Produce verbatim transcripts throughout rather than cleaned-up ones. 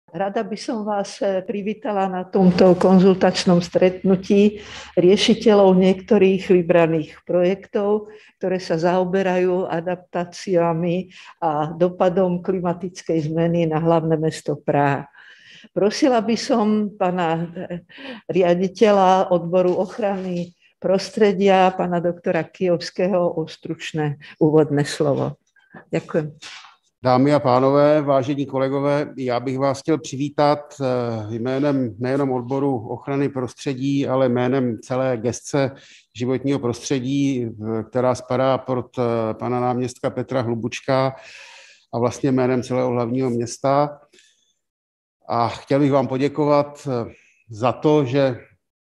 Rada by som vás privítala na tomto konzultačnom stretnutí riešiteľov niektorých vybraných projektov, ktoré sa zaoberajú adaptáciami a dopadom klimatickej zmeny na hlavné mesto Praha. Prosila by som pána riaditeľa odboru ochrany prostredia, pána doktora Kijovského, o stručné úvodné slovo. Ďakujem. Dámy a pánové, vážení kolegové, já bych vás chtěl přivítat jménem nejenom odboru ochrany prostředí, ale jménem celé gesce životního prostředí, která spadá pod pana náměstka Petra Hlubučka a vlastně jménem celého hlavního města. A chtěl bych vám poděkovat za to, že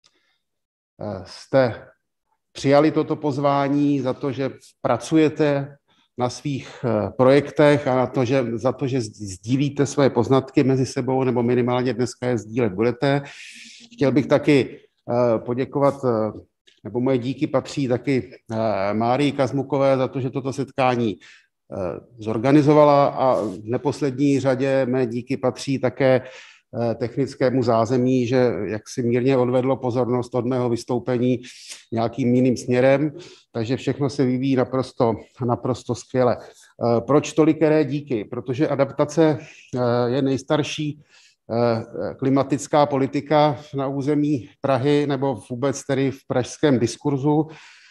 jste přijali toto pozvání, za to, že pracujete na svých projektech a na to, že, za to, že sdílíte své poznatky mezi sebou, nebo minimálně dneska je sdílet budete. Chtěl bych taky poděkovat, nebo moje díky patří taky Márii Kazmukové za to, že toto setkání zorganizovala, a v neposlední řadě mé díky patří také technickému zázemí, že jak si mírně odvedlo pozornost od mého vystoupení nějakým jiným směrem, takže všechno se vyvíjí naprosto, naprosto skvěle. Proč tolikeré díky? Protože adaptace je nejstarší klimatická politika na území Prahy nebo vůbec tedy v pražském diskurzu,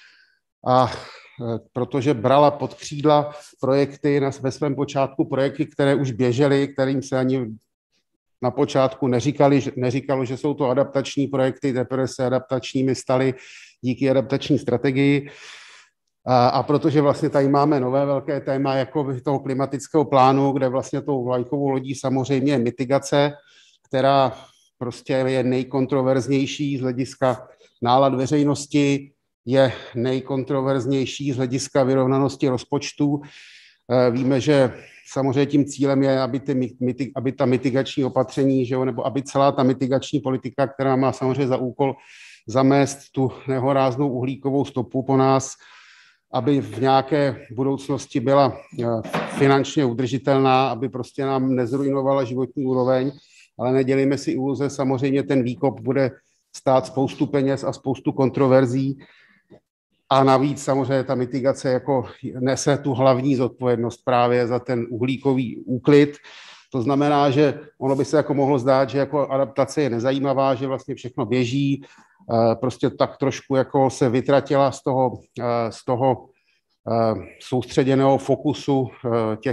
a protože brala pod křídla projekty na, ve svém počátku projekty, které už běžely, kterým se ani na počátku neříkali, neříkalo, že jsou to adaptační projekty, teprve se adaptačními staly díky adaptační strategii. A, a protože vlastně tady máme nové velké téma jako toho klimatického plánu, kde vlastně tou vlajkovou lodí samozřejmě je mitigace, která prostě je nejkontroverznější z hlediska nálad veřejnosti, je nejkontroverznější z hlediska vyrovnanosti rozpočtů. Víme, že samozřejmě tím cílem je, aby, ty, aby ta mitigační opatření, že jo, nebo aby celá ta mitigační politika, která má samozřejmě za úkol zamést tu nehoráznou uhlíkovou stopu po nás, aby v nějaké budoucnosti byla finančně udržitelná, aby prostě nám nezrujnovala životní úroveň, ale nedělíme si iluze, samozřejmě ten výkop bude stát spoustu peněz a spoustu kontroverzí. A navíc samozřejmě ta mitigace jako nese tu hlavní zodpovědnost právě za ten uhlíkový úklid. To znamená, že ono by se jako mohlo zdát, že jako adaptace je nezajímavá, že vlastně všechno běží, prostě tak trošku jako se vytratila z toho, z toho soustředěného fokusu těch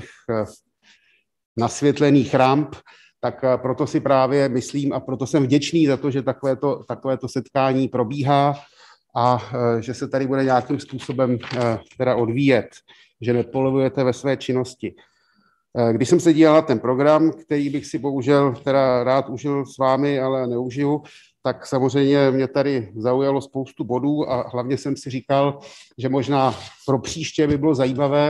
nasvětlených ramp. Tak proto si právě myslím a proto jsem vděčný za to, že takovéto, takovéto setkání probíhá a že se tady bude nějakým způsobem teda odvíjet, že nepolevujete ve své činnosti. Když jsem se díval na ten program, který bych si bohužel teda rád užil s vámi, ale neužiju, tak samozřejmě mě tady zaujalo spoustu bodů a hlavně jsem si říkal, že možná pro příště by bylo zajímavé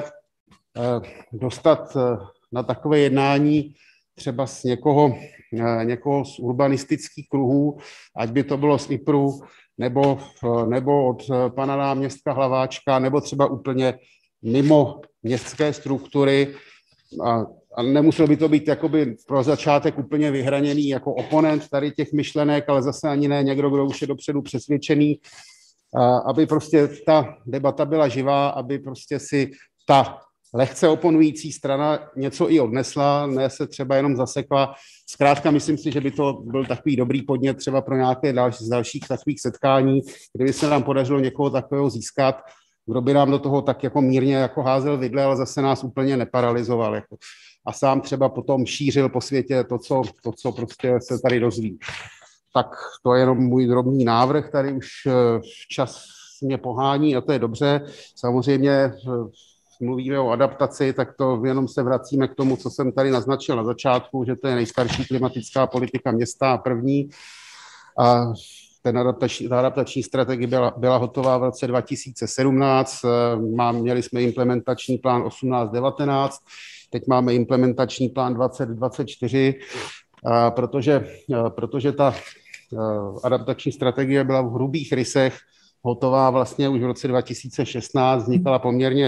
dostat na takové jednání třeba z někoho, někoho z urbanistických kruhů, ať by to bylo z I P R U, nebo, nebo od pana náměstka Hlaváčka, nebo třeba úplně mimo městské struktury. A, a nemuselo by to být jakoby pro začátek úplně vyhraněný jako oponent tady těch myšlenek, ale zase ani ne někdo, kdo už je dopředu přesvědčený, a, aby prostě ta debata byla živá, aby prostě si ta lehce oponující strana něco i odnesla, ne se třeba jenom zasekla. Zkrátka myslím si, že by to byl takový dobrý podnět třeba pro nějaké další, z dalších takových setkání, kdyby se nám podařilo někoho takového získat, kdo by nám do toho tak jako mírně jako házel vidle, ale zase nás úplně neparalyzoval. Jako. A sám třeba potom šířil po světě to, co, to, co prostě se tady dozví. Tak to je jenom můj drobný návrh, tady už čas mě pohání a to je dobře. Samozřejmě mluvíme o adaptaci, tak to jenom se vracíme k tomu, co jsem tady naznačil na začátku, že to je nejstarší klimatická politika města a první. A ten adaptační, ta adaptační strategie byla, byla hotová v roce dva tisíce sedmnáct, Má, měli jsme implementační plán osmnáct devatenáct, teď máme implementační plán dvacet dvacet čtyři, a protože, protože ta adaptační strategie byla v hrubých rysech hotová vlastně už v roce dva tisíce šestnáct, vznikala poměrně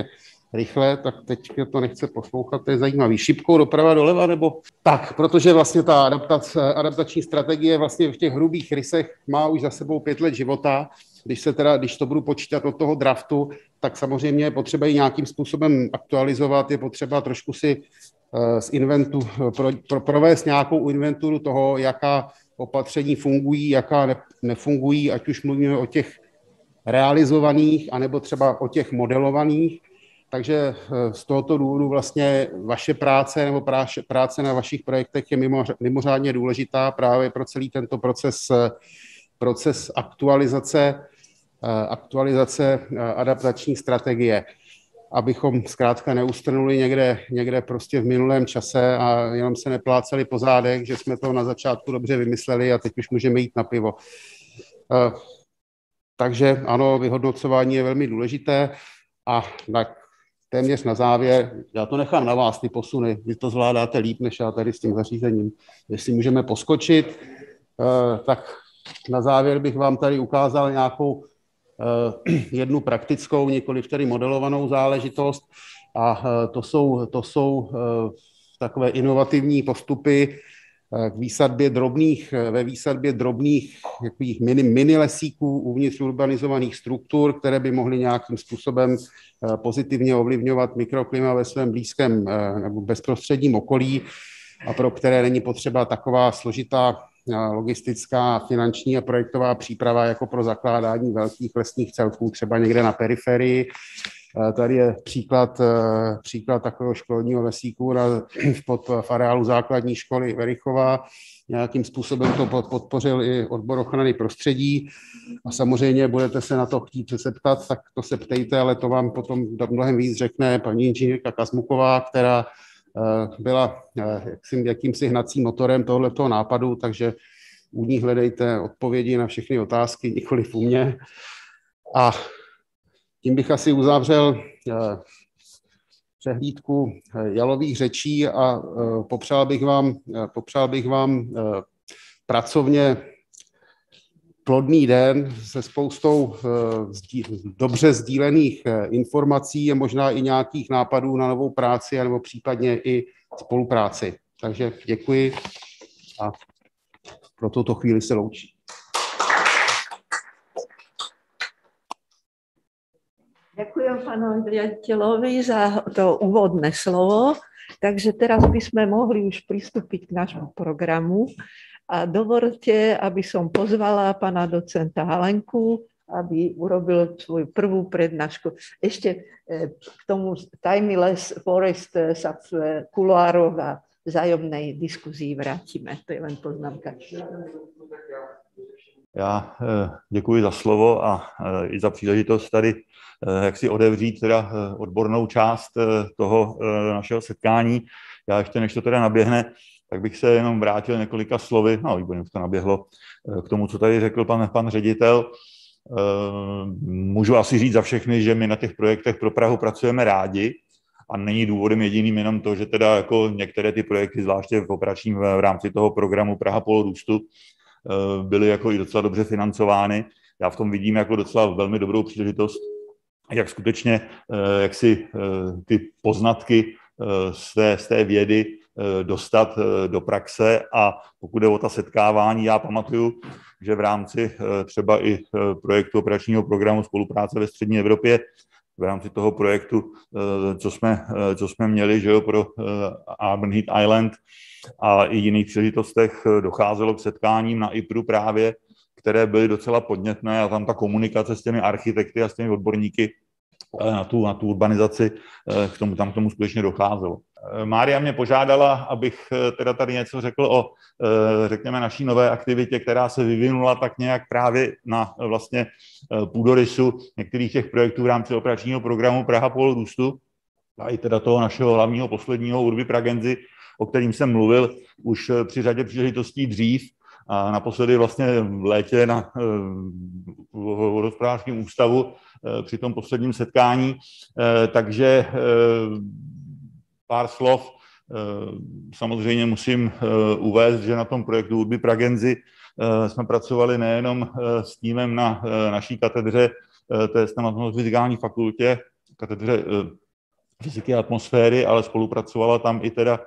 rychle, tak teď to nechce poslouchat, to je zajímavý. Šipkou doprava doleva, nebo tak, protože vlastně ta adaptace, adaptační strategie vlastně v těch hrubých rysech má už za sebou pět let života. Když se teda, když to budu počítat od toho draftu, tak samozřejmě je potřeba ji nějakým způsobem aktualizovat, je potřeba trošku si z inventu, pro, pro, provést nějakou inventuru toho, jaká opatření fungují, jaká ne, nefungují, ať už mluvíme o těch realizovaných, anebo třeba o těch modelovaných. Takže z tohoto důvodu vlastně vaše práce nebo práce, práce na vašich projektech je mimořádně důležitá právě pro celý tento proces, proces aktualizace, aktualizace adaptační strategie, abychom zkrátka neustrnuli někde, někde prostě v minulém čase a jenom se nepláceli po zádech, že jsme to na začátku dobře vymysleli a teď už můžeme jít na pivo. Takže ano, vyhodnocování je velmi důležité a tak téměř na závěr, já to nechám na vás, ty posuny, vy to zvládáte líp než já tady s tím zařízením. Jestli můžeme poskočit, tak na závěr bych vám tady ukázal nějakou jednu praktickou, nikoliv tedy modelovanou záležitost a to jsou, to jsou takové inovativní postupy k výsadbě drobných, ve výsadbě drobných mini, mini lesíků uvnitř urbanizovaných struktur, které by mohly nějakým způsobem pozitivně ovlivňovat mikroklima ve svém blízkém nebo bezprostředním okolí a pro které není potřeba taková složitá logistická, finanční a projektová příprava jako pro zakládání velkých lesních celků, třeba někde na periferii. Tady je příklad, příklad takového školního lesíku na, pod, v areálu základní školy Verichova. Nějakým způsobem to podpořil i odbor ochrany prostředí a samozřejmě budete se na to chtít se ptat, tak to se ptejte, ale to vám potom mnohem víc řekne paní inženýrka Kazmuková, která byla jakým, jakýmsi hnacím motorem tohoto nápadu, takže u ní hledejte odpovědi na všechny otázky, nikoliv u mě. A tím bych asi uzavřel přehlídku jalových řečí a popřál bych vám, popřál bych vám pracovně plodný den se spoustou dobře sdílených informací a možná i nějakých nápadů na novou práci nebo případně i spolupráci. Takže děkuji a pro tuto chvíli se loučím. Ďakujem pánovi riaditeľovi za to úvodné slovo. Takže teraz by sme mohli už pristúpiť k nášmu programu. A dovolte, aby som pozvala pána docenta Halenku, aby urobil svoju prvú prednášku. Ešte k tomu Timeless Forest sa v kuloároch a vzájomnej diskuzii vrátime. To je len poznámka. Já děkuji za slovo a i za příležitost tady jak si odevřít teda odbornou část toho našeho setkání. Já ještě než to teda naběhne, tak bych se jenom vrátil několika slovy, no výborně to naběhlo, k tomu, co tady řekl pan, pan ředitel. Můžu asi říct za všechny, že my na těch projektech pro Prahu pracujeme rádi a není důvodem jediným jenom to, že teda jako některé ty projekty, zvláště v operačním v rámci toho programu Praha polo růstu, byly jako i docela dobře financovány. Já v tom vidím jako docela velmi dobrou příležitost, jak skutečně jak si ty poznatky z té, z té vědy dostat do praxe a pokud je o ta setkávání, já pamatuju, že v rámci třeba i projektu operačního programu spolupráce ve střední Evropě, v rámci toho projektu, co jsme, co jsme měli, že jo, pro Urban Heat Island a i jiných příležitostech docházelo k setkáním na I P R U právě, které byly docela podnětné a tam ta komunikace s těmi architekty a s těmi odborníky na tu, na tu urbanizaci, k tomu, tam k tomu skutečně docházelo. Mária mě požádala, abych teda tady něco řekl o, řekněme, naší nové aktivitě, která se vyvinula tak nějak právě na vlastně půdorysu některých těch projektů v rámci operačního programu Praha polo růstu a i teda toho našeho hlavního posledního Urbi Pragenzy, o kterým jsem mluvil už při řadě příležitostí dřív, a naposledy vlastně v létě na vodohospodářském ústavu při tom posledním setkání. Takže pár slov. Samozřejmě musím uvést, že na tom projektu Urbi Pragenzy jsme pracovali nejenom s týmem na naší katedře, to je na Fyzikální fakultě, katedře fyziky atmosféry, ale spolupracovala tam i teda,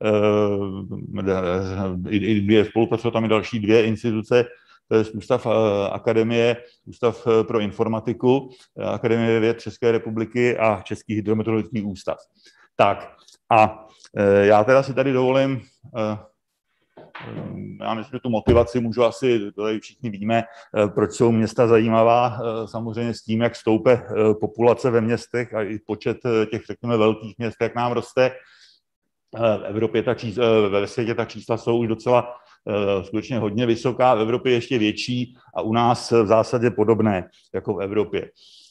i, i dvě, spolupracovala tam i další dvě instituce, to je Ústav Akademie, Ústav pro informatiku, Akademie věd České republiky a Český hydrometeorologický ústav. Tak a já teda si tady dovolím, já myslím, že tu motivaci můžu asi, tady všichni víme, proč jsou města zajímavá, samozřejmě s tím, jak stoupe populace ve městech a i počet těch, řekněme, velkých měst, jak nám roste. V Evropě ta čísla, ve světě ta čísla jsou už docela skutečně hodně vysoká, v Evropě ještě větší a u nás v zásadě podobné jako v Evropě.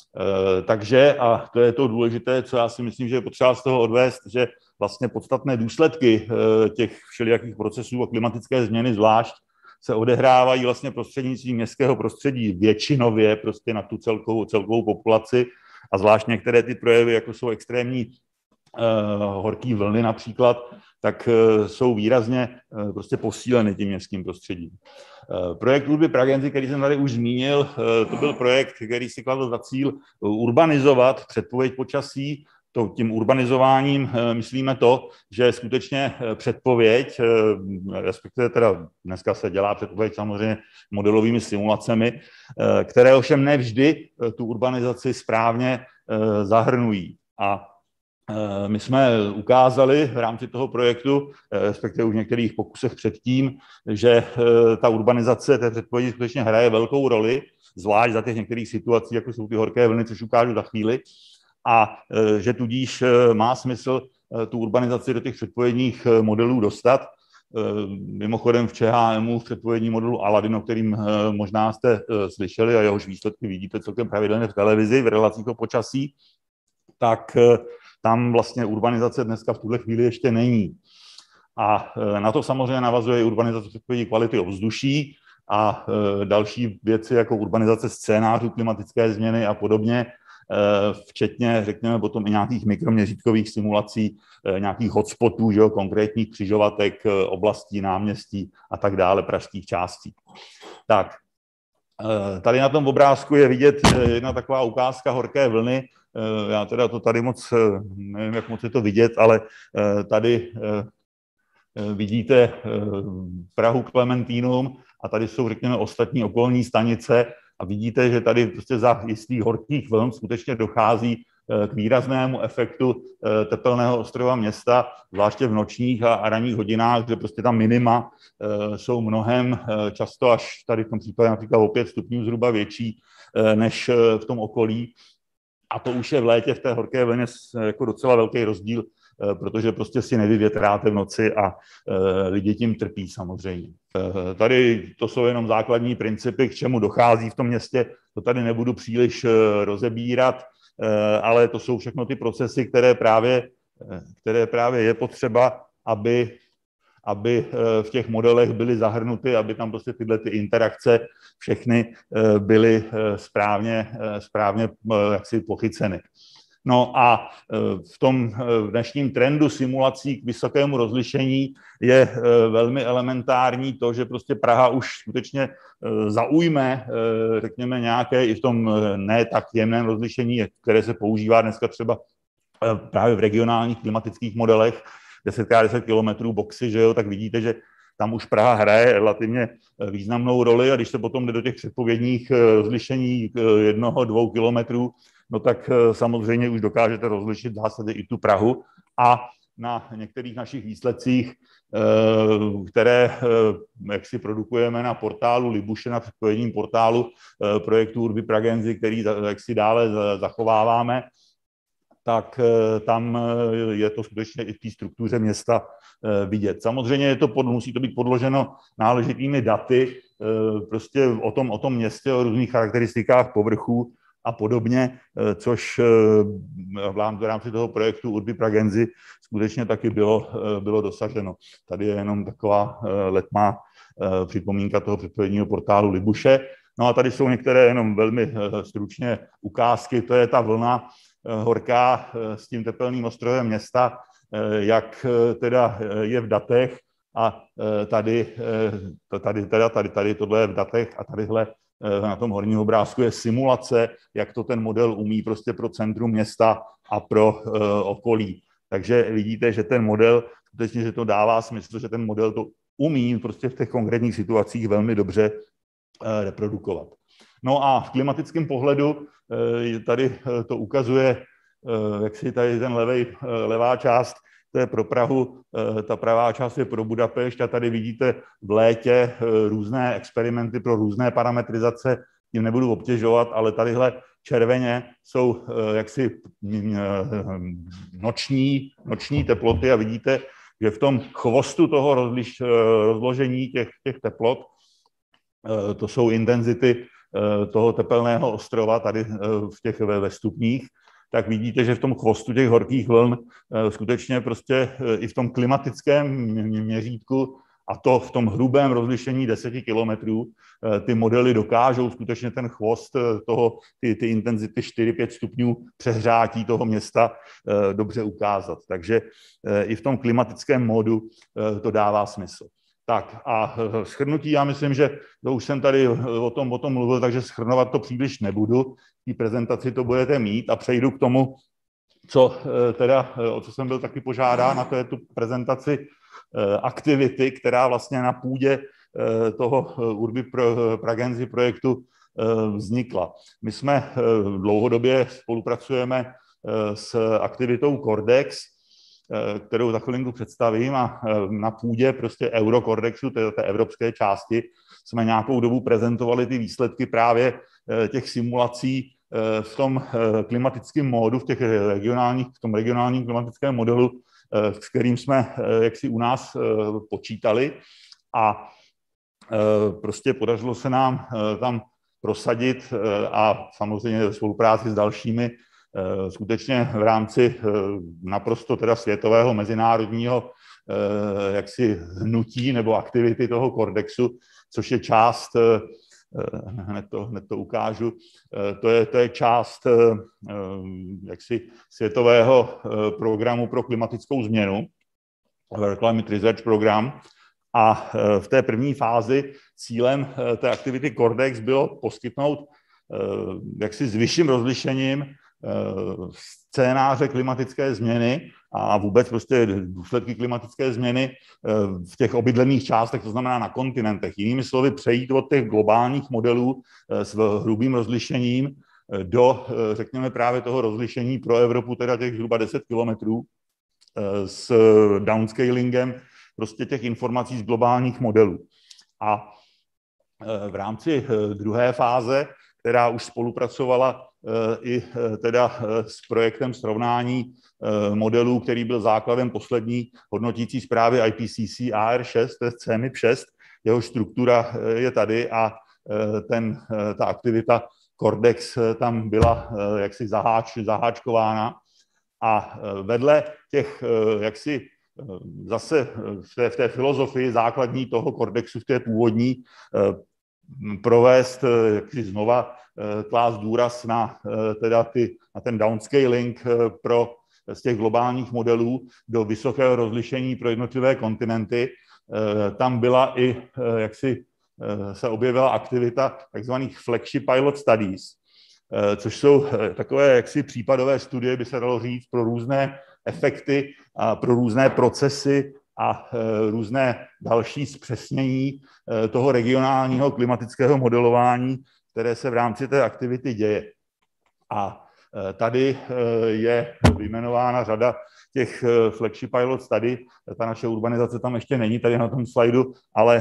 Takže, a to je to důležité, co já si myslím, že je potřeba z toho odvést, že vlastně podstatné důsledky těch všelijakých procesů a klimatické změny zvlášť se odehrávají vlastně prostřednictvím městského prostředí většinově prostě na tu celkovou, celkovou populaci a zvlášť některé ty projevy, jako jsou extrémní uh, horký vlny například, tak uh, jsou výrazně uh, prostě posíleny tím městským prostředím. Uh, projekt Urbi Pragenzi, který jsem tady už zmínil, uh, to byl projekt, který si kladl za cíl urbanizovat předpověď počasí. To, tím urbanizováním myslíme to, že skutečně předpověď, respektive teda dneska se dělá předpověď samozřejmě modelovými simulacemi, které ovšem nevždy tu urbanizaci správně zahrnují. A my jsme ukázali v rámci toho projektu, respektive už v některých pokusech předtím, že ta urbanizace té předpovědi skutečně hraje velkou roli, zvlášť za těch některých situací, jako jsou ty horké vlny, což ukážu za chvíli. A že tudíž má smysl tu urbanizaci do těch předpovědních modelů dostat. Mimochodem v ČHMu v předpovědní modelu Aladin, o kterým možná jste slyšeli a jehož výsledky vidíte celkem pravidelně v televizi, v relacích o počasí, tak tam vlastně urbanizace dneska v tuhle chvíli ještě není. A na to samozřejmě navazuje urbanizace předpovědí kvality ovzduší a další věci jako urbanizace scénářů klimatické změny a podobně, včetně, řekněme, potom i nějakých mikroměřítkových simulací, nějakých hotspotů, že jo, konkrétních křižovatek, oblastí, náměstí a tak dále, pražských částí. Tak, tady na tom obrázku je vidět jedna taková ukázka horké vlny. Já teda to tady moc, nevím, jak moc je to vidět, ale tady vidíte Prahu Klementínum a tady jsou, řekněme, ostatní okolní stanice. A vidíte, že tady prostě za jistých horkých vln skutečně dochází k výraznému efektu tepelného ostrova města, zvláště v nočních a ranních hodinách, že prostě tam minima jsou mnohem často až tady v tom případě například o pět stupňů zhruba větší než v tom okolí. A to už je v létě v té horké vlně jako docela velký rozdíl, protože prostě si nevyvětráte v noci a lidi tím trpí samozřejmě. Tady to jsou jenom základní principy, k čemu dochází v tom městě, to tady nebudu příliš rozebírat, ale to jsou všechno ty procesy, které právě, které právě je potřeba, aby, aby v těch modelech byly zahrnuty, aby tam prostě tyhle ty interakce všechny byly správně, správně jaksi pochyceny. No a v tom dnešním trendu simulací k vysokému rozlišení je velmi elementární to, že prostě Praha už skutečně zaujme, řekněme, nějaké i v tom ne tak jemném rozlišení, které se používá dneska třeba právě v regionálních klimatických modelech, deset krát deset kilometrů boxy, že jo, tak vidíte, že tam už Praha hraje relativně významnou roli a když se potom jde do těch předpovědních rozlišení jednoho, dvou kilometrů, no tak samozřejmě už dokážete rozlišit v zásadě i tu Prahu a na některých našich výsledcích, které jak si produkujeme na portálu Libuše, na předpovědním portálu projektu Urbi Pragenzi, který jak si dále zachováváme, tak tam je to skutečně i v té struktuře města vidět. Samozřejmě je to pod, musí to být podloženo náležitými daty, prostě o tom, o tom městě, o různých charakteristikách povrchů a podobně, což v rámci toho projektu Urbi Pragenzi skutečně taky bylo, bylo dosaženo. Tady je jenom taková letmá připomínka toho předpovědního portálu Libuše. No a tady jsou některé jenom velmi stručně ukázky, to je ta vlna horká s tím tepelným ostrovem města, jak teda je v datech a tady, tady, teda, tady, tady tohle je v datech a tadyhle na tom horním obrázku je simulace, jak to ten model umí prostě pro centrum města a pro okolí. Takže vidíte, že ten model, skutečně, že to dává smysl, že ten model to umí prostě v těch konkrétních situacích velmi dobře reprodukovat. No a v klimatickém pohledu tady to ukazuje, jak si tady ten levej, levá část, to je pro Prahu, ta pravá část je pro Budapešť a tady vidíte v létě různé experimenty pro různé parametrizace, tím nebudu obtěžovat, ale tadyhle červeně jsou jaksi noční, noční teploty a vidíte, že v tom chvostu toho rozliš, rozložení těch, těch teplot, to jsou intenzity toho tepelného ostrova tady v těch ve stupních, tak vidíte, že v tom chvostu těch horkých vln skutečně prostě i v tom klimatickém měřítku a to v tom hrubém rozlišení deseti kilometrů ty modely dokážou skutečně ten chvost toho, ty, ty intenzity čtyři pět stupňů přehřátí toho města dobře ukázat. Takže i v tom klimatickém módu to dává smysl. Tak a shrnutí, já myslím, že to už jsem tady o tom, o tom mluvil, takže shrnovat to příliš nebudu. V té prezentaci to budete mít a přejdu k tomu, co teda, o co jsem byl taky požádán, a to je tu prezentaci aktivity, která vlastně na půdě toho Urbi Pragensi projektu vznikla. My jsme dlouhodobě spolupracujeme s aktivitou Cordex, kterou za chvilinku představím, a na půdě prostě Eurocordexu, té, té evropské části, jsme nějakou dobu prezentovali ty výsledky právě těch simulací v tom klimatickém módu, v těch regionálních, v tom regionálním klimatickém modelu, s kterým jsme jaksi u nás počítali, a prostě podařilo se nám tam prosadit a samozřejmě ve spolupráci s dalšími skutečně v rámci naprosto teda světového mezinárodního jaksi hnutí nebo aktivity toho Cordexu, což je část, hned to, hned to ukážu, to je, to je část jaksi světového programu pro klimatickou změnu, World Climate Research Program, a v té první fázi cílem té aktivity Cordex bylo poskytnout jaksi s vyšším rozlišením scénáře klimatické změny a vůbec prostě důsledky klimatické změny v těch obydlených částech, to znamená na kontinentech. Jinými slovy, přejít od těch globálních modelů s hrubým rozlišením do, řekněme, právě toho rozlišení pro Evropu, teda těch zhruba deset kilometrů s downscalingem prostě těch informací z globálních modelů. A v rámci druhé fáze, která už spolupracovala i teda s projektem srovnání modelů, který byl základem poslední hodnotící zprávy I P C C A R šest, to je C M I P šest, jeho struktura je tady a ten, ta aktivita Cordex tam byla jaksi zaháč, zaháčkována. A vedle těch jaksi zase v té, v té filozofii základní toho Cordexu, v té původní, provést jaksi znova klást důraz na, teda ty, na ten downscaling pro, z těch globálních modelů do vysokého rozlišení pro jednotlivé kontinenty. Tam byla i, jaksi se objevila aktivita takzvaných flagship pilot studies, což jsou takové jaksi případové studie, by se dalo říct, pro různé efekty a pro různé procesy a různé další zpřesnění toho regionálního klimatického modelování, které se v rámci té aktivity děje. A tady je vyjmenována řada těch flagship pilot study. Ta naše urbanizace tam ještě není tady na tom slajdu, ale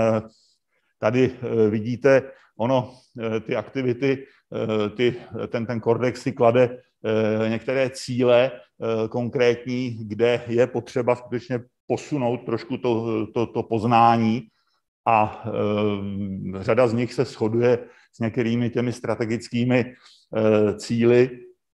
tady vidíte, ono, ty aktivity, ty, ten, ten Cordex si klade některé cíle konkrétní, kde je potřeba skutečně posunout trošku to, to, to poznání, a řada z nich se shoduje s některými těmi strategickými cíli,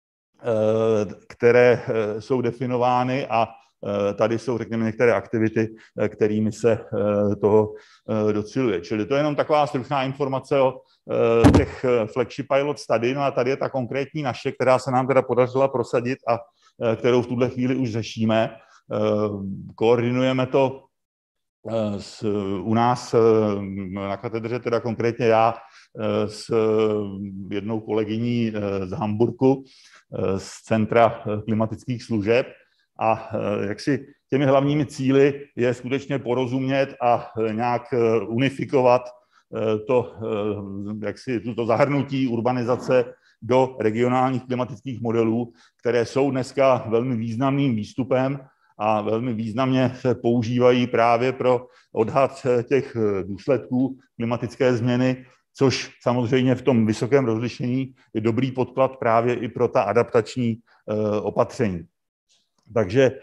které jsou definovány, a tady jsou, řekněme, některé aktivity, kterými se toho docíluje. Čili to je jenom taková stručná informace o těch flagship pilot study. No a tady je ta konkrétní naše, která se nám teda podařila prosadit a kterou v tuhle chvíli už řešíme. Koordinujeme to s, u nás na katedře, teda konkrétně já, s jednou kolegyní z Hamburku, z Centra klimatických služeb a jaksi těmi hlavními cíli je skutečně porozumět a nějak unifikovat to, jaksi, to zahrnutí urbanizace do regionálních klimatických modelů, které jsou dneska velmi významným výstupem a velmi významně se používají právě pro odhad těch důsledků klimatické změny, což samozřejmě v tom vysokém rozlišení je dobrý podklad právě i pro ta adaptační opatření. Takže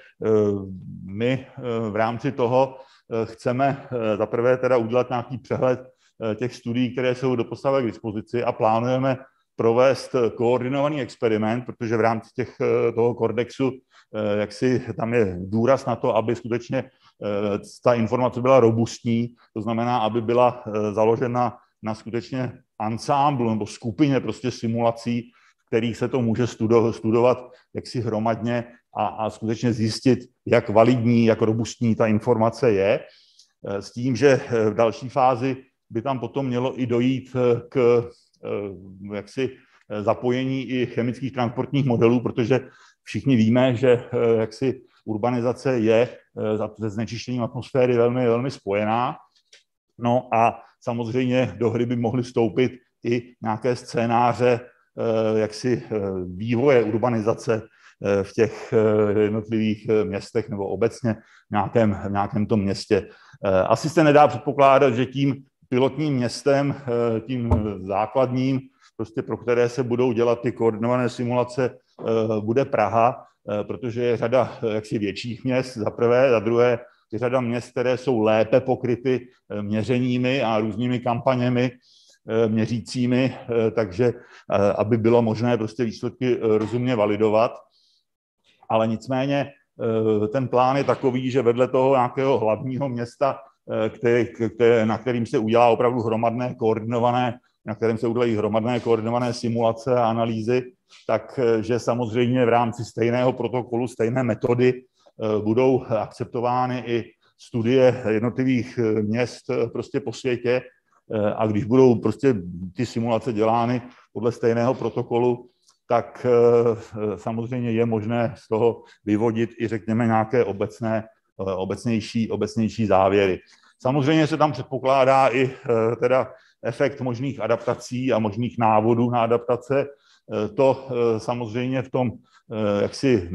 my v rámci toho chceme zaprvé teda udělat nějaký přehled těch studií, které jsou doposud k dispozici a plánujeme provést koordinovaný experiment, protože v rámci těch, toho Cordexu jak si tam je důraz na to, aby skutečně ta informace byla robustní, to znamená, aby byla založena na skutečně ansámblu nebo skupině prostě simulací, v kterých se to může studovat jaksi hromadně a, a skutečně zjistit, jak validní, jak robustní ta informace je, s tím, že v další fázi by tam potom mělo i dojít k jaksi zapojení i chemických transportních modelů, protože všichni víme, že jaksi urbanizace je se znečištěním atmosféry velmi, velmi spojená. No a samozřejmě do hry by mohly vstoupit i nějaké scénáře jaksi vývoje urbanizace v těch jednotlivých městech nebo obecně v nějakém, v nějakém tom městě. Asi se nedá předpokládat, že tím pilotním městem, tím základním, prostě pro které se budou dělat ty koordinované simulace, bude Praha, protože je řada jaksi větších měst za prvé, za druhé je řada měst, které jsou lépe pokryty měřeními a různými kampaněmi měřícími, takže aby bylo možné prostě výsledky rozumně validovat. Ale nicméně ten plán je takový, že vedle toho nějakého hlavního města, který, který, na kterým se udělá opravdu hromadné koordinované, na kterém se udělají hromadné koordinované simulace a analýzy, takže samozřejmě v rámci stejného protokolu, stejné metody budou akceptovány i studie jednotlivých měst prostě po světě a když budou prostě ty simulace dělány podle stejného protokolu, tak samozřejmě je možné z toho vyvodit i řekněme nějaké obecné, obecnější, obecnější závěry. Samozřejmě se tam předpokládá i teda efekt možných adaptací a možných návodů na adaptace. To samozřejmě v tom, jaksi,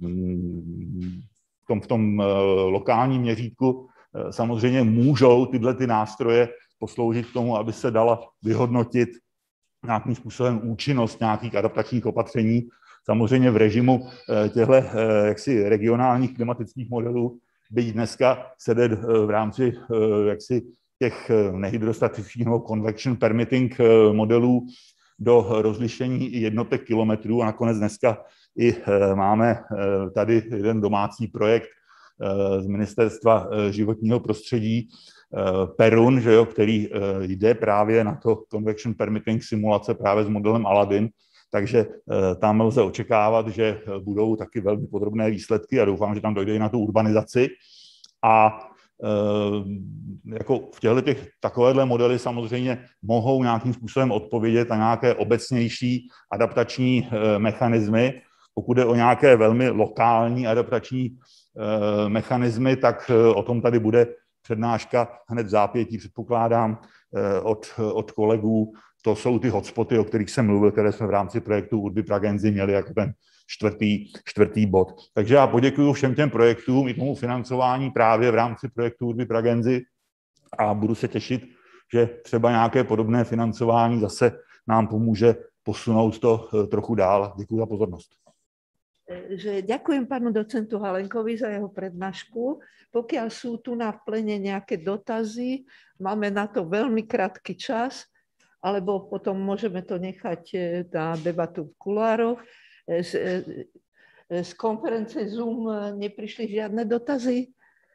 v tom, v tom lokálním měřítku samozřejmě můžou tyhle ty nástroje posloužit k tomu, aby se dala vyhodnotit nějakým způsobem účinnost nějakých adaptačních opatření. Samozřejmě v režimu těchto jaksi regionálních klimatických modelů, byť dneska se jde v rámci jaksi těch nehydrostatických nebo convection permitting modelů do rozlišení i jednotek kilometrů a nakonec dneska i máme tady jeden domácí projekt z Ministerstva životního prostředí Perun, že jo, který jde právě na to convection permitting simulace právě s modelem Aladdin, takže tam lze očekávat, že budou taky velmi podrobné výsledky a doufám, že tam dojde i na tu urbanizaci. A jako v těchto těch takovéhle modely samozřejmě mohou nějakým způsobem odpovědět na nějaké obecnější adaptační mechanismy. Pokud je o nějaké velmi lokální adaptační mechanismy, tak o tom tady bude přednáška hned v zápětí, předpokládám, od, od kolegů. To jsou ty hotspoty, o kterých jsem mluvil, které jsme v rámci projektu Urbi Pragenzi měli jako ten čtvrtý, čtvrtý bod. Takže já poděkuji všem těm projektům i tomu financování právě v rámci projektu Urbi Pragenzi a budu se těšit, že třeba nějaké podobné financování zase nám pomůže posunout to trochu dál. Děkuji za pozornost. Že ďakujem pánu docentu Halenkovi za jeho prednášku. Pokiaľ sú tu na plene nejaké dotazy, máme na to veľmi krátky čas, alebo potom môžeme to nechať na debatu v kulároch. Z, z konference Zoom neprišli žiadne dotazy?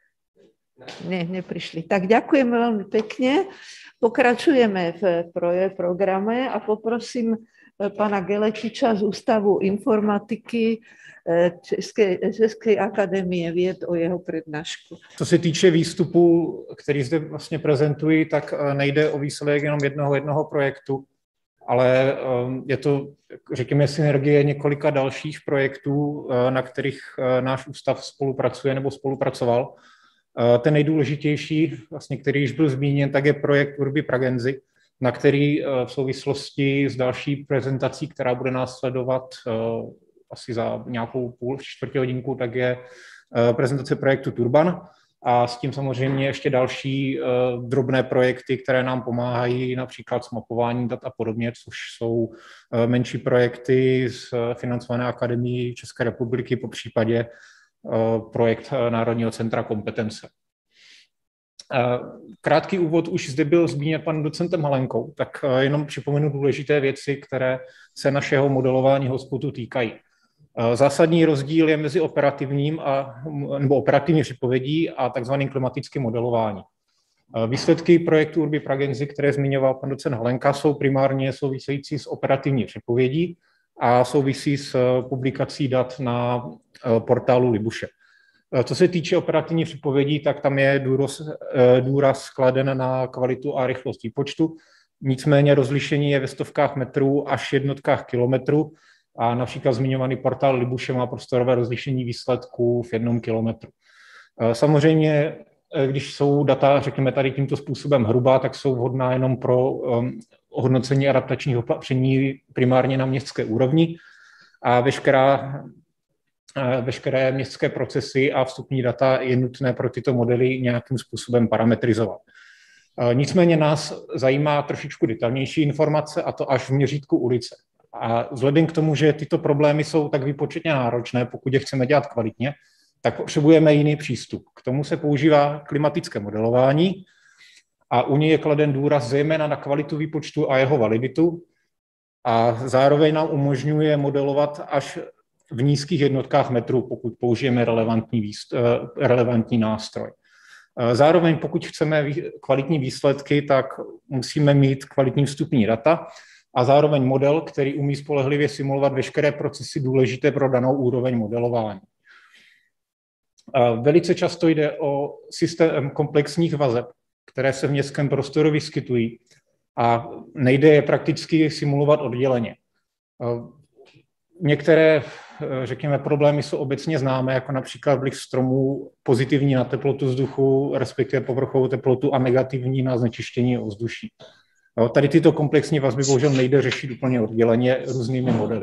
Nie, neprišli. Tak ďakujem veľmi pekne. Pokračujeme v programe a poprosím pana Geletiča z Ústavu informatiky České, České akademie věd o jeho přednášku. Co se týče výstupu, který zde vlastně prezentuji, tak nejde o výsledek jenom jednoho jednoho projektu, ale je to, řekněme, synergie několika dalších projektů, na kterých náš ústav spolupracuje nebo spolupracoval. Ten nejdůležitější, vlastně, který již byl zmíněn, tak je projekt Urbi Pragenzi, na který v souvislosti s další prezentací, která bude následovat asi za nějakou půl, čtvrtě hodinku, tak je prezentace projektu Turban. A s tím samozřejmě ještě další uh, drobné projekty, které nám pomáhají, například s mapováním dat a podobně, což jsou uh, menší projekty z uh, financované Akademii České republiky, po případě uh, projekt uh, Národního centra kompetence. Uh, krátký úvod už zde byl zmíněn panem docentem Halenkou, tak uh, jenom připomenu důležité věci, které se našeho modelování hotspotu týkají. Zásadní rozdíl je mezi operativním a, nebo operativní předpovědí a takzvaným klimatickým modelováním. Výsledky projektu Urbi Pragenzi, které zmiňoval pan docent Halenka, jsou primárně související s operativní předpovědí a souvisí s publikací dat na portálu Libuše. Co se týče operativní předpovědí, tak tam je důraz, důraz skladen na kvalitu a rychlost výpočtu, nicméně rozlišení je ve stovkách metrů až jednotkách kilometrů, a například zmiňovaný portál Libuše má prostorové rozlišení výsledků v jednom kilometru. Samozřejmě, když jsou data, řekněme tady tímto způsobem hrubá, tak jsou vhodná jenom pro um, hodnocení adaptačních opatření primárně na městské úrovni a veškerá, veškeré městské procesy a vstupní data je nutné pro tyto modely nějakým způsobem parametrizovat. Nicméně nás zajímá trošičku detailnější informace, a to až v měřítku ulice. A vzhledem k tomu, že tyto problémy jsou tak výpočetně náročné, pokud je chceme dělat kvalitně, tak potřebujeme jiný přístup. K tomu se používá klimatické modelování a u něj je kladen důraz zejména na kvalitu výpočtu a jeho validitu a zároveň nám umožňuje modelovat až v nízkých jednotkách metrů, pokud použijeme relevantní, výst, relevantní nástroj. Zároveň pokud chceme kvalitní výsledky, tak musíme mít kvalitní vstupní data, a zároveň model, který umí spolehlivě simulovat veškeré procesy důležité pro danou úroveň modelování. Velice často jde o systém komplexních vazeb, které se v městském prostoru vyskytují a nejde je prakticky simulovat odděleně. Některé, řekněme, problémy jsou obecně známé, jako například vliv stromů pozitivní na teplotu vzduchu, respektive povrchovou teplotu a negativní na znečištění ovzduší. Tady tyto komplexní vazby bohužel nejde řešit úplně odděleně různými modely.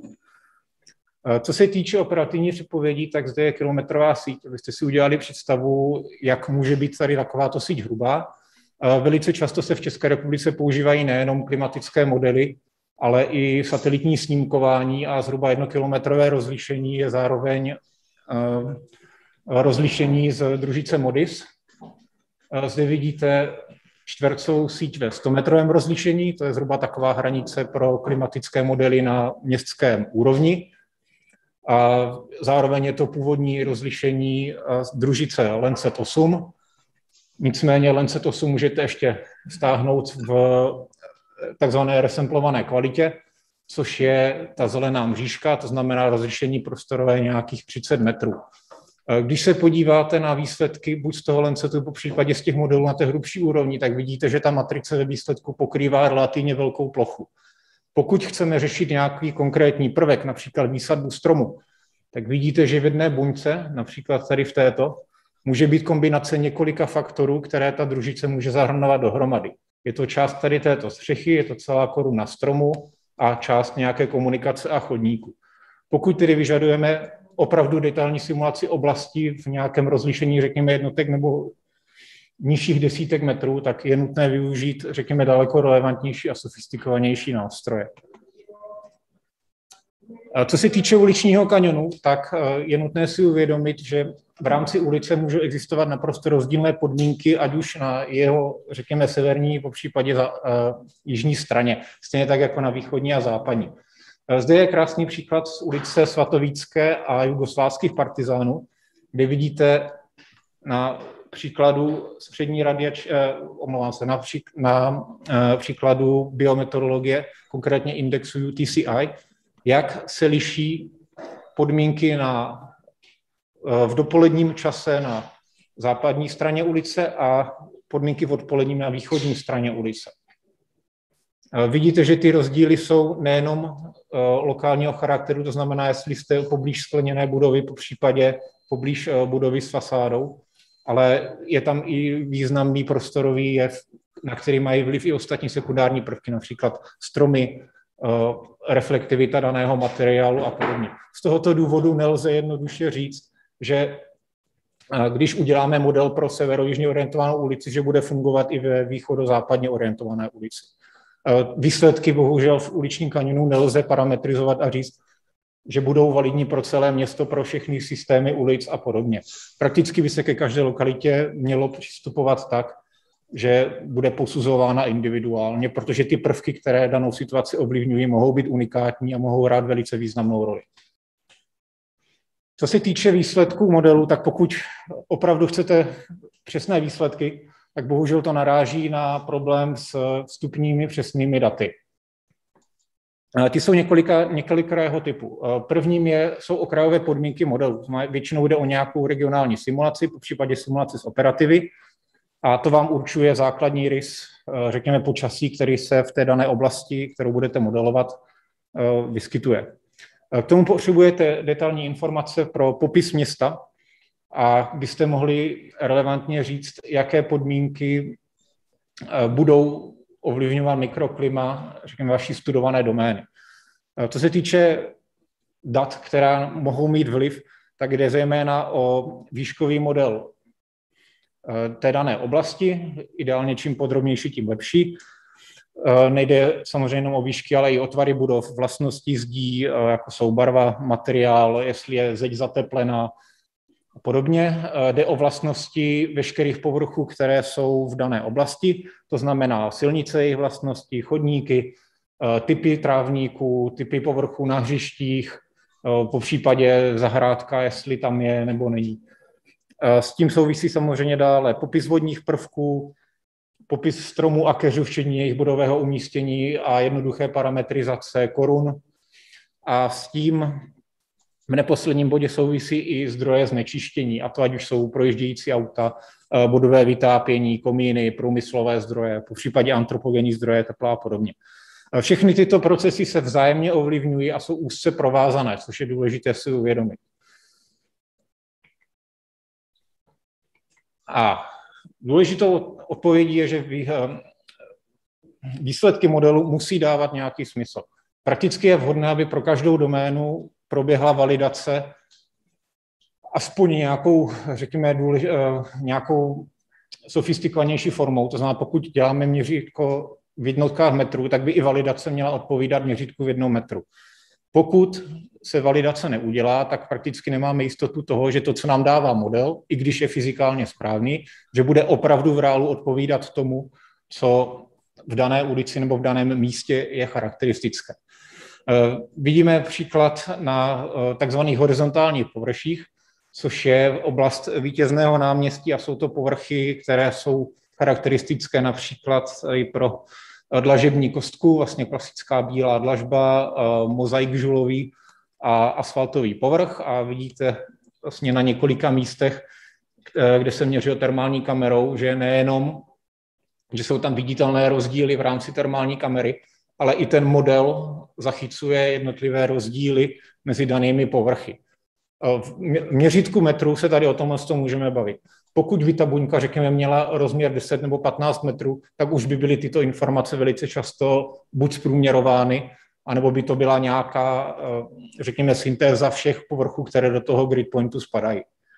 Co se týče operativní předpovědí, tak zde je kilometrová síť. Vy jste si udělali představu, jak může být tady takováto síť hrubá. Velice často se v České republice používají nejenom klimatické modely, ale i satelitní snímkování a zhruba jednokilometrové rozlišení je zároveň rozlišení z družice MODIS. Zde vidíte čtvercovou síť ve stometrovém rozlišení, to je zhruba taková hranice pro klimatické modely na městském úrovni. A zároveň je to původní rozlišení družice Landsat osm. Nicméně Landsat osm můžete ještě stáhnout v takzvané resemplované kvalitě, což je ta zelená mřížka, to znamená rozlišení prostorové nějakých třicet metrů. Když se podíváte na výsledky buď z toho Landsatu, po případě z těch modelů na té hrubší úrovni, tak vidíte, že ta matrice ve výsledku pokrývá relativně velkou plochu. Pokud chceme řešit nějaký konkrétní prvek, například výsadbu stromu, tak vidíte, že v jedné buňce, například tady v této, může být kombinace několika faktorů, které ta družice může zahrnovat dohromady. Je to část tady této střechy, je to celá koruna stromu a část nějaké komunikace a chodníku. Pokud tedy vyžadujeme opravdu detailní simulaci oblastí v nějakém rozlišení, řekněme, jednotek nebo nižších desítek metrů, tak je nutné využít, řekněme, daleko relevantnější a sofistikovanější nástroje. Co se týče uličního kanionu, tak je nutné si uvědomit, že v rámci ulice můžou existovat naprosto rozdílné podmínky, ať už na jeho, řekněme, severní, po případě za, uh, jižní straně, stejně tak jako na východní a západní. Zde je krásný příklad z ulice Svatovícké a jugoslávských partizánů, kde vidíte na příkladu střední radiač, eh, omlouvám se, na, přík, na eh, příkladu biometeorologie, konkrétně indexu U T C I, jak se liší podmínky na, eh, v dopoledním čase na západní straně ulice a podmínky v odpoledním na východní straně ulice. Eh, vidíte, že ty rozdíly jsou nejenom eh, lokálního charakteru, to znamená, jestli jste poblíž skleněné budovy, po případě poblíž eh, budovy s fasádou, ale je tam i významný prostorový jev, na který mají vliv i ostatní sekundární prvky, například stromy, reflektivita daného materiálu a podobně. Z tohoto důvodu nelze jednoduše říct, že když uděláme model pro severojižně orientovanou ulici, že bude fungovat i ve východozápadně orientované ulici. Výsledky bohužel v uličním kanionu nelze parametrizovat a říct, že budou validní pro celé město, pro všechny systémy ulic a podobně. Prakticky by se ke každé lokalitě mělo přistupovat tak, že bude posuzována individuálně, protože ty prvky, které danou situaci ovlivňují, mohou být unikátní a mohou hrát velice významnou roli. Co se týče výsledků modelu, tak pokud opravdu chcete přesné výsledky, tak bohužel to naráží na problém s vstupními přesnými daty. Ty jsou několika, několikrého typu. Prvním je, jsou okrajové podmínky modelu. Většinou jde o nějakou regionální simulaci, po případě simulaci z operativy, a to vám určuje základní rys, řekněme, počasí, který se v té dané oblasti, kterou budete modelovat, vyskytuje. K tomu potřebujete detailní informace pro popis města a byste mohli relevantně říct, jaké podmínky budou ovlivňovat mikroklima, řekněme, vaší studované domény. Co se týče dat, která mohou mít vliv, tak jde zejména o výškový model té dané oblasti, ideálně čím podrobnější, tím lepší. Nejde samozřejmě jenom o výšky, ale i o tvary budov, vlastnosti zdí, jako jsou barva, materiál, jestli je zeď zateplená a podobně. Jde o vlastnosti veškerých povrchů, které jsou v dané oblasti, to znamená silnice, jejich vlastnosti, chodníky, typy trávníků, typy povrchů na hřištích, po případě zahrádka, jestli tam je nebo není. S tím souvisí samozřejmě dále popis vodních prvků, popis stromů a keřů, včetně jejich bodového umístění a jednoduché parametrizace korun. A s tím v neposledním bodě souvisí i zdroje znečištění, a to ať už jsou projíždějící auta, bodové vytápění, komíny, průmyslové zdroje, po případě antropogenní zdroje tepla a podobně. Všechny tyto procesy se vzájemně ovlivňují a jsou úzce provázané, což je důležité si uvědomit. A důležitou odpovědí je, že výsledky modelu musí dávat nějaký smysl. Prakticky je vhodné, aby pro každou doménu proběhla validace aspoň nějakou, řekněme, důlež, nějakou sofistikovanější formou. To znamená, pokud děláme měřítko v jednotkách metrů, tak by i validace měla odpovídat měřítku v jednom metru. Pokud se validace neudělá, tak prakticky nemáme jistotu toho, že to, co nám dává model, i když je fyzikálně správný, že bude opravdu v reálu odpovídat tomu, co v dané ulici nebo v daném místě je charakteristické. Vidíme příklad na takzvaných horizontálních površích, což je oblast Vítězného náměstí a jsou to povrchy, které jsou charakteristické například i pro dlažební kostku, vlastně klasická bílá dlažba, mozaik žulový a asfaltový povrch. A vidíte vlastně na několika místech, kde se měřil termální kamerou, že nejenom, že jsou tam viditelné rozdíly v rámci termální kamery, ale i ten model zachycuje jednotlivé rozdíly mezi danými povrchy. V měřítku metrů se tady o tomhle můžeme bavit. Pokud by ta buňka, řekněme, měla rozměr deset nebo patnáct metrů, tak už by byly tyto informace velice často buď zprůměrovány, anebo by to byla nějaká, řekněme, syntéza všech povrchů, které do toho grid pointu spadají.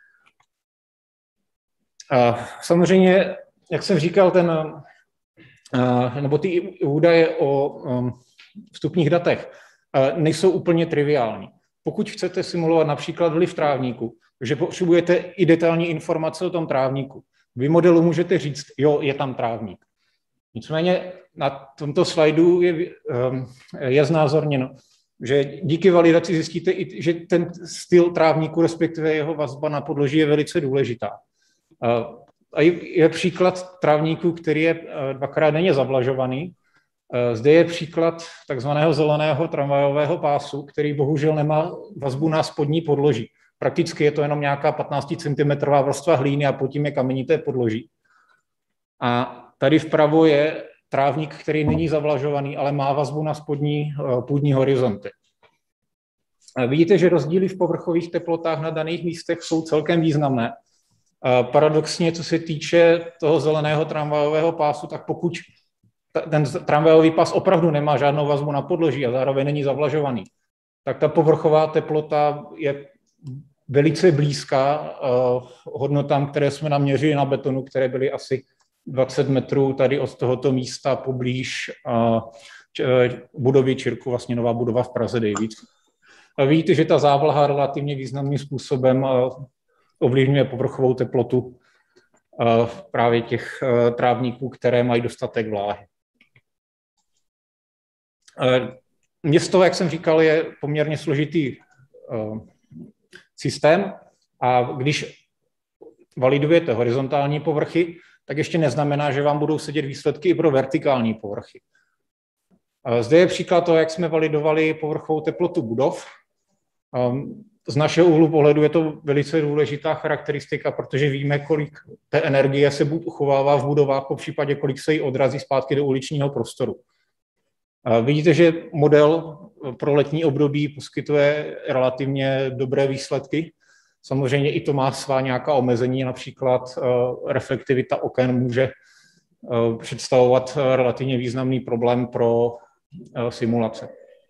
Samozřejmě, jak jsem říkal, ten, nebo ty údaje o vstupních datech nejsou úplně triviální. Pokud chcete simulovat například vliv trávníku, že potřebujete i detailní informace o tom trávníku. Vy modelu můžete říct, jo, je tam trávník. Nicméně na tomto slajdu je, je znázorněno, že díky validaci zjistíte, i, že ten styl trávníku, respektive jeho vazba na podloží, je velice důležitá. A je příklad trávníku, který je dvakrát denně zavlažovaný. Zde je příklad takzvaného zeleného tramvajového pásu, který bohužel nemá vazbu na spodní podloží. Prakticky je to jenom nějaká patnácticentimetrová vrstva hlíny a pod tím je kamenité podloží. A tady vpravo je trávník, který není zavlažovaný, ale má vazbu na spodní půdní horizonty. Vidíte, že rozdíly v povrchových teplotách na daných místech jsou celkem významné. Paradoxně, co se týče toho zeleného tramvajového pásu, tak pokud ten tramvajový pás opravdu nemá žádnou vazbu na podloží a zároveň není zavlažovaný, tak ta povrchová teplota je velice blízká hodnotám, které jsme naměřili na betonu, které byly asi dvacet metrů tady od tohoto místa poblíž budovy Čirku, vlastně nová budova v Praze Davids. Vidíte, že ta závlaha relativně významným způsobem ovlivňuje povrchovou teplotu právě těch trávníků, které mají dostatek vláhy. Město, jak jsem říkal, je poměrně složitý systém a když validujete horizontální povrchy, tak ještě neznamená, že vám budou sedět výsledky i pro vertikální povrchy. Zde je příklad toho, jak jsme validovali povrchovou teplotu budov. Z našeho úhlu pohledu je to velice důležitá charakteristika, protože víme, kolik té energie se uchovává v budovách, po případě kolik se jí odrazí zpátky do uličního prostoru. Vidíte, že model pro letní období poskytuje relativně dobré výsledky. Samozřejmě i to má svá nějaká omezení, například reflektivita oken může představovat relativně významný problém pro simulace.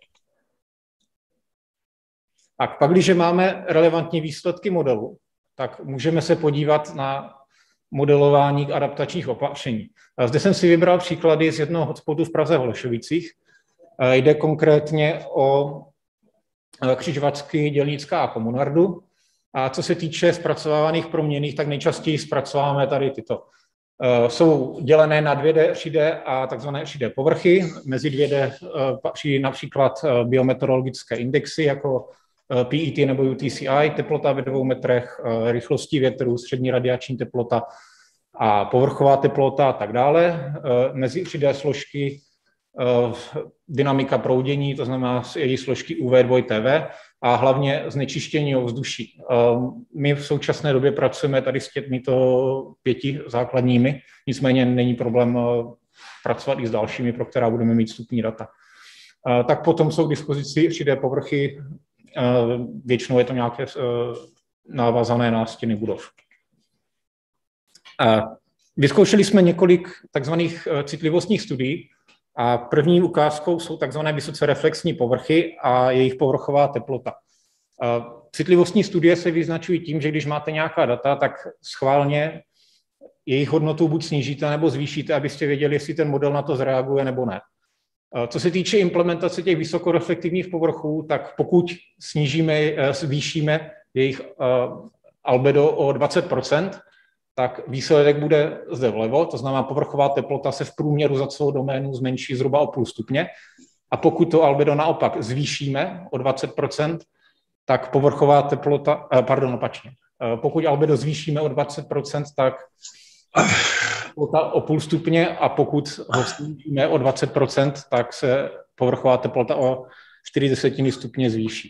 A pak, když máme relevantní výsledky modelu, tak můžeme se podívat na modelování adaptačních opatření. Zde jsem si vybral příklady z jednoho hotspotu v Praze Holešovicích. Jde konkrétně o Křižovatky, Dělnická a Komunardu. A co se týče zpracovávaných proměnných, tak nejčastěji zpracováváme tady tyto. Jsou dělené na dvě dé, tři dé a takzvané tři dé povrchy. Mezi dvě dé patří například biometeorologické indexy jako P E T nebo U T C I, teplota ve dvou metrech, rychlosti větru, střední radiační teplota a povrchová teplota a tak dále. Mezi tři dé složky dynamika proudění, to znamená její složky U V dva T V a hlavně znečištění ovzduší. My v současné době pracujeme tady s těmito pěti základními, nicméně není problém pracovat i s dalšími, pro která budeme mít vstupní data. Tak potom jsou k dispozici tři dé povrchy, většinou je to nějaké návazané na stěny budov. Vyzkoušeli jsme několik takzvaných citlivostních studií a první ukázkou jsou takzvané vysoce reflexní povrchy a jejich povrchová teplota. Citlivostní studie se vyznačují tím, že když máte nějaká data, tak schválně jejich hodnotu buď snížíte nebo zvýšíte, abyste věděli, jestli ten model na to zareaguje nebo ne. Co se týče implementace těch vysokoreflektivních povrchů, tak pokud snížíme, zvýšíme jejich albedo o dvacet procent, tak výsledek bude zde vlevo, to znamená povrchová teplota se v průměru za celou doménu zmenší zhruba o půl stupně. A pokud to albedo naopak zvýšíme o dvacet procent, tak povrchová teplota, pardon, opačně, pokud albedo zvýšíme o dvacet procent, tak teplota o půl stupně a pokud ho snížíme o dvacet procent, tak se povrchová teplota o čtyři desetiny stupně zvýší.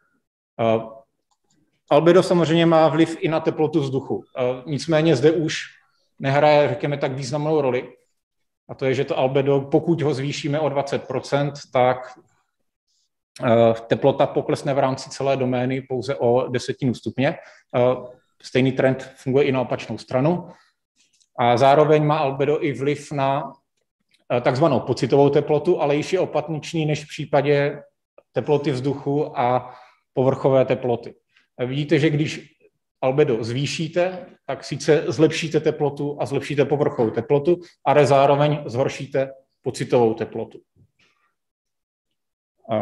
Albedo samozřejmě má vliv i na teplotu vzduchu. Nicméně zde už nehraje, řekněme, tak významnou roli. A to je, že to albedo, pokud ho zvýšíme o dvacet procent, tak teplota poklesne v rámci celé domény pouze o desetinu stupně. Stejný trend funguje i na opačnou stranu. A zároveň má albedo i vliv na takzvanou pocitovou teplotu, ale již je opatrnější než v případě teploty vzduchu a povrchové teploty. Vidíte, že když albedo zvýšíte, tak sice zlepšíte teplotu a zlepšíte povrchovou teplotu, ale zároveň zhoršíte pocitovou teplotu. A,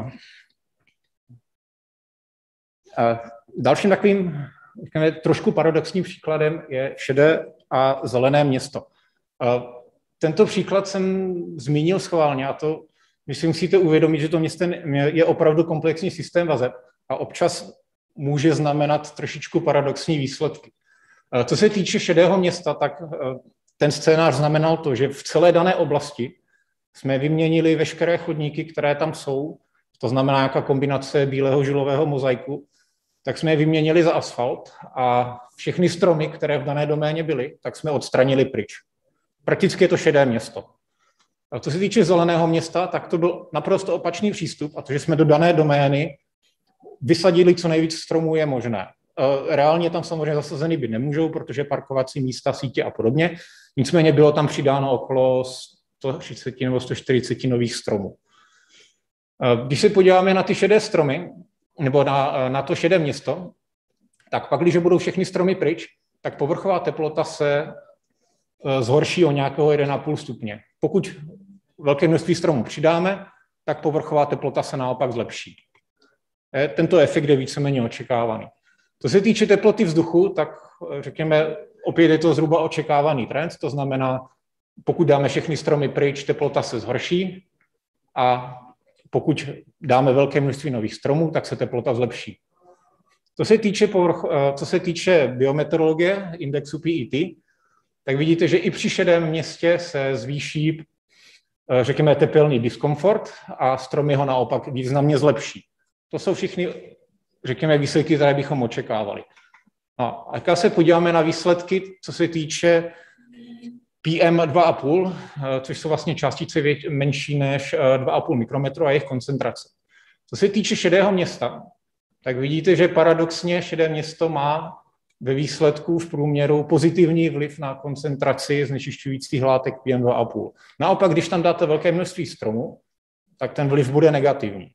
a dalším takovým řekněme, trošku paradoxním příkladem je šedé a zelené město. A tento příklad jsem zmínil schválně a to vy si musíte uvědomit, že to město je opravdu komplexní systém vazeb a občas může znamenat trošičku paradoxní výsledky. Co se týče šedého města, tak ten scénář znamenal to, že v celé dané oblasti jsme vyměnili veškeré chodníky, které tam jsou, to znamená nějaká kombinace bílého žulového mozaiku, tak jsme je vyměnili za asfalt a všechny stromy, které v dané doméně byly, tak jsme odstranili pryč. Prakticky je to šedé město. A co se týče zeleného města, tak to byl naprosto opačný přístup, a to, že jsme do dané domény vysadili co nejvíc stromů je možné. Reálně tam samozřejmě zasazeny být nemůžou, protože parkovací místa, sítě a podobně. Nicméně bylo tam přidáno okolo sto třicet nebo sto čtyřicet nových stromů. Když se podíváme na ty šedé stromy, nebo na, na to šedé město, tak pak, když budou všechny stromy pryč, tak povrchová teplota se zhorší o nějakého jeden a půl stupně. Pokud velké množství stromů přidáme, tak povrchová teplota se naopak zlepší. Tento efekt je víceméně očekávaný. Co se týče teploty vzduchu, tak řekněme, opět je to zhruba očekávaný trend, to znamená, pokud dáme všechny stromy pryč, teplota se zhorší a pokud dáme velké množství nových stromů, tak se teplota zlepší. Co se týče, povrch, co se týče biometeorologie, indexu P E T, tak vidíte, že i při šedém městě se zvýší, řekněme, tepelný diskomfort a stromy ho naopak významně zlepší. To jsou všechny, řekněme, výsledky, které bychom očekávali. A jak se podíváme na výsledky, co se týče P M dva a půl, což jsou vlastně částice menší než dva a půl mikrometru a jejich koncentrace. Co se týče šedého města, tak vidíte, že paradoxně šedé město má ve výsledku v průměru pozitivní vliv na koncentraci znečišťujících látek P M dva a půl. Naopak, když tam dáte velké množství stromů, tak ten vliv bude negativní.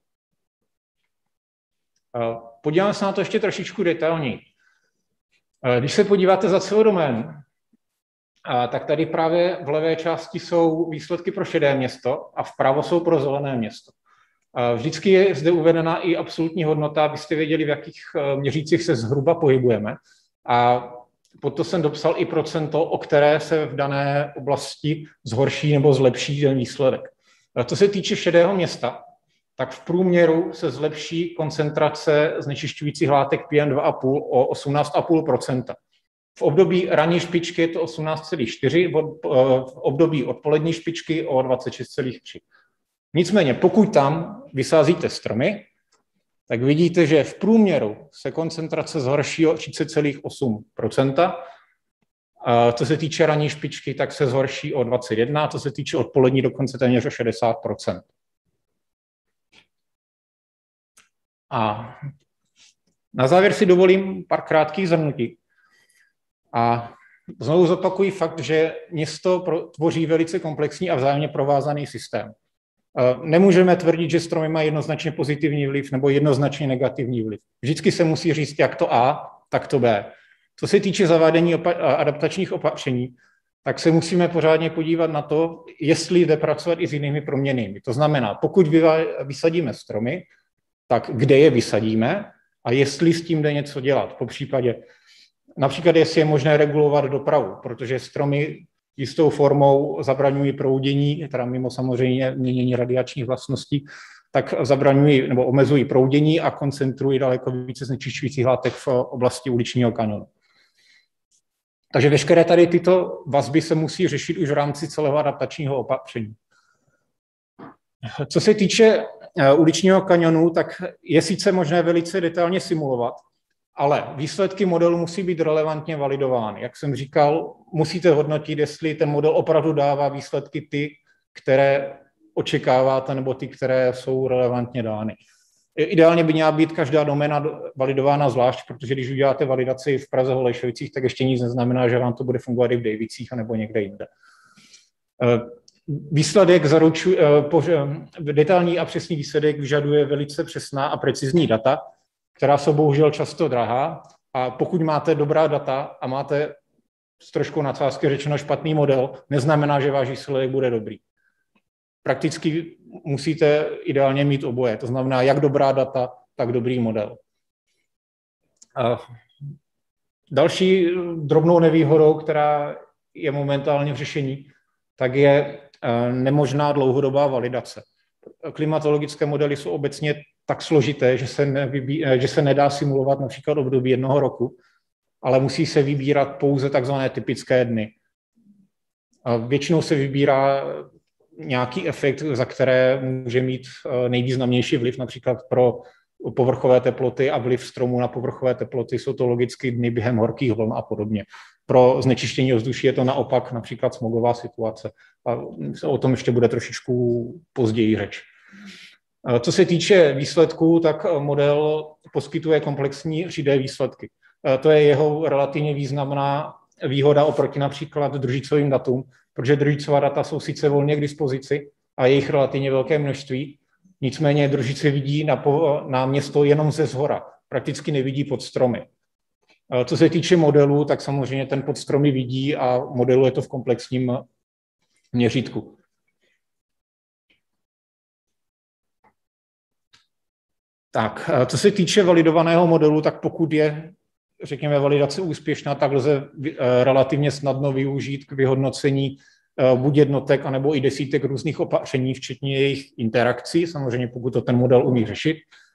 Podíváme se na to ještě trošičku detailněji. Když se podíváte za celou doménu, tak tady právě v levé části jsou výsledky pro šedé město a vpravo jsou pro zelené město. Vždycky je zde uvedena i absolutní hodnota, abyste věděli, v jakých měřících se zhruba pohybujeme. A pod to jsem dopsal i procento, o které se v dané oblasti zhorší nebo zlepší ten výsledek. Co se týče šedého města, tak v průměru se zlepší koncentrace znečišťujících látek P M dva a půl o osmnáct celá pět procenta. V období ranní špičky je to osmnáct celá čtyři, v období odpolední špičky o dvacet šest celá tři. Nicméně, pokud tam vysázíte stromy, tak vidíte, že v průměru se koncentrace zhorší o třicet celá osm procenta. Co se týče ranní špičky, tak se zhorší o dvacet jedna, co se týče odpolední dokonce téměř o šedesát procent. A na závěr si dovolím pár krátkých shrnutí. A znovu zopakuji fakt, že město tvoří velice komplexní a vzájemně provázaný systém. Nemůžeme tvrdit, že stromy mají jednoznačně pozitivní vliv nebo jednoznačně negativní vliv. Vždycky se musí říct jak to A, tak to B. Co se týče zavádění opa- adaptačních opatření, tak se musíme pořádně podívat na to, jestli jde pracovat i s jinými proměnnými. To znamená, pokud vysadíme stromy, tak kde je vysadíme a jestli s tím jde něco dělat. Po případě, například jestli je možné regulovat dopravu, protože stromy jistou formou zabraňují proudění, teda mimo samozřejmě měnění radiačních vlastností, tak zabraňují nebo omezují proudění a koncentrují daleko více znečišťujících látek v oblasti uličního kanonu. Takže veškeré tady tyto vazby se musí řešit už v rámci celého adaptačního opatření. Co se týče uličního kanionu, tak je sice možné velice detailně simulovat, ale výsledky modelu musí být relevantně validovány. Jak jsem říkal, musíte hodnotit, jestli ten model opravdu dává výsledky ty, které očekáváte, nebo ty, které jsou relevantně dány. Ideálně by měla být každá doména validována zvlášť, protože když uděláte validaci v Praze Holešovicích, tak ještě nic neznamená, že vám to bude fungovat i v Dejvicích nebo někde jinde. Výsledek zaručuje, detailní a přesný výsledek vyžaduje velice přesná a precizní data, která jsou bohužel často drahá, a pokud máte dobrá data a máte s troškou nadsázky řečeno špatný model, neznamená, že váš výsledek bude dobrý. Prakticky musíte ideálně mít oboje, to znamená jak dobrá data, tak dobrý model. A další drobnou nevýhodou, která je momentálně v řešení, tak je nemožná dlouhodobá validace. Klimatologické modely jsou obecně tak složité, že se, nevybí, že se nedá simulovat například období jednoho roku. ale musí se vybírat pouze takzvané typické dny. A většinou se vybírá nějaký efekt, za které může mít nejvýznamnější vliv, například pro povrchové teploty a vliv stromů na povrchové teploty jsou to logicky dny během horkých vln a podobně. Pro znečištění ovzduší je to naopak například smogová situace. A o tom ještě bude trošičku později řeč. Co se týče výsledků, tak model poskytuje komplexní tři dé výsledky. To je jeho relativně významná výhoda oproti například družicovým datům, protože družicová data jsou sice volně k dispozici a je jich relativně velké množství, nicméně družice vidí na, po, na město jenom ze zhora, prakticky nevidí pod stromy. Co se týče modelů, tak samozřejmě ten pod stromy vidí a modeluje to v komplexním měřítku. Tak, co se týče validovaného modelu, tak pokud je, řekněme, validace úspěšná, tak lze relativně snadno využít k vyhodnocení buď jednotek, anebo i desítek různých opatření, včetně jejich interakcí, samozřejmě pokud to ten model umí řešit.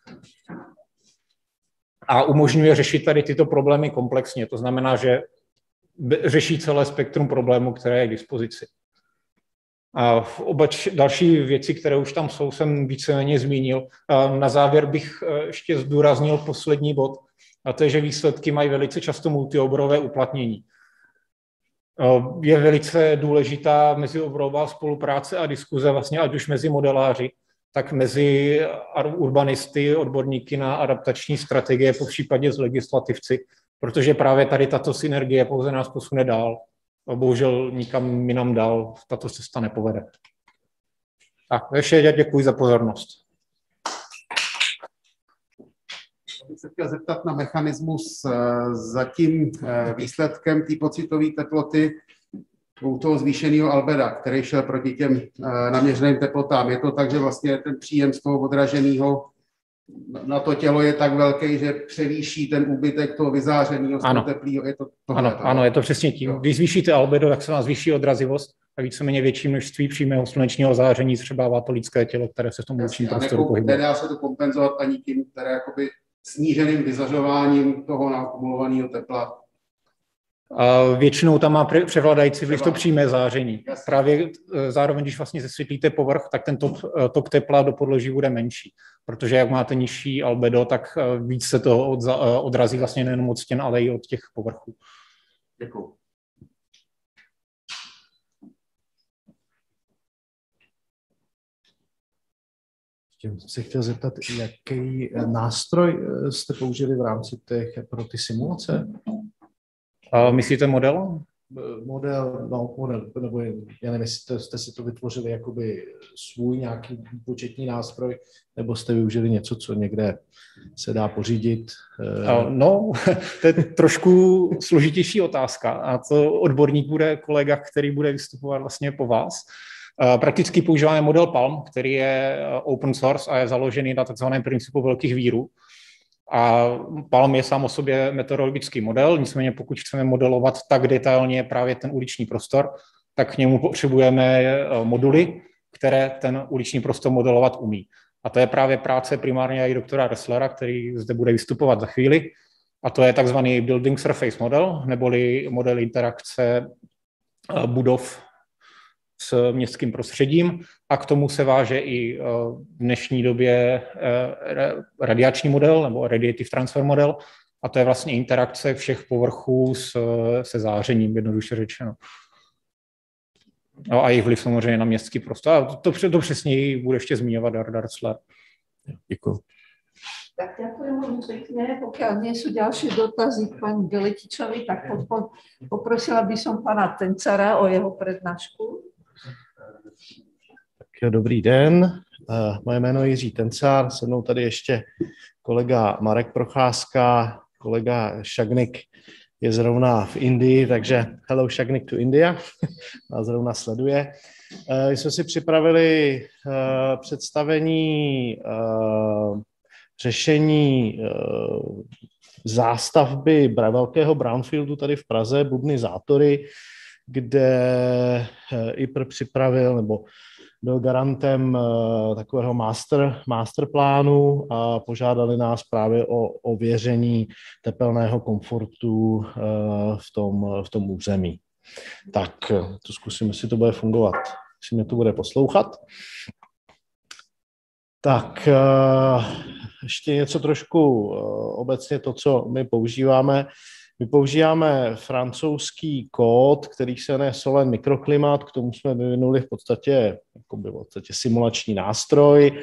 A umožňuje řešit tady tyto problémy komplexně, to znamená, že řeší celé spektrum problémů, které je k dispozici. A v obač, další věci, které už tam jsou, jsem víceméně zmínil. A na závěr bych ještě zdůraznil poslední bod, a to je, že výsledky mají velice často multioborové uplatnění. Je velice důležitá mezioborová spolupráce a diskuze, vlastně ať už mezi modeláři, tak mezi urbanisty, odborníky na adaptační strategie, popřípadě s legislativci, protože právě tady tato synergie pouze nás posune dál. A bohužel nikam jinam dál tato cesta nepovede. Tak, ještě děkuji za pozornost. Já bych se chtěl zeptat na mechanismus za tím výsledkem té pocitové teploty u toho zvýšeného albeda, který šel proti těm naměřeným teplotám. Je to tak, že vlastně ten příjem z toho odraženého na to tělo je tak velký, že převýší ten úbytek toho vyzářeného z toho teplého. Je to tohle, ano, ano, je to přesně tím. Jo. Když zvýšíte albedo, tak se vám zvýší odrazivost a víceméně větší množství přímého slunečního záření třeba to lidské tělo, které se v tom vnitřním prostoru pohybuje. Nedá se to kompenzovat ani tím, které jakoby sníženým vyzařováním toho naakumulovaného tepla. A většinou tam má převládající vliv to přímé záření. Jasně. Právě zároveň, když vlastně zesvětlíte povrch, tak ten tok, tok tepla do podloží bude menší. Protože jak máte nižší albedo, tak víc se to odrazí vlastně nejen od stěn, ale i od těch povrchů. Děkuji. Jsem se chtěl zeptat, jaký nástroj jste použili v rámci těch, pro ty simulace? A myslíte model? Model, no model, nebo já nevím, jestli jste si to vytvořili jakoby svůj nějaký výpočetní nástroj, nebo jste využili něco, co někde se dá pořídit? No, to je trošku složitější otázka a to odborník bude kolega, který bude vystupovat vlastně po vás. Prakticky používáme model Palm, který je open source a je založený na takzvaném principu velkých vírů. A Palm je sám o sobě meteorologický model, nicméně pokud chceme modelovat tak detailně právě ten uliční prostor, tak k němu potřebujeme moduly, které ten uliční prostor modelovat umí. A to je právě práce primárně i doktora Resslera, který zde bude vystupovat za chvíli. A to je takzvaný Building Surface Model, neboli model interakce budov s městským prostředím a k tomu se váže i v dnešní době radiační model nebo radiative transfer model a to je vlastně interakce všech povrchů s, se zářením, jednoduše řečeno. No a jejich vliv samozřejmě na městský prostor. A to, to, to přesněji bude ještě zmiňovat Darda Ressler. Děkuji. Tak ďakujem veľmi pekne. Pokiaľ nie sú ďalšie dotazy k pani Geletičovi, tak poprosila by som pana Tencara o jeho prednášku. Tak dobrý den, moje jméno je Jiří Tencar, se mnou tady ještě kolega Marek Procházka, kolega Šagnik je zrovna v Indii, takže hello Šagnik to India, a zrovna sleduje. My jsme si připravili představení řešení zástavby velkého brownfieldu tady v Praze, Bubny Zátory, kde I P R připravil, nebo byl garantem takového master, master plánu a požádali nás právě o ověření tepelného komfortu v tom, v tom území. Tak to zkusím, jestli to bude fungovat, jestli mě to bude poslouchat. Tak ještě něco trošku obecně to, co my používáme. My používáme francouzský kód, který se jmenuje Solen Mikroklimat, k tomu jsme vyvinuli v podstatě, jakoby v podstatě simulační nástroj.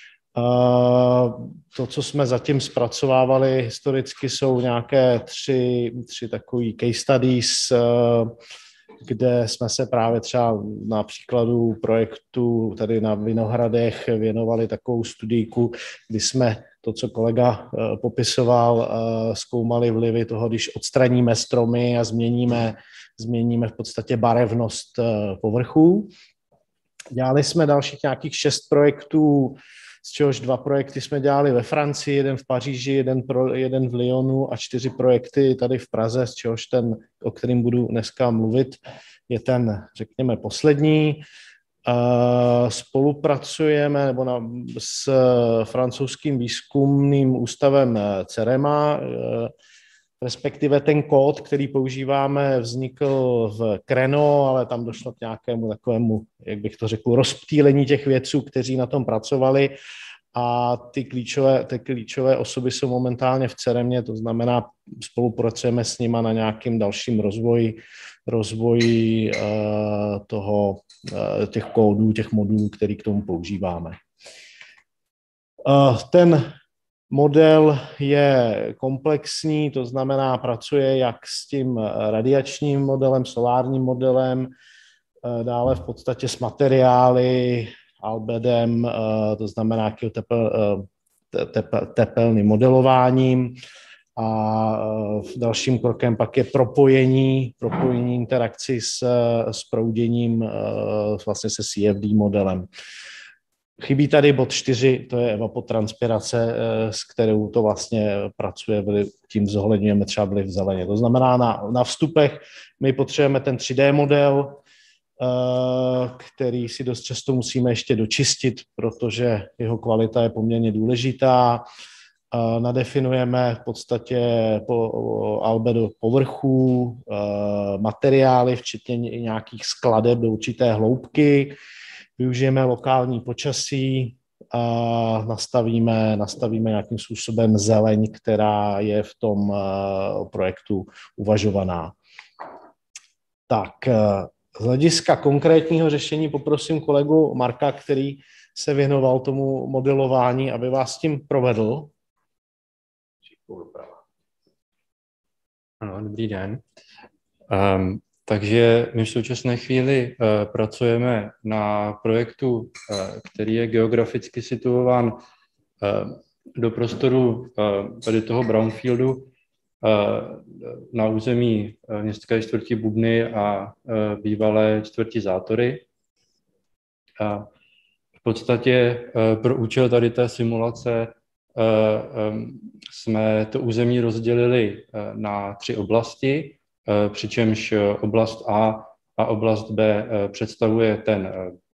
To, co jsme zatím zpracovávali historicky, jsou nějaké tři, tři takové case studies, kde jsme se právě třeba na příkladu projektu tady na Vinohradech věnovali takovou studijku, kdy jsme to, co kolega popisoval, zkoumali vlivy toho, když odstraníme stromy a změníme, změníme v podstatě barevnost povrchů. Dělali jsme dalších nějakých šest projektů, z čehož dva projekty jsme dělali ve Francii, jeden v Paříži, jeden, pro, jeden v Lyonu a čtyři projekty tady v Praze, z čehož ten, o kterým budu dneska mluvit, je ten, řekněme, poslední. Spolupracujeme nebo na, s francouzským výzkumným ústavem CEREMA, respektive ten kód, který používáme, vznikl v Creno, ale tam došlo k nějakému takovému, jak bych to řekl, rozptýlení těch vědců, kteří na tom pracovali a ty klíčové, ty klíčové osoby jsou momentálně v CEREMě, to znamená, spolupracujeme s nima na nějakým dalším rozvoji, rozvoji uh, toho, uh, těch kódů, těch modulů, který k tomu používáme. Uh, ten model je komplexní, to znamená, pracuje jak s tím radiačním modelem, solárním modelem, dále v podstatě s materiály, albedem, to znamená tepel, tepel, tepelným modelováním a dalším krokem pak je propojení, propojení interakci s, s prouděním, vlastně se C F D modelem. Chybí tady bod čtyři, to je evapotranspirace, s kterou to vlastně pracuje, tím zohledňujeme třeba vliv zeleně. To znamená, na, na vstupech my potřebujeme ten tři dé model, který si dost často musíme ještě dočistit, protože jeho kvalita je poměrně důležitá. Nadefinujeme v podstatě po albedo povrchů, materiály, včetně nějakých skladeb do určité hloubky. Využijeme lokální počasí a nastavíme, nastavíme nějakým způsobem zeleň, která je v tom projektu uvažovaná. Tak, z hlediska konkrétního řešení poprosím kolegu Marka, který se věnoval tomu modelování, aby vás s tím provedl. Ano, dobrý den. Um, takže my v současné chvíli uh, pracujeme na projektu, uh, který je geograficky situován uh, do prostoru uh, tady toho brownfieldu uh, na území uh, městské čtvrti Bubny a uh, bývalé čtvrti Zátory. Uh, v podstatě uh, pro účel tady té simulace uh, um, jsme to území rozdělili uh, na tři oblasti, přičemž oblast A a oblast B představuje ten,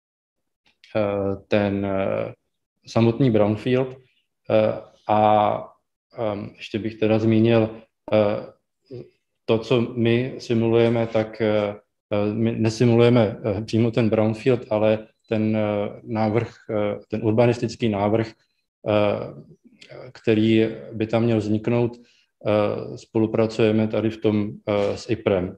ten samotný brownfield a ještě bych teda zmínil to, co my simulujeme, tak my nesimulujeme přímo ten brownfield, ale ten návrh, ten urbanistický návrh, který by tam měl vzniknout. Spolupracujeme tady v tom s IPRem.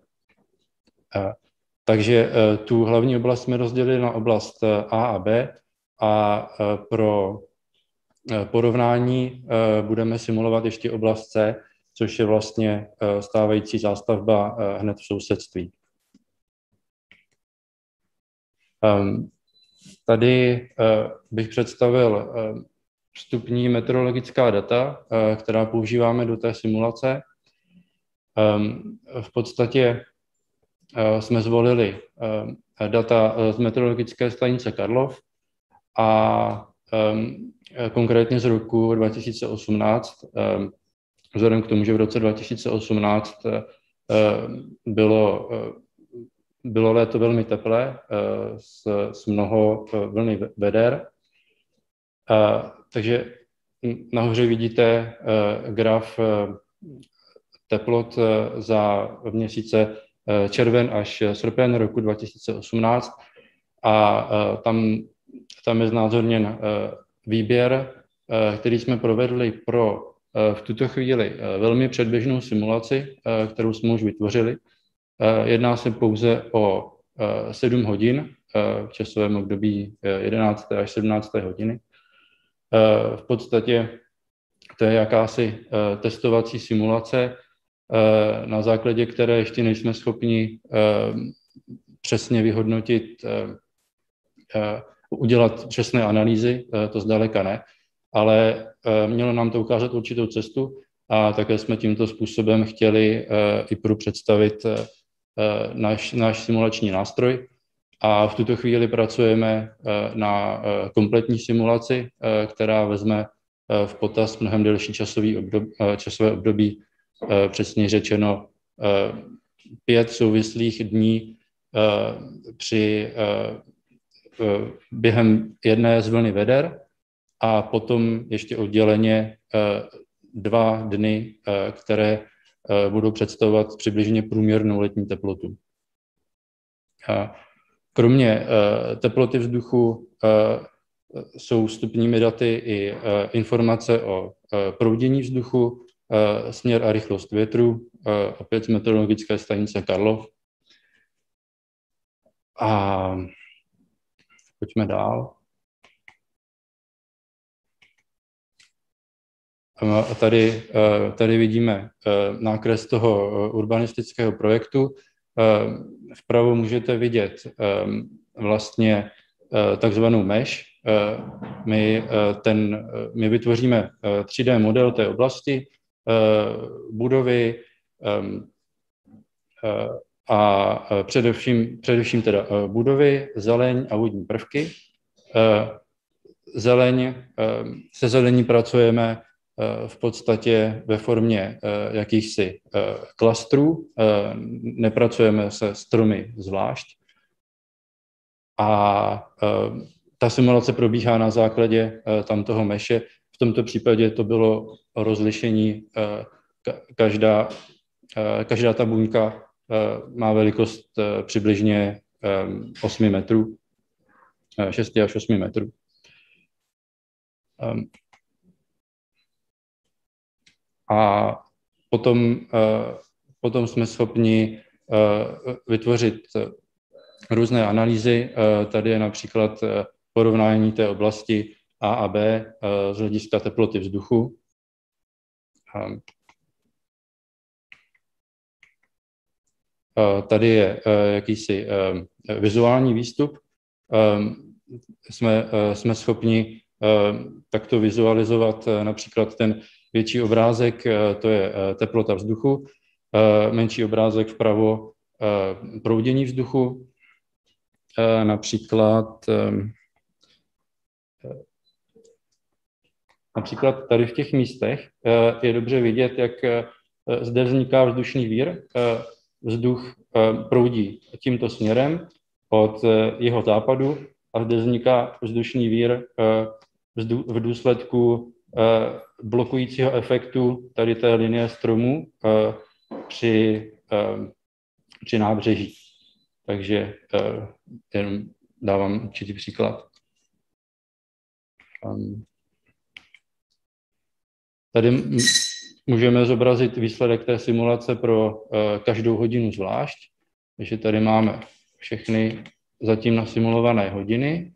Takže tu hlavní oblast jsme rozdělili na oblast A a B a pro porovnání budeme simulovat ještě oblast C, což je vlastně stávající zástavba hned v sousedství. Tady bych představil vstupní meteorologická data, která používáme do té simulace. V podstatě jsme zvolili data z meteorologické stanice Karlov a konkrétně z roku dva tisíce osmnáct, vzhledem k tomu, že v roce dva tisíce osmnáct bylo bylo léto velmi teplé s, s mnoho vlny veder. Takže nahoře vidíte graf teplot za měsíce červen až srpen roku dva tisíce osmnáct a tam, tam je znázorněn výběr, který jsme provedli pro v tuto chvíli velmi předběžnou simulaci, kterou jsme už vytvořili. Jedná se pouze o sedm hodin v časovém období jedenácté až sedmnácté hodiny. V podstatě to je jakási testovací simulace, na základě které ještě nejsme schopni přesně vyhodnotit, udělat přesné analýzy, to zdaleka ne, ale mělo nám to ukázat určitou cestu a také jsme tímto způsobem chtěli i pro představit náš, náš simulační nástroj. A v tuto chvíli pracujeme na kompletní simulaci, která vezme v potaz mnohem delší časový období, časové období, přesně řečeno pět souvislých dní při, během jedné z vlny veder a potom ještě odděleně dva dny, které budou představovat přibližně průměrnou letní teplotu. Kromě teploty vzduchu jsou vstupními daty i informace o proudění vzduchu, směr a rychlost větru, opět z meteorologické stanice Karlov. A pojďme dál. A tady, tady vidíme nákres toho urbanistického projektu. Vpravo můžete vidět vlastně takzvanou mesh. My, ten, my vytvoříme tři dé model té oblasti, budovy a především, především teda budovy, zeleň a vodní prvky. Zeleň, se zelení pracujeme v podstatě ve formě jakýchsi klastrů, nepracujeme se stromy zvlášť. A ta simulace probíhá na základě tam toho meše. V tomto případě to bylo rozlišení, každá, každá ta buňka má velikost přibližně osm metrů, šest až osm metrů. A potom, potom jsme schopni vytvořit různé analýzy. Tady je například porovnání té oblasti A a B z hlediska teploty vzduchu. Tady je jakýsi vizuální výstup. Jsme, jsme schopni takto vizualizovat například ten větší obrázek, to je teplota vzduchu, menší obrázek vpravo proudění vzduchu. Například, například tady v těch místech je dobře vidět, jak zde vzniká vzdušný vír. Vzduch proudí tímto směrem od jeho západu a zde vzniká vzdušný vír v důsledku blokujícího efektu tady té linie stromů při, při nábřeží. Takže jenom dávám určitý příklad. Tady můžeme zobrazit výsledek té simulace pro každou hodinu zvlášť. Takže tady máme všechny zatím nasimulované hodiny.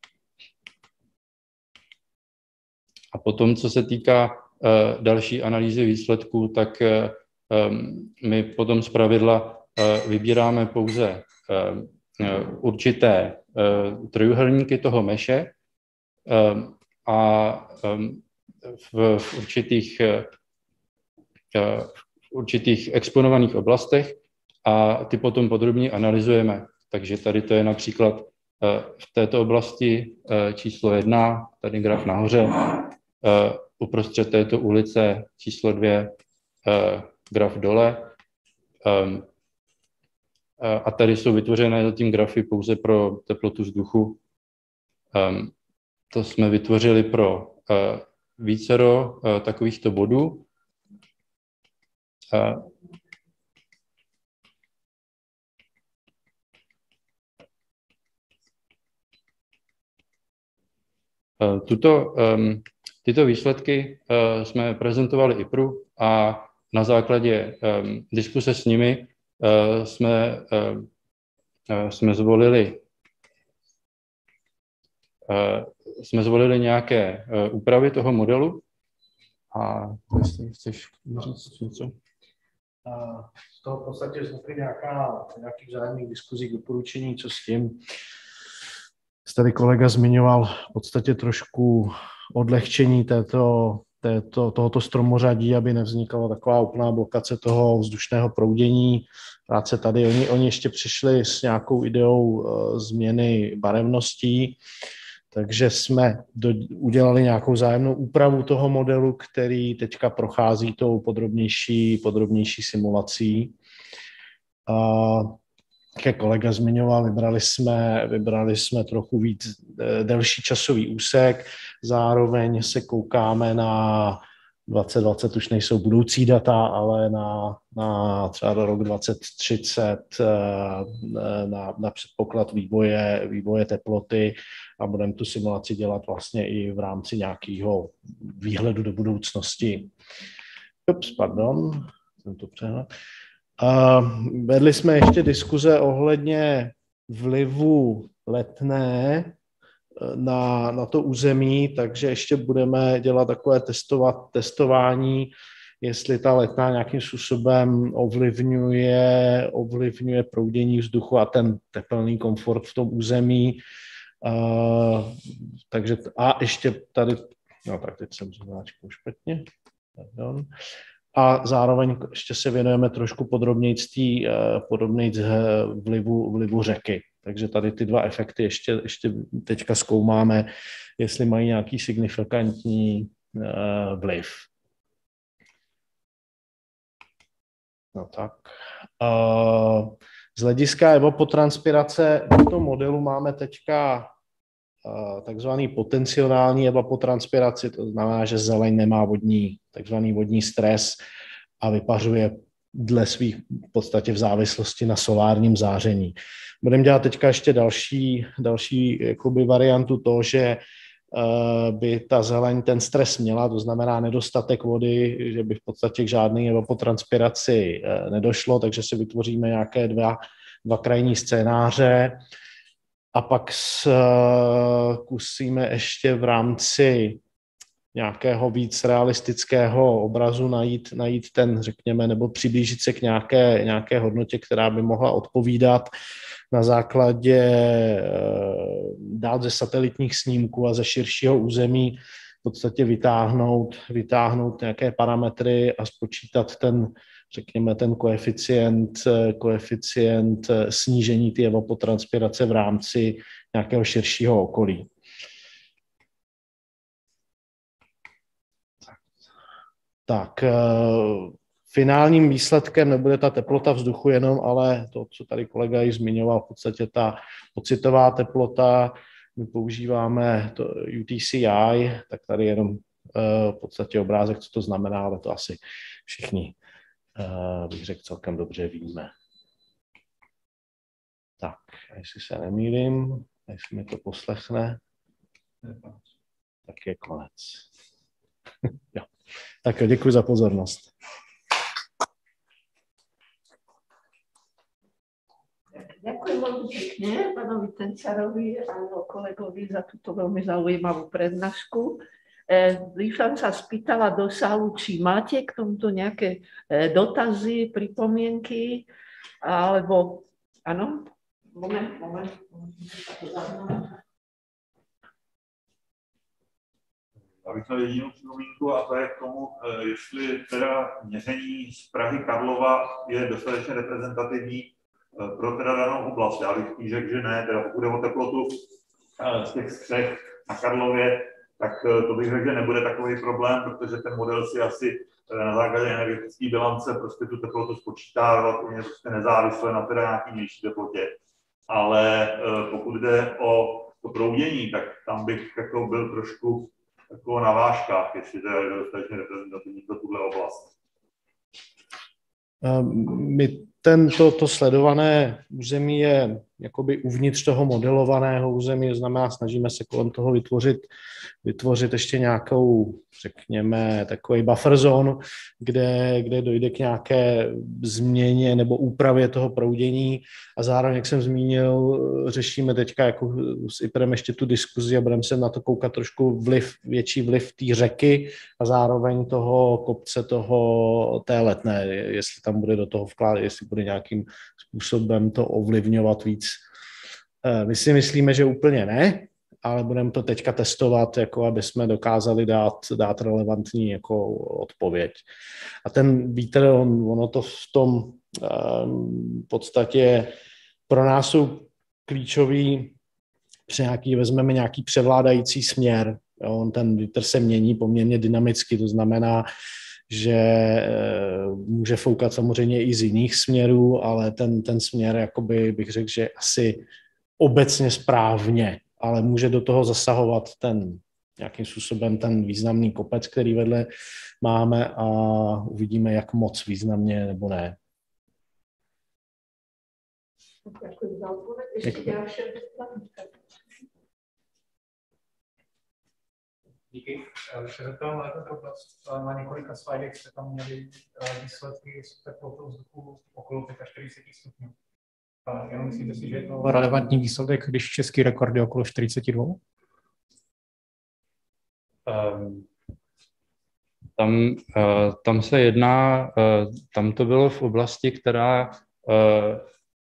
A potom, co se týká uh, další analýzy výsledků, tak uh, my potom zpravidla uh, vybíráme pouze uh, uh, určité uh, trojuhelníky toho meše uh, a um, v, v, určitých, uh, v určitých exponovaných oblastech a ty potom podrobně analyzujeme. Takže tady to je například uh, v této oblasti uh, číslo jedna, tady graf nahoře, Uh, uprostřed této ulice číslo dvě, uh, graf dole. Um, a tady jsou vytvořené zatím grafy pouze pro teplotu vzduchu. To jsme vytvořili pro vícero takovýchto bodů. Tuto, tyto výsledky jsme prezentovali I P R U a na základě diskuse s nimi jsme, jsme zvolili jsme zvolili nějaké úpravy toho modelu. A jestli chceš říct něco? Z toho v podstatě vznikly nějaká, nějaký vzájemných diskuzí, doporučení, co s tím. Tady kolega zmiňoval v podstatě trošku odlehčení této, této, tohoto stromořadí, aby nevznikala taková úplná blokace toho vzdušného proudění. Rád se tady, oni, oni ještě přišli s nějakou ideou uh, změny barevností, takže jsme do, udělali nějakou vzájemnou úpravu toho modelu, který teďka prochází tou podrobnější, podrobnější simulací. Uh, Jak kolega zmiňoval, vybrali jsme, vybrali jsme trochu víc delší časový úsek, zároveň se koukáme na dvacet dvacet, už nejsou budoucí data, ale na, na třeba do rok dvacet třicet, na, na předpoklad vývoje, vývoje teploty a budeme tu simulaci dělat vlastně i v rámci nějakého výhledu do budoucnosti. Ups, pardon, jsem to přehnal. A vedli jsme ještě diskuze ohledně vlivu Letné na, na to území, takže ještě budeme dělat takové testovat, testování, jestli ta Letná nějakým způsobem ovlivňuje, ovlivňuje proudění vzduchu a ten tepelný komfort v tom území. A, takže a ještě tady, no tak teď jsem značkou špatně, pardon. A zároveň ještě se věnujeme trošku podrobnějství vlivu, vlivu řeky. Takže tady ty dva efekty ještě, ještě teďka zkoumáme, jestli mají nějaký signifikantní vliv. No tak. Z hlediska evapotranspirace v tom modelu máme teďka takzvaný potenciální evapotranspiraci, to znamená, že zeleň nemá vodní, takzvaný vodní stres a vypařuje dle svých v podstatě v závislosti na solárním záření. Budeme dělat teďka ještě další, další jakoby variantu toho, že by ta zeleň ten stres měla, to znamená nedostatek vody, že by v podstatě k žádné evapotranspiraci nedošlo, takže si vytvoříme nějaké dva, dva krajní scénáře. A pak zkusíme ještě v rámci nějakého víc realistického obrazu najít, najít ten, řekněme, nebo přiblížit se k nějaké, nějaké hodnotě, která by mohla odpovídat na základě dát ze satelitních snímků a ze širšího území v podstatě vytáhnout, vytáhnout nějaké parametry a spočítat ten, řekněme, ten koeficient, koeficient snížení té evapotranspirace v rámci nějakého širšího okolí. Tak, finálním výsledkem nebude ta teplota vzduchu jenom, ale to, co tady kolega již zmiňoval, v podstatě ta pocitová teplota. My používáme to U T C I, tak tady jenom v podstatě obrázek, co to znamená, ale to asi všichni bych řekl celkem dobře víme. Tak, jestli se nemýlím, jestli mi to poslechne, tak je konec. Jo. Tak jo, děkuji za pozornost. Ďakujem veľmi pekne pánovi Tencarovi a kolegovi za túto veľmi zaujímavú prednášku. By som sa spýtala do sálu, či máte k tomuto nejaké dotazy, pripomienky, alebo áno? Moment, moment. Já bych měl jedinou připomínku a to je k tomu, jestli teda měření z Prahy Karlova je dostatečně reprezentativní pro teda danou oblast. Já bych spíš řekl, že ne, teda pokud jde o teplotu z těch střech na Karlově, tak to bych řekl, že nebude takový problém, protože ten model si asi na základě energetické bilance prostě tu teplotu spočítá relativně prostě nezávisle na teda nějaký nižší teplotě. Ale pokud jde o to proudění, tak tam bych jako byl trošku jako na vážkách, jestli to je dostatečně reprezentativní pro tuhle oblast. My tento to sledované území je jakoby uvnitř toho modelovaného území, znamená, snažíme se kolem toho vytvořit, vytvořit ještě nějakou, řekněme, takový buffer zone, kde, kde dojde k nějaké změně nebo úpravě toho proudění a zároveň, jak jsem zmínil, řešíme teďka jako s IPRem ještě tu diskuzi a budeme se na to koukat trošku vliv, větší vliv té řeky a zároveň toho kopce, toho, té Letné, jestli tam bude do toho vkládat, jestli bude nějakým způsobem to ovlivňovat víc. My si myslíme, že úplně ne, ale budeme to teďka testovat, jako aby jsme dokázali dát, dát relevantní jako odpověď. A ten vítr, on, ono to v tom v podstatě pro nás jsou klíčový, při nějaký, vezmeme nějaký převládající směr. Jo, on ten vítr se mění poměrně dynamicky, to znamená, že může foukat samozřejmě i z jiných směrů, ale ten, ten směr, jakoby bych řekl, že asi obecně správně, ale může do toho zasahovat ten nějakým způsobem ten významný kopec, který vedle máme a uvidíme, jak moc významně nebo ne. Děkuji za odpověď. Ještě další Díky. Když se zeptám na tuto oblast, na několika slajdech jste tam měli výsledky s teplotou vzduchu okolo čtyřicet pět stupňů. Jenom myslíte si, že je to relevantní výsledek, když český rekord je okolo čtyřicet dva? Um, tam, uh, tam se jedná, uh, tam to bylo v oblasti, která uh,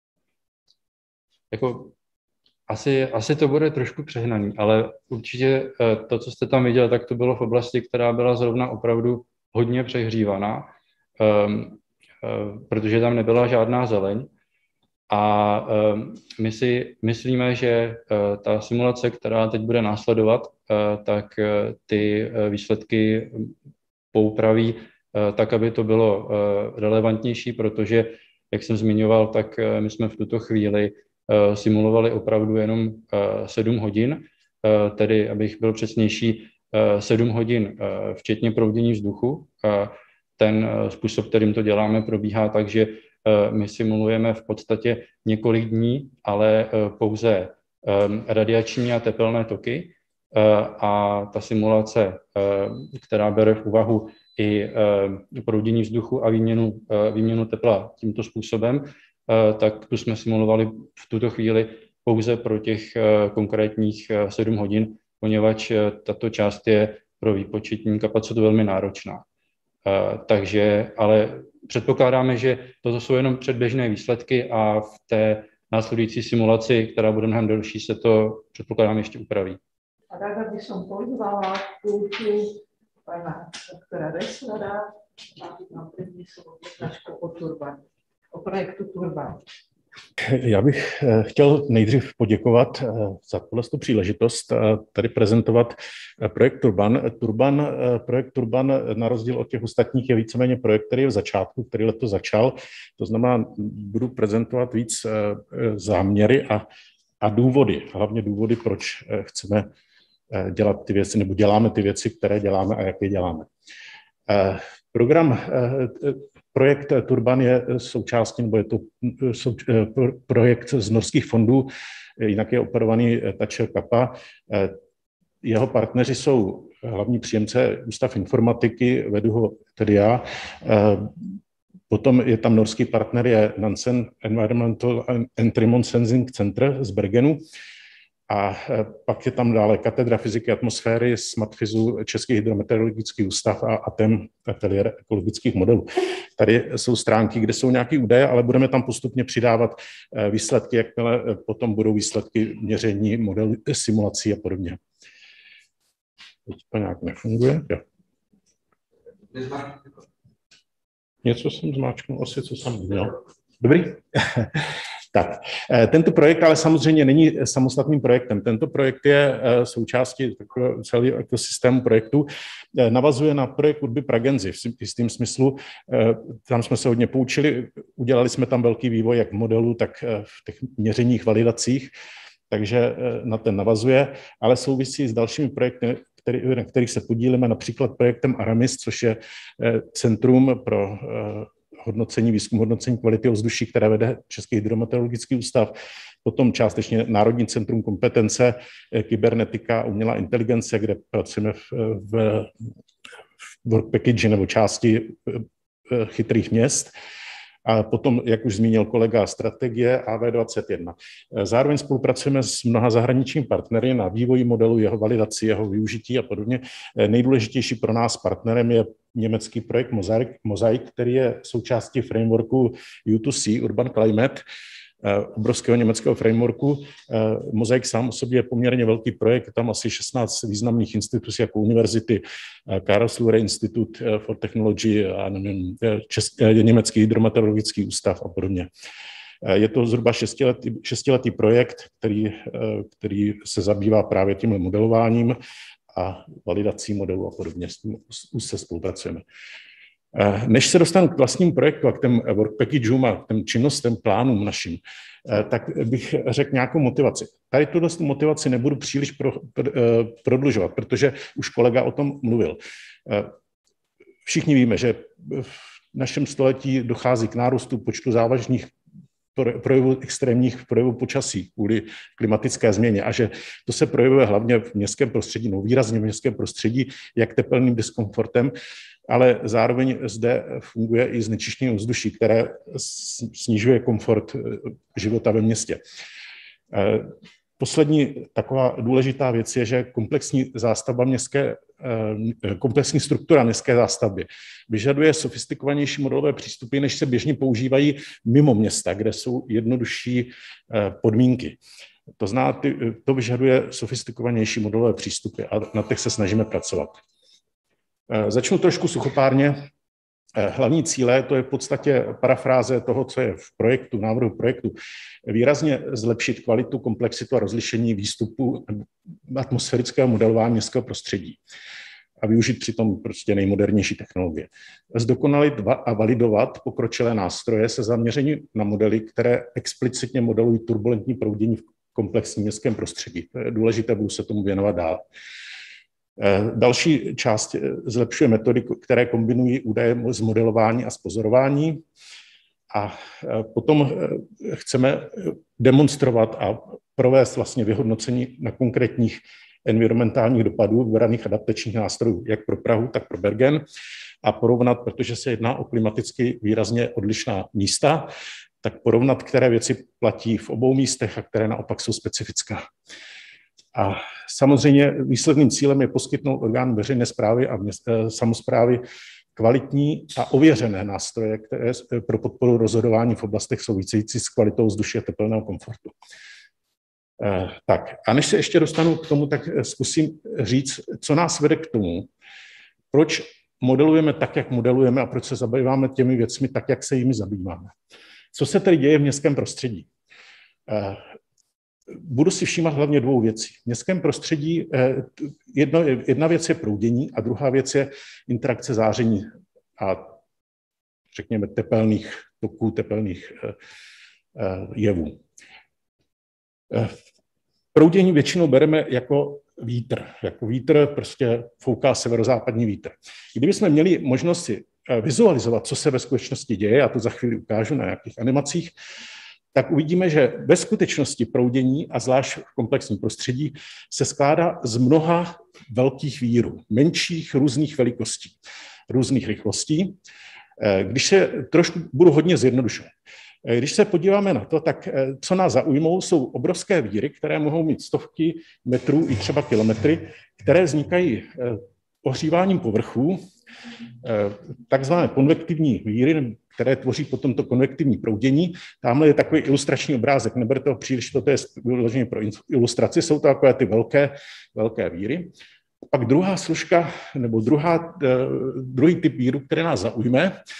jako asi, asi to bude trošku přehnaný, ale určitě uh, to, co jste tam viděl, tak to bylo v oblasti, která byla zrovna opravdu hodně přehřívaná, um, uh, protože tam nebyla žádná zeleň. A uh, my si myslíme, že uh, ta simulace, která teď bude následovat, uh, tak uh, ty uh, výsledky poupraví uh, tak, aby to bylo uh, relevantnější, protože, jak jsem zmiňoval, tak uh, my jsme v tuto chvíli uh, simulovali opravdu jenom uh, sedm hodin, uh, tedy, abych byl přesnější, uh, sedm hodin uh, včetně proudění vzduchu. Uh, ten uh, způsob, kterým to děláme, probíhá tak, že my simulujeme v podstatě několik dní, ale pouze radiační a tepelné toky a ta simulace, která bere v úvahu i proudění vzduchu a výměnu, výměnu tepla tímto způsobem, tak tu jsme simulovali v tuto chvíli pouze pro těch konkrétních sedm hodin, poněvadž tato část je pro výpočetní kapacitu velmi náročná. Takže, ale předpokládáme, že toto jsou jenom předběžné výsledky a v té následující simulaci, která bude mnohem delší, se to předpokládám ještě upraví. A ráda by som pozvala půlku pana doktora Resslera, aby nám přednesl přednášku o Turban, o projektu Turban. Já bych chtěl nejdřív poděkovat za tuto příležitost tady prezentovat projekt Turban. Turban. Projekt Turban na rozdíl od těch ostatních je víceméně projekt, který je v začátku, který letos začal. To znamená, budu prezentovat víc záměry a, a důvody, hlavně důvody, proč chceme dělat ty věci, nebo děláme ty věci, které děláme a jak je děláme. Program Projekt Turban je součástí, nebo je to projekt z norských fondů, jinak je operovaný Thatcher Kappa. Jeho partneři jsou hlavní příjemce Ústav informatiky, vedu ho tedy já. Potom je tam norský partner, je Nansen Environmental and Remote Sensing Center z Bergenu. A pak je tam dále Katedra fyziky atmosféry z Matfizu, Český hydrometeorologický ústav a ATEM, ateliér ekologických modelů. Tady jsou stránky, kde jsou nějaké údaje, ale budeme tam postupně přidávat výsledky, jakmile potom budou výsledky měření, modelů, simulací a podobně. Teď to nějak nefunguje. Jo. Něco jsem zmáčknul, asi co jsem měl. Dobrý. Tak, tento projekt ale samozřejmě není samostatným projektem. Tento projekt je součástí celého ekosystému projektu. Navazuje na projekt Urbi Pragenzi v jistém smyslu. Tam jsme se hodně poučili, udělali jsme tam velký vývoj jak v modelu, tak v těch měřeních, validacích, takže na ten navazuje, ale souvisí s dalšími projekty, který, na kterých se podílíme, například projektem Aramis, což je Centrum pro hodnocení, výzkum hodnocení kvality ovzduší, které vede Český hydrometeorologický ústav, potom částečně Národní centrum kompetence, kybernetika a umělá inteligence, kde pracujeme v, v, v work package nebo části chytrých měst. A potom, jak už zmínil kolega, strategie A V dvacet jedna. Zároveň spolupracujeme s mnoha zahraničními partnery na vývoji modelu, jeho validaci, jeho využití a podobně. Nejdůležitější pro nás partnerem je německý projekt Mosaic, Mosaic, který je součástí frameworku U two C, Urban Climate, obrovského německého frameworku. Mosaic sám o sobě je poměrně velký projekt, tam asi šestnáct významných institucí, jako univerzity, Karlsruhe Institut for Technology a nevím, Český, německý hydrometeorologický ústav a podobně. Je to zhruba šestiletý, šestiletý projekt, který, který se zabývá právě tím modelováním a validací modelu a podobně. S tím už se spolupracujeme. Než se dostanu k vlastním projektu a k těm work packageům a k těm činnostem, plánům našim, tak bych řekl nějakou motivaci. Tady tuhle motivaci nebudu příliš pro, pro, prodlužovat, protože už kolega o tom mluvil. Všichni víme, že v našem století dochází k nárůstu počtu závažných projevů extrémních projevů počasí kvůli klimatické změně a že to se projevuje hlavně v městském prostředí, no výrazně v městském prostředí, jak tepelným diskomfortem, ale zároveň zde funguje i znečištění ovzduší, které snižuje komfort života ve městě. Poslední taková důležitá věc je, že komplexní zástavba městské, komplexní struktura městské zástavby vyžaduje sofistikovanější modelové přístupy, než se běžně používají mimo města, kde jsou jednodušší podmínky. To znamená, to vyžaduje sofistikovanější modelové přístupy a na těch se snažíme pracovat. Začnu trošku suchopárně. Hlavní cíle, to je v podstatě parafráze toho, co je v projektu, návrhu projektu, výrazně zlepšit kvalitu, komplexitu a rozlišení výstupu atmosférického modelování městského prostředí a využít přitom prostě nejmodernější technologie. Zdokonalit a validovat pokročilé nástroje se zaměřením na modely, které explicitně modelují turbulentní proudění v komplexním městském prostředí. To je důležité, budu se tomu věnovat dál. Další část zlepšuje metody, které kombinují údaje z modelování a z pozorování. A potom chceme demonstrovat a provést vlastně vyhodnocení na konkrétních environmentálních dopadů vybraných adaptačních nástrojů, jak pro Prahu, tak pro Bergen, a porovnat, protože se jedná o klimaticky výrazně odlišná místa, tak porovnat, které věci platí v obou místech a které naopak jsou specifická. A samozřejmě výsledným cílem je poskytnout orgánům veřejné správy a měst, samosprávy kvalitní a ověřené nástroje, které pro podporu rozhodování v oblastech souvisejících s kvalitou vzduší a tepelného komfortu. Tak a než se ještě dostanu k tomu, tak zkusím říct, co nás vede k tomu, proč modelujeme tak, jak modelujeme a proč se zabýváme těmi věcmi tak, jak se jimi zabýváme. Co se tedy děje v městském prostředí? Budu si všímat hlavně dvou věcí. V městském prostředí jedno, jedna věc je proudění a druhá věc je interakce záření a řekněme tepelných toků, tepelných jevů. Proudění většinou bereme jako vítr. Jako vítr prostě fouká severozápadní vítr. Kdybychom měli možnost si vizualizovat, co se ve skutečnosti děje, já to za chvíli ukážu na nějakých animacích, tak uvidíme, že ve skutečnosti proudění, a zvlášť v komplexním prostředí, se skládá z mnoha velkých vírů, menších různých velikostí, různých rychlostí. Když se trošku budu hodně zjednodušovat. Když se podíváme na to, tak co nás zaujmou, jsou obrovské víry, které mohou mít stovky metrů i třeba kilometry, které vznikají ohříváním povrchů, takzvané konvektivní víry, které tvoří potom to konvektivní proudění. Tamhle je takový ilustrační obrázek, neberte ho příliš, to je vyloženě pro ilustraci, jsou to takové ty velké, velké víry. Pak druhá složka, nebo druhá, druhý typ víru, který nás zaujme,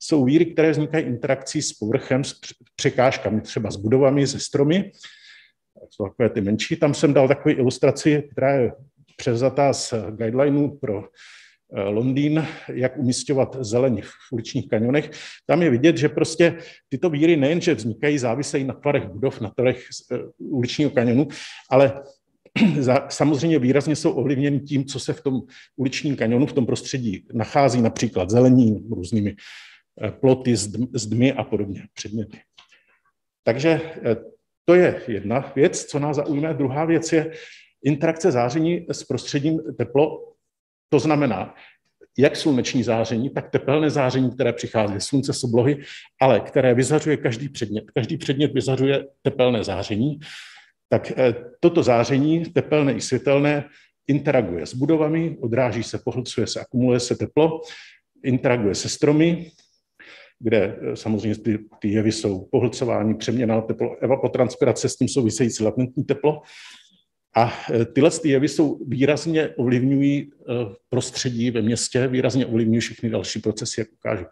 jsou víry, které vznikají interakcí s povrchem, s překážkami, třeba s budovami, se stromy. Jsou takové ty menší. Tam jsem dal takovou ilustraci, která je převzatá z guidelineu pro Londýn, jak umisťovat zeleň v uličních kanionech. Tam je vidět, že prostě tyto víry nejenže vznikají, závisejí na tvarech budov, na tvarech uličního kanionu, ale samozřejmě výrazně jsou ovlivněny tím, co se v tom uličním kanionu, v tom prostředí nachází, například zelení, různými ploty, zdmi a podobně, předměty. Takže to je jedna věc, co nás zaujme. Druhá věc je interakce záření s prostředím teplo. To znamená, jak sluneční záření, tak tepelné záření, které přichází z slunce, z oblohy, ale které vyzařuje každý předmět. Každý předmět vyzařuje tepelné záření. Tak toto záření, tepelné i světelné, interaguje s budovami, odráží se, pohlcuje se, akumuluje se teplo, interaguje se stromy, kde samozřejmě ty, ty jevy jsou pohlcování, přeměna na teplo, evapotranspirace, s tím související latentní teplo. A tyhle ty jevy jsou výrazně ovlivňují prostředí ve městě, výrazně ovlivňují všechny další procesy, jak ukážu.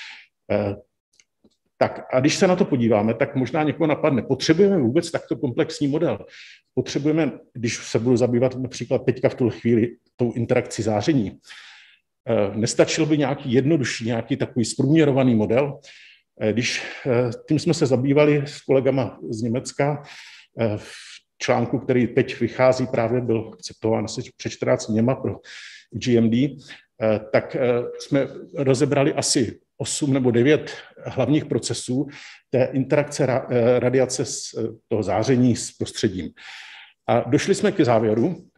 Tak a když se na to podíváme, tak možná někoho napadne, potřebujeme vůbec takto komplexní model. Potřebujeme, když se budu zabývat například teďka v tuhle chvíli tou interakcí záření, nestačil by nějaký jednodušší, nějaký takový zprůměrovaný model. Když tím jsme se zabývali s kolegama z Německa v článku, který teď vychází, právě byl akceptován asi před čtrnácti dněma pro G M D, tak jsme rozebrali asi osm nebo devět hlavních procesů té interakce radiace z toho záření s prostředím. A došli jsme k závěru,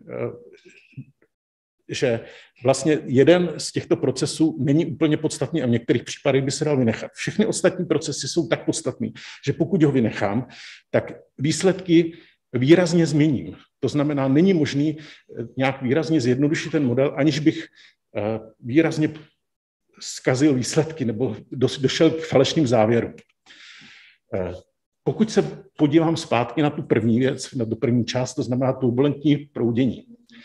že vlastně jeden z těchto procesů není úplně podstatný a v některých případech by se dal vynechat. Všechny ostatní procesy jsou tak podstatný, že pokud ho vynechám, tak výsledky výrazně změním. To znamená, není možný nějak výrazně zjednodušit ten model, aniž bych výrazně zkazil výsledky nebo došel k falešným závěrům. Pokud se podívám zpátky na tu první věc, na tu první část, to znamená turbulentní proudění.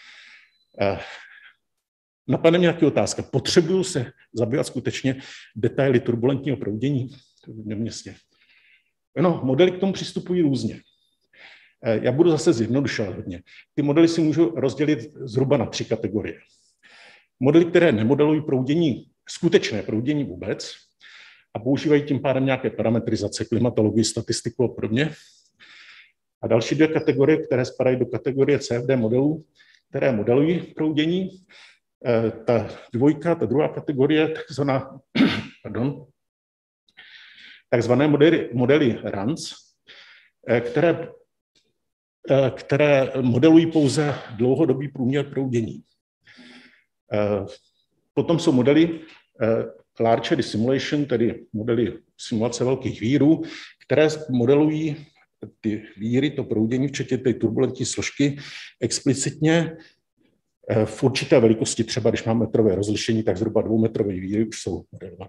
Napadne mě taky otázka, potřebuju se zabývat skutečně detaily turbulentního proudění v městě? No, modely k tomu přistupují různě. Já budu zase zjednodušovat hodně. Ty modely si můžu rozdělit zhruba na tři kategorie. Modely, které nemodelují proudění, skutečné proudění vůbec a používají tím pádem nějaké parametrizace, klimatologii, statistiku a podobně. A další dvě kategorie, které spadají do kategorie C F D modelů, které modelují proudění. Ta dvojka, ta druhá kategorie, takzvaná, pardon, takzvané modely, modely R A N S, které které modelují pouze dlouhodobý průměr proudění. Potom jsou modely Large Eddy Simulation, tedy modely simulace velkých vírů, které modelují ty víry, to proudění, včetně té turbulentní složky, explicitně v určité velikosti, třeba když mám metrové rozlišení, tak zhruba dvoumetrové víry už jsou modelované.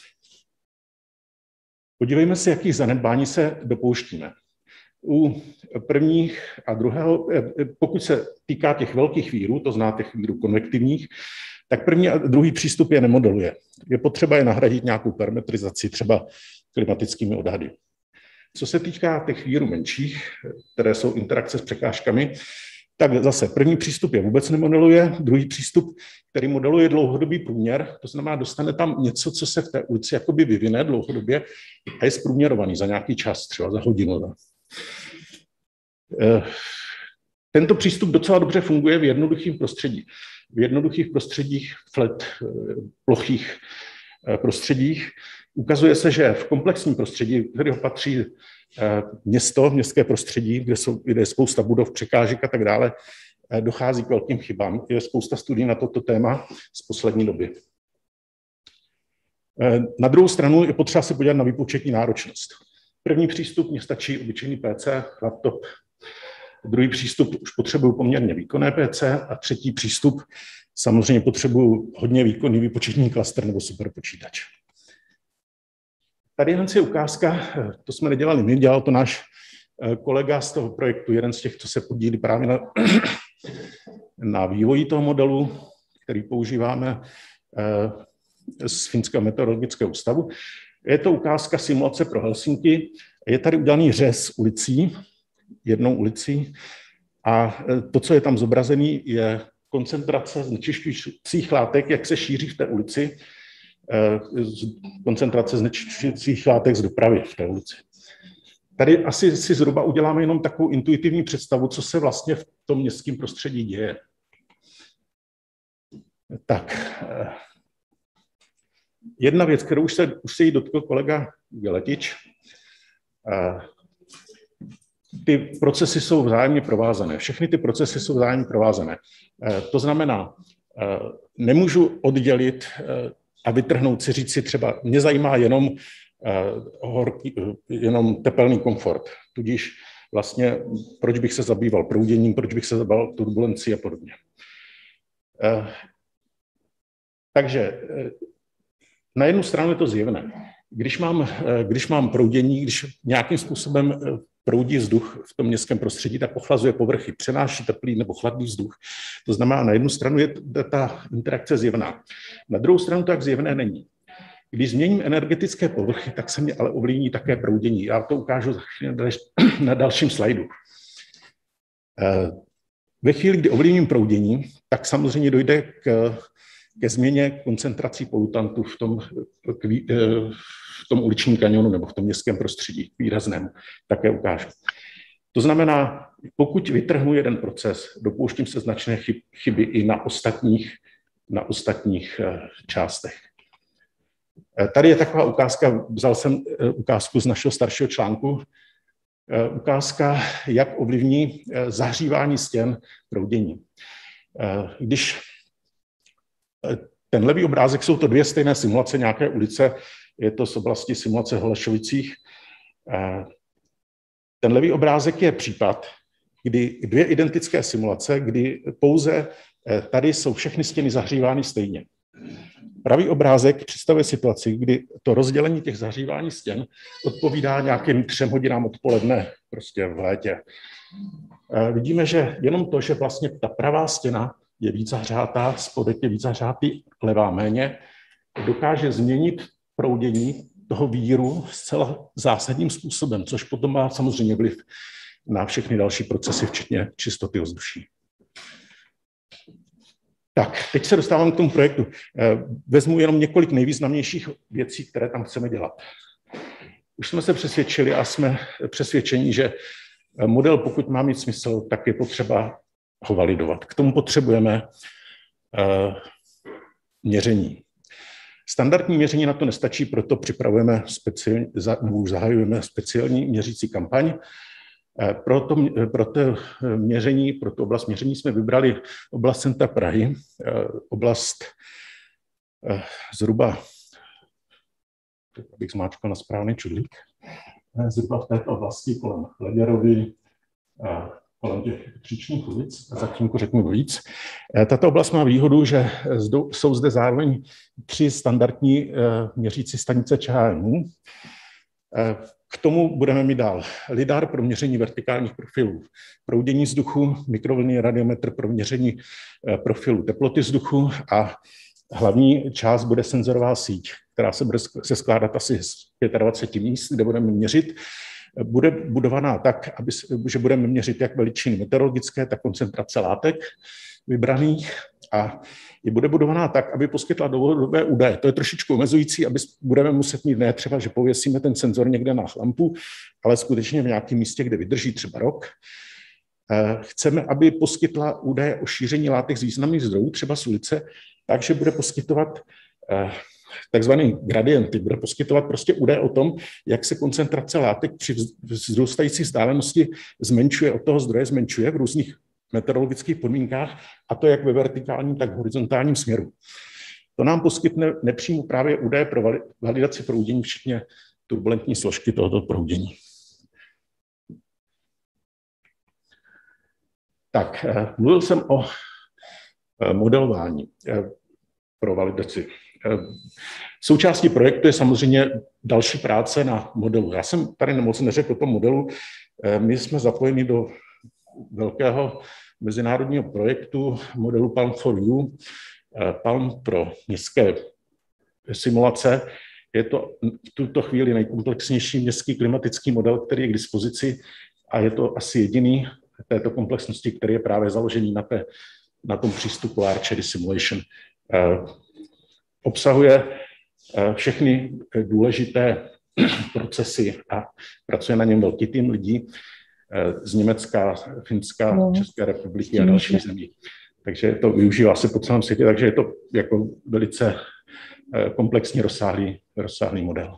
Podívejme se, jakých zanedbání se dopouštíme. U prvních a druhého, pokud se týká těch velkých vírů, to zná těch vírů konvektivních, tak první a druhý přístup je nemodeluje. Je potřeba je nahradit nějakou parametrizaci, třeba klimatickými odhady. Co se týká těch vírů menších, které jsou interakce s překážkami, tak zase první přístup je vůbec nemodeluje, druhý přístup, který modeluje dlouhodobý průměr, to znamená, dostane tam něco, co se v té ulici jakoby vyvine dlouhodobě a je zprůměrovaný za nějaký čas, třeba za hodinu. Tento přístup docela dobře funguje v jednoduchých prostředích. V jednoduchých prostředích, flat, plochých prostředích. Ukazuje se, že v komplexním prostředí, kterého patří město, městské prostředí, kde, jsou, kde je spousta budov, překážek a tak dále, dochází k velkým chybám. Je spousta studií na toto téma z poslední doby. Na druhou stranu je potřeba se podívat na výpočetní náročnost. První přístup, mně stačí obyčejný P C, laptop. Druhý přístup, už potřebuju poměrně výkonné P C. A třetí přístup, samozřejmě potřebuju hodně výkonný výpočetní klaster nebo superpočítač. Tady jen je ukázka, to jsme nedělali my, dělal to náš kolega z toho projektu, jeden z těch, co se podílí právě na, na vývoji toho modelu, který používáme. z Finského meteorologického ústavu. Je to ukázka simulace pro Helsinki. Je tady udělaný řez ulicí, jednou ulicí, a to, co je tam zobrazený, je koncentrace znečišťujících látek, jak se šíří v té ulici, koncentrace znečišťujících látek z dopravy v té ulici. Tady asi si zhruba uděláme jenom takovou intuitivní představu, co se vlastně v tom městském prostředí děje. Tak, jedna věc, kterou už se, už se jí dotkl kolega Geletič, ty procesy jsou vzájemně provázané. Všechny ty procesy jsou vzájemně provázané. To znamená, nemůžu oddělit a vytrhnout si, říct si třeba, mě zajímá jenom, horký, jenom tepelný komfort. Tudíž vlastně, proč bych se zabýval prouděním, proč bych se zabýval turbulencí a podobně. Takže na jednu stranu je to zjevné. Když mám, když mám proudění, když nějakým způsobem proudí vzduch v tom městském prostředí, tak ochlazuje povrchy, přenáší teplý nebo chladný vzduch. To znamená, na jednu stranu je ta interakce zjevná. Na druhou stranu tak zjevné není. Když změním energetické povrchy, tak se mě ale ovlivní také proudění. Já to ukážu na dalším slajdu. Ve chvíli, kdy ovlivním proudění, tak samozřejmě dojde k, ke změně koncentrací polutantů v tom, v tom uličním kanionu nebo v tom městském prostředí výraznému. Také ukážu. To znamená, pokud vytrhnu jeden proces, dopouštím se značné chyby i na ostatních, na ostatních částech. Tady je taková ukázka, vzal jsem ukázku z našeho staršího článku, ukázka, jak ovlivní zahřívání stěn proudění. Když ten levý obrázek, jsou to dvě stejné simulace nějaké ulice, je to z oblasti simulace Holešovicích. Ten levý obrázek je případ, kdy dvě identické simulace, kdy pouze tady jsou všechny stěny zahřívány stejně. Pravý obrázek představuje situaci, kdy to rozdělení těch zahřívání stěn odpovídá nějakým třem hodinám odpoledne, prostě v létě. Vidíme, že jenom to, že vlastně ta pravá stěna je víc zahřátá, spodek je víc zahřátý, levá méně, dokáže změnit proudění toho víru zcela zásadním způsobem, což potom má samozřejmě vliv na všechny další procesy, včetně čistoty ovzduší. Tak, teď se dostávám k tomu projektu. Vezmu jenom několik nejvýznamnějších věcí, které tam chceme dělat. Už jsme se přesvědčili a jsme přesvědčeni, že model, pokud má mít smysl, tak je potřeba ho validovat. K tomu potřebujeme uh, měření. Standardní měření na to nestačí, proto připravujeme speciální, už zahajujeme speciální měřící kampaň. Pro to, pro to měření, pro tu oblast měření jsme vybrali oblast centra Prahy, oblast zhruba, abych zmáčkal na správný čudlík, zhruba v této oblasti kolem Leděrovy, kolem těch příčních ulic, za chvíľku řeknu víc. Tato oblast má výhodu, že jsou zde zároveň tři standardní měřící stanice Č H M. K tomu budeme mít dál lidar pro měření vertikálních profilů proudění vzduchu, mikrovlnný radiometr pro měření profilu teploty vzduchu a hlavní část bude senzorová síť, která se bude se skládat asi z dvacet pět míst, kde budeme měřit. Bude budovaná tak, aby, že budeme měřit jak veličiny meteorologické, tak koncentrace látek vybraných a je bude budovaná tak, aby poskytla dlouhodobé údaje. To je trošičku omezující, aby budeme muset mít ne třeba, že pověsíme ten senzor někde na lampu, ale skutečně v nějakém místě, kde vydrží třeba rok. Chceme, aby poskytla údaje o šíření látek z významných zdrojů, třeba z ulice, takže bude poskytovat takzvaný gradienty, bude poskytovat prostě údaje o tom, jak se koncentrace látek při vzrůstající vzdálenosti zmenšuje, od toho zdroje zmenšuje v různých meteorologických podmínkách, a to jak ve vertikálním, tak v horizontálním směru. To nám poskytne nepřímo právě údaje pro validaci proudění, včetně turbulentní složky tohoto proudění. Tak, mluvil jsem o modelování pro validaci. Součástí projektu je samozřejmě další práce na modelu. Já jsem tady moc neřekl o tom modelu. My jsme zapojeni do velkého mezinárodního projektu modelu Palm for You, Palm pro městské simulace. Je to v tuto chvíli nejkomplexnější městský klimatický model, který je k dispozici a je to asi jediný této komplexnosti, který je právě založený na, té, na tom přístupu Large Cherry Simulation. Obsahuje všechny důležité procesy a pracuje na něm velký tým lidí z Německa, Finska, no. České republiky a dalších zemí. Takže to využívá se po celém světě, takže je to jako velice komplexní, rozsáhlý, rozsáhlý model.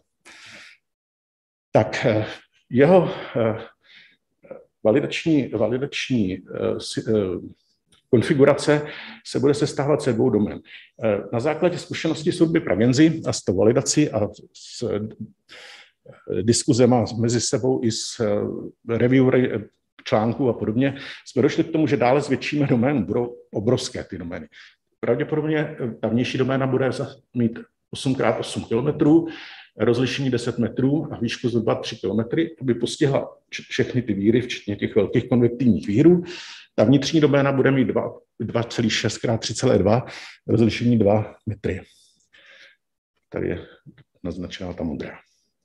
Tak jeho validační, validační konfigurace se bude sestávat se dvou domén. Na základě zkušenosti s Urbi Pragenzi a s tou validací a s diskuzema mezi sebou i s reviewery článků a podobně, jsme došli k tomu, že dále zvětšíme doménu, budou obrovské ty domény. Pravděpodobně ta vnější doména bude mít osm krát osm kilometrů, rozlišení deset metrů a výšku zhruba tři kilometry, aby postihla všechny ty víry, včetně těch velkých konvektivních vírů. Ta vnitřní doména bude mít dva celá šest krát tři celá dva, rozlišení dva metry. Tady je naznačená ta modrá.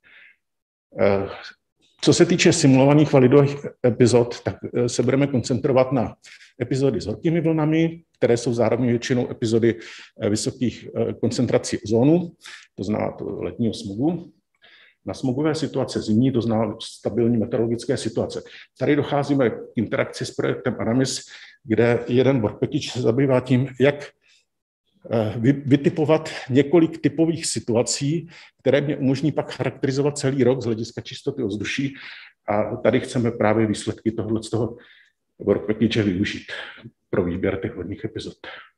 Co se týče simulovaných validových epizod, tak se budeme koncentrovat na epizody s horkými vlnami, které jsou zároveň většinou epizody vysokých koncentrací ozónu, to znamená to letního smogu, na smogové situace zimní, to znamená stabilní meteorologické situace. Tady docházíme k interakci s projektem Aramis, kde jeden work package se zabývá tím, jak vytipovat několik typových situací, které mě umožní pak charakterizovat celý rok z hlediska čistoty ovzduší. A tady chceme právě výsledky tohoto z toho work package využít pro výběr těch vodních epizod.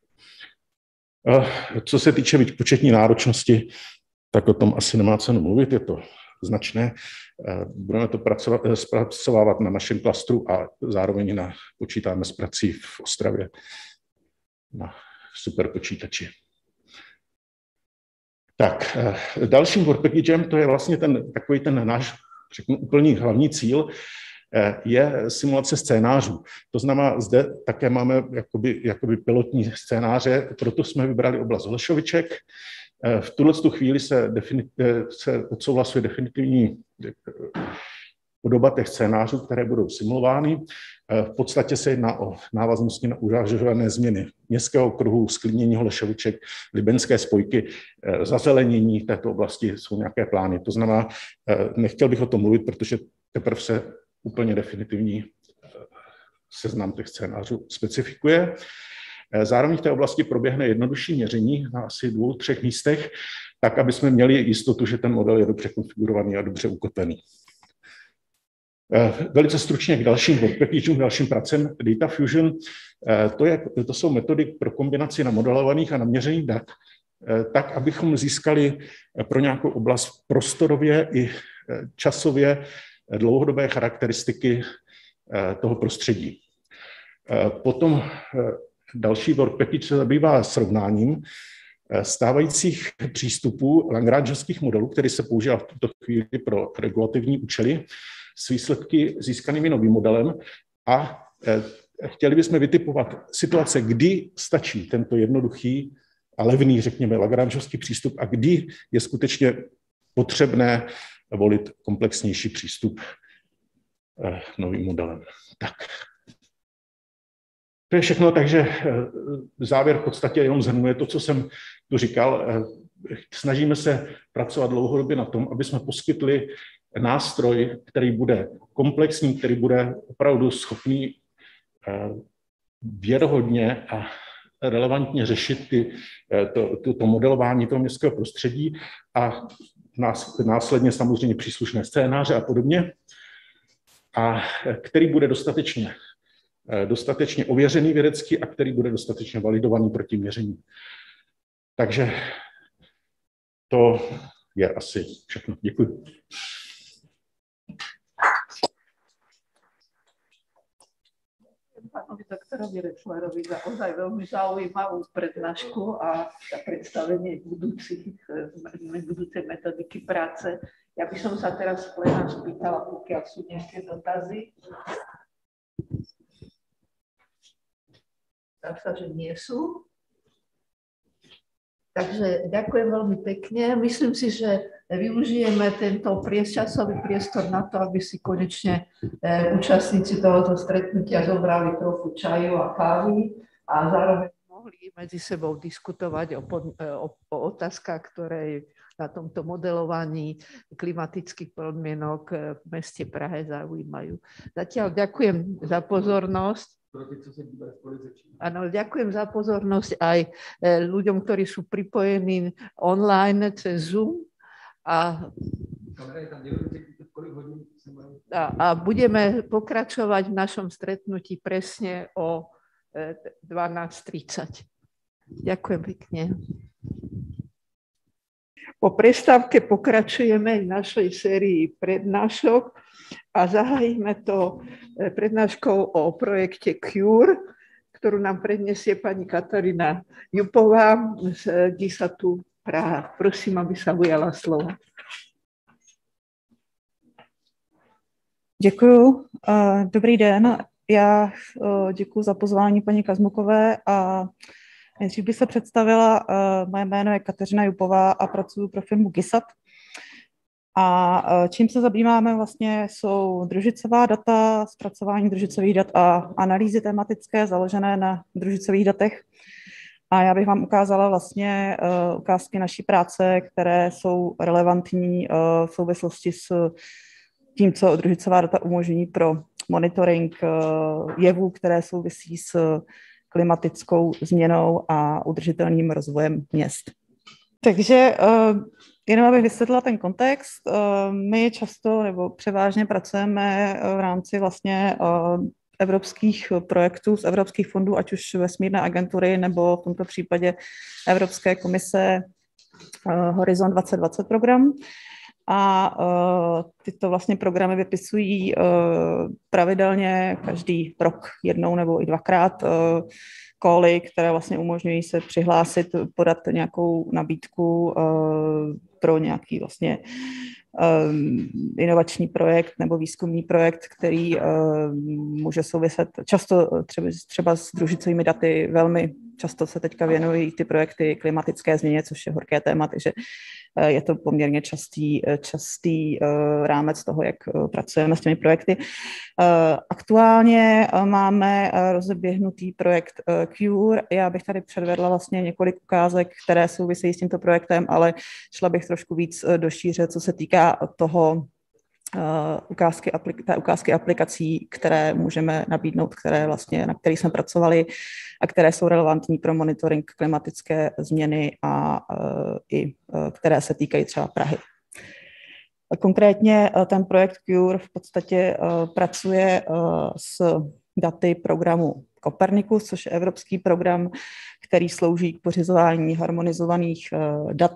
Co se týče výpočetní náročnosti, tak o tom asi nemá cenu mluvit, je to značné. Budeme to pracovat, zpracovávat na našem klastru a zároveň na, počítáme s prací v Ostravě na superpočítači. Tak, dalším work packagem, to je vlastně ten, takový ten náš, řeknu, úplný hlavní cíl, je simulace scénářů. To znamená, zde také máme jakoby, jakoby pilotní scénáře, proto jsme vybrali oblast Holešoviček. V tuhle chvíli se, definit, se odsouhlasuje definitivní podoba těch scénářů, které budou simulovány. V podstatě se jedná o návaznosti na uvažované změny městského okruhu, sklidnění Holešoviček, libenské spojky, zazelenění této oblasti, jsou nějaké plány. To znamená, nechtěl bych o tom mluvit, protože teprve se úplně definitivní seznam těch scénářů specifikuje. Zároveň v té oblasti proběhne jednodušší měření na asi dvou, třech místech, tak, aby jsme měli jistotu, že ten model je dobře konfigurovaný a dobře ukotvený. Velice stručně k dalším work packageům, k dalším pracem. Data Fusion, to, je, to jsou metody pro kombinaci namodelovaných a naměřených dat, tak, abychom získali pro nějakou oblast prostorově i časově dlouhodobé charakteristiky toho prostředí. Potom další work package se zabývá srovnáním stávajících přístupů lagrangeovských modelů, který se používá v tuto chvíli pro regulativní účely, s výsledky získanými novým modelem a chtěli bychom vytipovat situace, kdy stačí tento jednoduchý a levný, řekněme, lagrangeovský přístup a kdy je skutečně potřebné volit komplexnější přístup novým modelem. Tak. To je všechno, takže závěr v podstatě jenom shrnuje to, co jsem tu říkal. Snažíme se pracovat dlouhodobě na tom, aby jsme poskytli nástroj, který bude komplexní, který bude opravdu schopný věrohodně a relevantně řešit ty, to, to, to modelování toho městského prostředí a následně samozřejmě příslušné scénáře a podobně, a který bude dostatečně, dostatečně ověřený vědecky a který bude dostatečně validovaný proti měření. Takže to je asi všechno. Děkuji. Pánovi doktorovi Rečlerovi za ozaj veľmi zaujímavú prednášku a za predstavenie budúcich, budúcej metodiky práce. Ja by som sa teraz v pléna spýtala, pokiaľ sú nejaké dotazy. Zdá sa, že nie sú. Takže ďakujem veľmi pekne. Myslím si, že využijeme tento časový priestor na to, aby si konečne účastníci tohoto stretnutia zobrali trochu čaju a kávy a zároveň mohli medzi sebou diskutovať o, o, o otázkach, ktoré na tomto modelovaní klimatických podmienok v meste Prahe zaujímajú. Zatiaľ ďakujem za pozornosť. Áno, ďakujem za pozornosť aj ľuďom, ktorí sú pripojení online cez Zoom a, a, a budeme pokračovať v našom stretnutí presne o dvanásť tridsať. Ďakujem pekne. Po prestávke pokračujeme v našej sérii prednášok a zahájime to prednáškou o projekte Cure, ktorú nám predniesie pani Katarína Jupová z GISATu Praha. Prosím, aby sa ujala slova. Děkuju. Dobrý den. Já děkuji za pozvání paní Kazmukové a nejdřív bych se představila. Moje jméno je Kateřina Jupová a pracuji pro firmu GISAT. A čím se zabýváme vlastně jsou družicová data, zpracování družicových dat a analýzy tematické založené na družicových datech. A já bych vám ukázala vlastně uh, ukázky naší práce, které jsou relevantní uh, v souvislosti s tím, co družicová data umožní pro monitoring uh, jevů, které souvisí s klimatickou změnou a udržitelným rozvojem měst. Takže uh, jenom abych vysvětlila ten kontext, my často nebo převážně pracujeme v rámci vlastně evropských projektů z evropských fondů, ať už vesmírné agentury nebo v tomto případě Evropské komise Horizont dvacet dvacet program. A tyto vlastně programy vypisují pravidelně každý rok jednou nebo i dvakrát koly, které vlastně umožňují se přihlásit, podat nějakou nabídku pro nějaký vlastně inovační projekt nebo výzkumný projekt, který může souviset často třeba, třeba s družicovými daty. Velmi často se teďka věnují ty projekty klimatické změně, což je horké téma, takže je to poměrně častý, častý rámec toho, jak pracujeme s těmi projekty. Aktuálně máme rozeběhnutý projekt Cure. Já bych tady předvedla vlastně několik ukázek, které souvisejí s tímto projektem, ale šla bych trošku víc do šíře, co se týká toho ukázky, té ukázky aplikací, které můžeme nabídnout, které vlastně, na kterých jsme pracovali a které jsou relevantní pro monitoring klimatické změny a i které se týkají třeba Prahy. Konkrétně ten projekt Cure v podstatě pracuje s daty programu Copernicus, což je evropský program, který slouží k pořizování harmonizovaných dat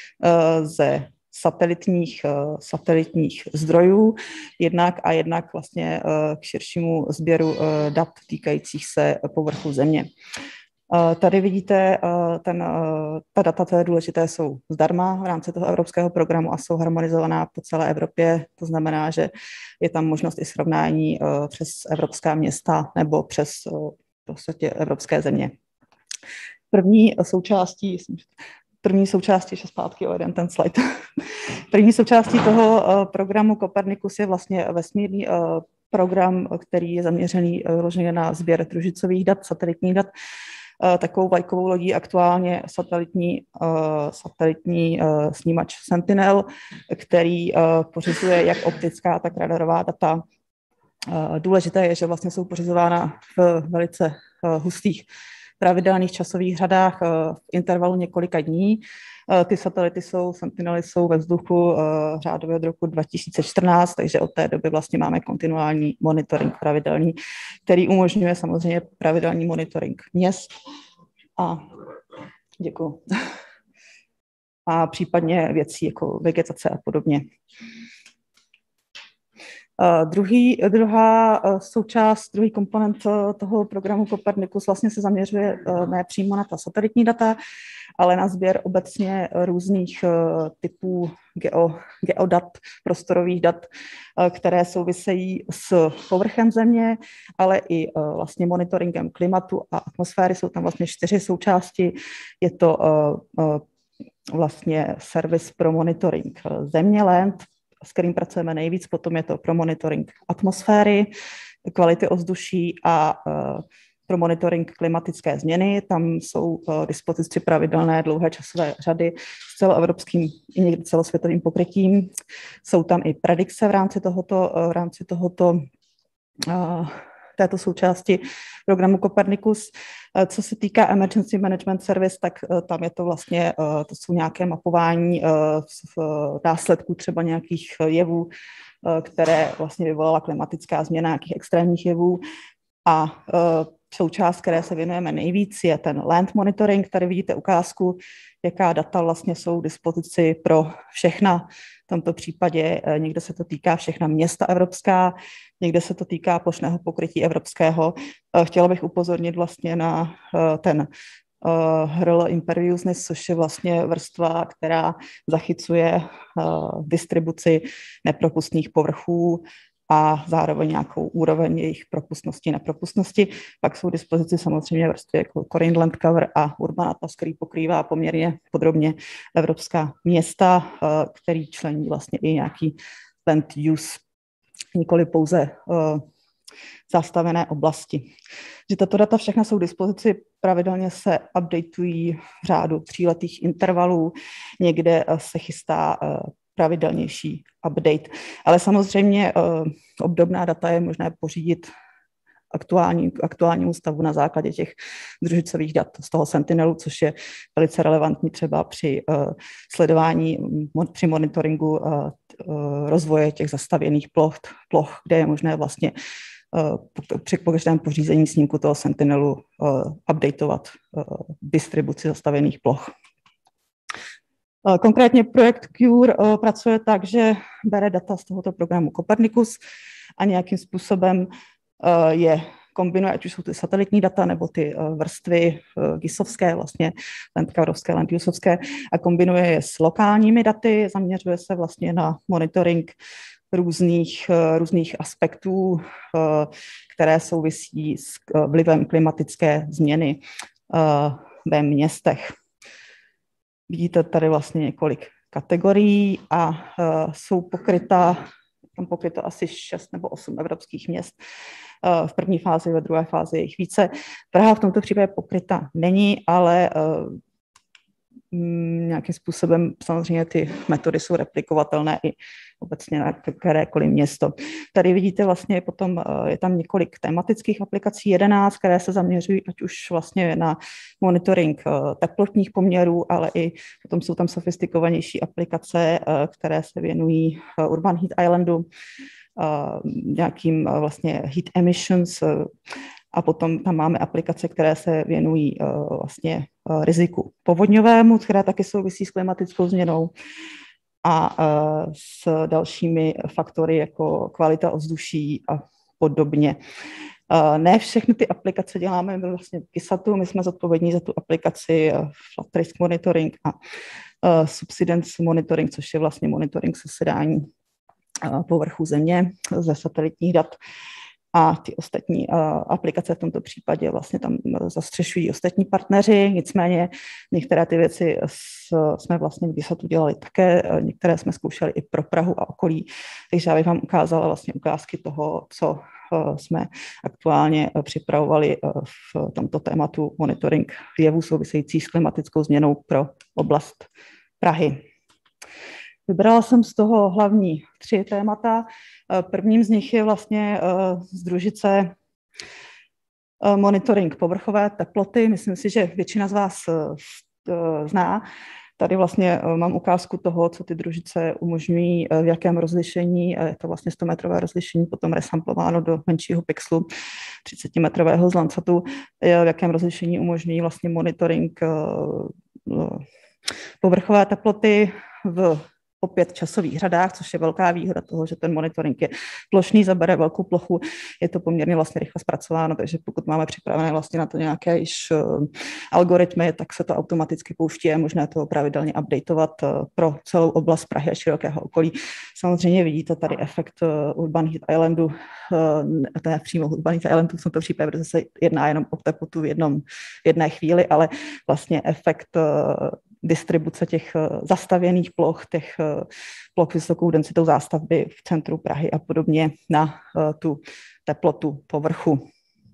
ze satelitních, satelitních zdrojů, jednak a jednak vlastně k širšímu sběru dat týkajících se povrchu Země. Tady vidíte, ten, ta data, to je důležité, jsou zdarma v rámci toho evropského programu a jsou harmonizovaná po celé Evropě. To znamená, že je tam možnost i srovnání přes evropská města nebo přes v podstatě evropské země. První součástí, první součástí, ještě zpátky o jeden ten slide. První součástí toho programu Copernicus je vlastně vesmírný program, který je zaměřený vyloženě na sběr družicových dat, satelitních dat. Takovou vlajkovou lodí aktuálně satelitní, satelitní snímač Sentinel, který pořizuje jak optická, tak radarová data. Důležité je, že vlastně jsou pořizována v velice hustých pravidelných časových řadách v intervalu několika dní. Ty satelity jsou, Sentinely jsou ve vzduchu řádově od roku dva tisíce čtrnáct, takže od té doby vlastně máme kontinuální monitoring pravidelný, který umožňuje samozřejmě pravidelný monitoring měst. A děkuji. A případně věcí jako vegetace a podobně. Uh, druhý, druhá uh, součást, druhý komponent uh, toho programu Copernicus vlastně se zaměřuje uh, ne přímo na ta satelitní data, ale na sběr obecně různých typů geo, geodat, prostorových dat, které souvisejí s povrchem Země, ale i vlastně monitoringem klimatu a atmosféry. Jsou tam vlastně čtyři součásti. Je to vlastně servis pro monitoring Země, Land, s kterým pracujeme nejvíc, potom je to pro monitoring atmosféry, kvality ovzduší a pro monitoring klimatické změny. Tam jsou k dispozici pravidelné dlouhé časové řady s celoevropským i někdy celosvětovým pokrytím. Jsou tam i predikce v rámci tohoto, v rámci tohoto této součásti programu Copernicus. Co se týká Emergency Management Service, tak tam je to vlastně, to jsou nějaké mapování v následku třeba nějakých jevů, které vlastně vyvolala klimatická změna, nějakých extrémních jevů. A součást, které se věnujeme nejvíc, je ten land monitoring. Tady vidíte ukázku, jaká data vlastně jsou k dispozici pro všechna. V tomto případě někde se to týká všechna města evropská, někde se to týká plošného pokrytí evropského. Chtěla bych upozornit vlastně na ten R L imperviousness, což je vlastně vrstva, která zachycuje distribuci nepropustných povrchů a zároveň nějakou úroveň jejich propustnosti, nepropustnosti. Pak jsou k dispozici samozřejmě vrstvy jako Core Land Cover a Urban Atlas, který pokrývá poměrně podrobně evropská města, který člení vlastně i nějaký land use, nikoli pouze uh, zastavené oblasti. Že tato data všechna jsou k dispozici, pravidelně se updateují v řádu tříletých intervalů, někde uh, se chystá uh, pravidelnější update. Ale samozřejmě uh, obdobná data je možné pořídit aktuální, aktuálnímu stavu na základě těch družicových dat z toho Sentinelu, což je velice relevantní třeba při uh, sledování, mon, při monitoringu uh, uh, rozvoje těch zastavěných ploch, ploch, kde je možné vlastně uh, při každém pořízení snímku toho Sentinelu uh, updateovat uh, distribuci zastavěných ploch. Konkrétně projekt Cure pracuje tak, že bere data z tohoto programu Copernicus a nějakým způsobem je kombinuje, ať už jsou ty satelitní data nebo ty vrstvy GISovské, vlastně landcoverovské, landusovské, a kombinuje je s lokálními daty, zaměřuje se vlastně na monitoring různých, různých aspektů, které souvisí s vlivem klimatické změny ve městech. Vidíte tady vlastně několik kategorií a uh, jsou pokryta, tam pokryto asi šest nebo osm evropských měst. Uh, v první fázi, ve druhé fázi je jich více. Praha v tomto případě pokryta není, ale uh, nějakým způsobem samozřejmě ty metody jsou replikovatelné i obecně na kterékoliv město. Tady vidíte vlastně potom, je tam několik tematických aplikací, jedenáct, které se zaměřují ať už vlastně na monitoring teplotních poměrů, ale i potom jsou tam sofistikovanější aplikace, které se věnují Urban Heat Islandu, nějakým vlastně heat emissions, a potom tam máme aplikace, které se věnují uh, vlastně uh, riziku povodňovému, které taky souvisí s klimatickou změnou, a uh, s dalšími faktory jako kvalita ovzduší a podobně. Uh, ne všechny ty aplikace děláme my vlastně v GISATu, my jsme zodpovědní za tu aplikaci uh, Flood Risk Monitoring a uh, Subsidence Monitoring, což je vlastně monitoring sesedání uh, povrchu Země ze satelitních dat. A ty ostatní uh, aplikace v tomto případě vlastně tam zastřešují ostatní partneři, nicméně některé ty věci s, jsme vlastně v GISATu dělali také, některé jsme zkoušeli i pro Prahu a okolí, takže já bych vám ukázala vlastně ukázky toho, co uh, jsme aktuálně uh, připravovali uh, v tomto tématu monitoring jevů související s klimatickou změnou pro oblast Prahy. Vybrala jsem z toho hlavní tři témata. Prvním z nich je vlastně z družice monitoring povrchové teploty. Myslím si, že většina z vás zná. Tady vlastně mám ukázku toho, co ty družice umožňují, v jakém rozlišení, je to vlastně sto metrové rozlišení, potom resamplováno do menšího pixelu třicet metrového z Landsatu, v jakém rozlišení umožňují vlastně monitoring povrchové teploty v opět časových řadách, což je velká výhoda toho, že ten monitoring je plošný, zabere velkou plochu, je to poměrně vlastně rychle zpracováno, takže pokud máme připravené vlastně na to nějaké již algoritmy, tak se to automaticky pouští, je možné to pravidelně updateovat pro celou oblast Prahy a širokého okolí. Samozřejmě vidíte tady efekt Urban Heat Islandu, ne přímo Urban Heat Islandu, v tomto případě, protože se jedná jenom o teplotu v jednom, jedné chvíli, ale vlastně efekt distribuce těch zastavěných ploch, těch ploch vysokou densitou zástavby v centru Prahy a podobně na tu teplotu povrchu.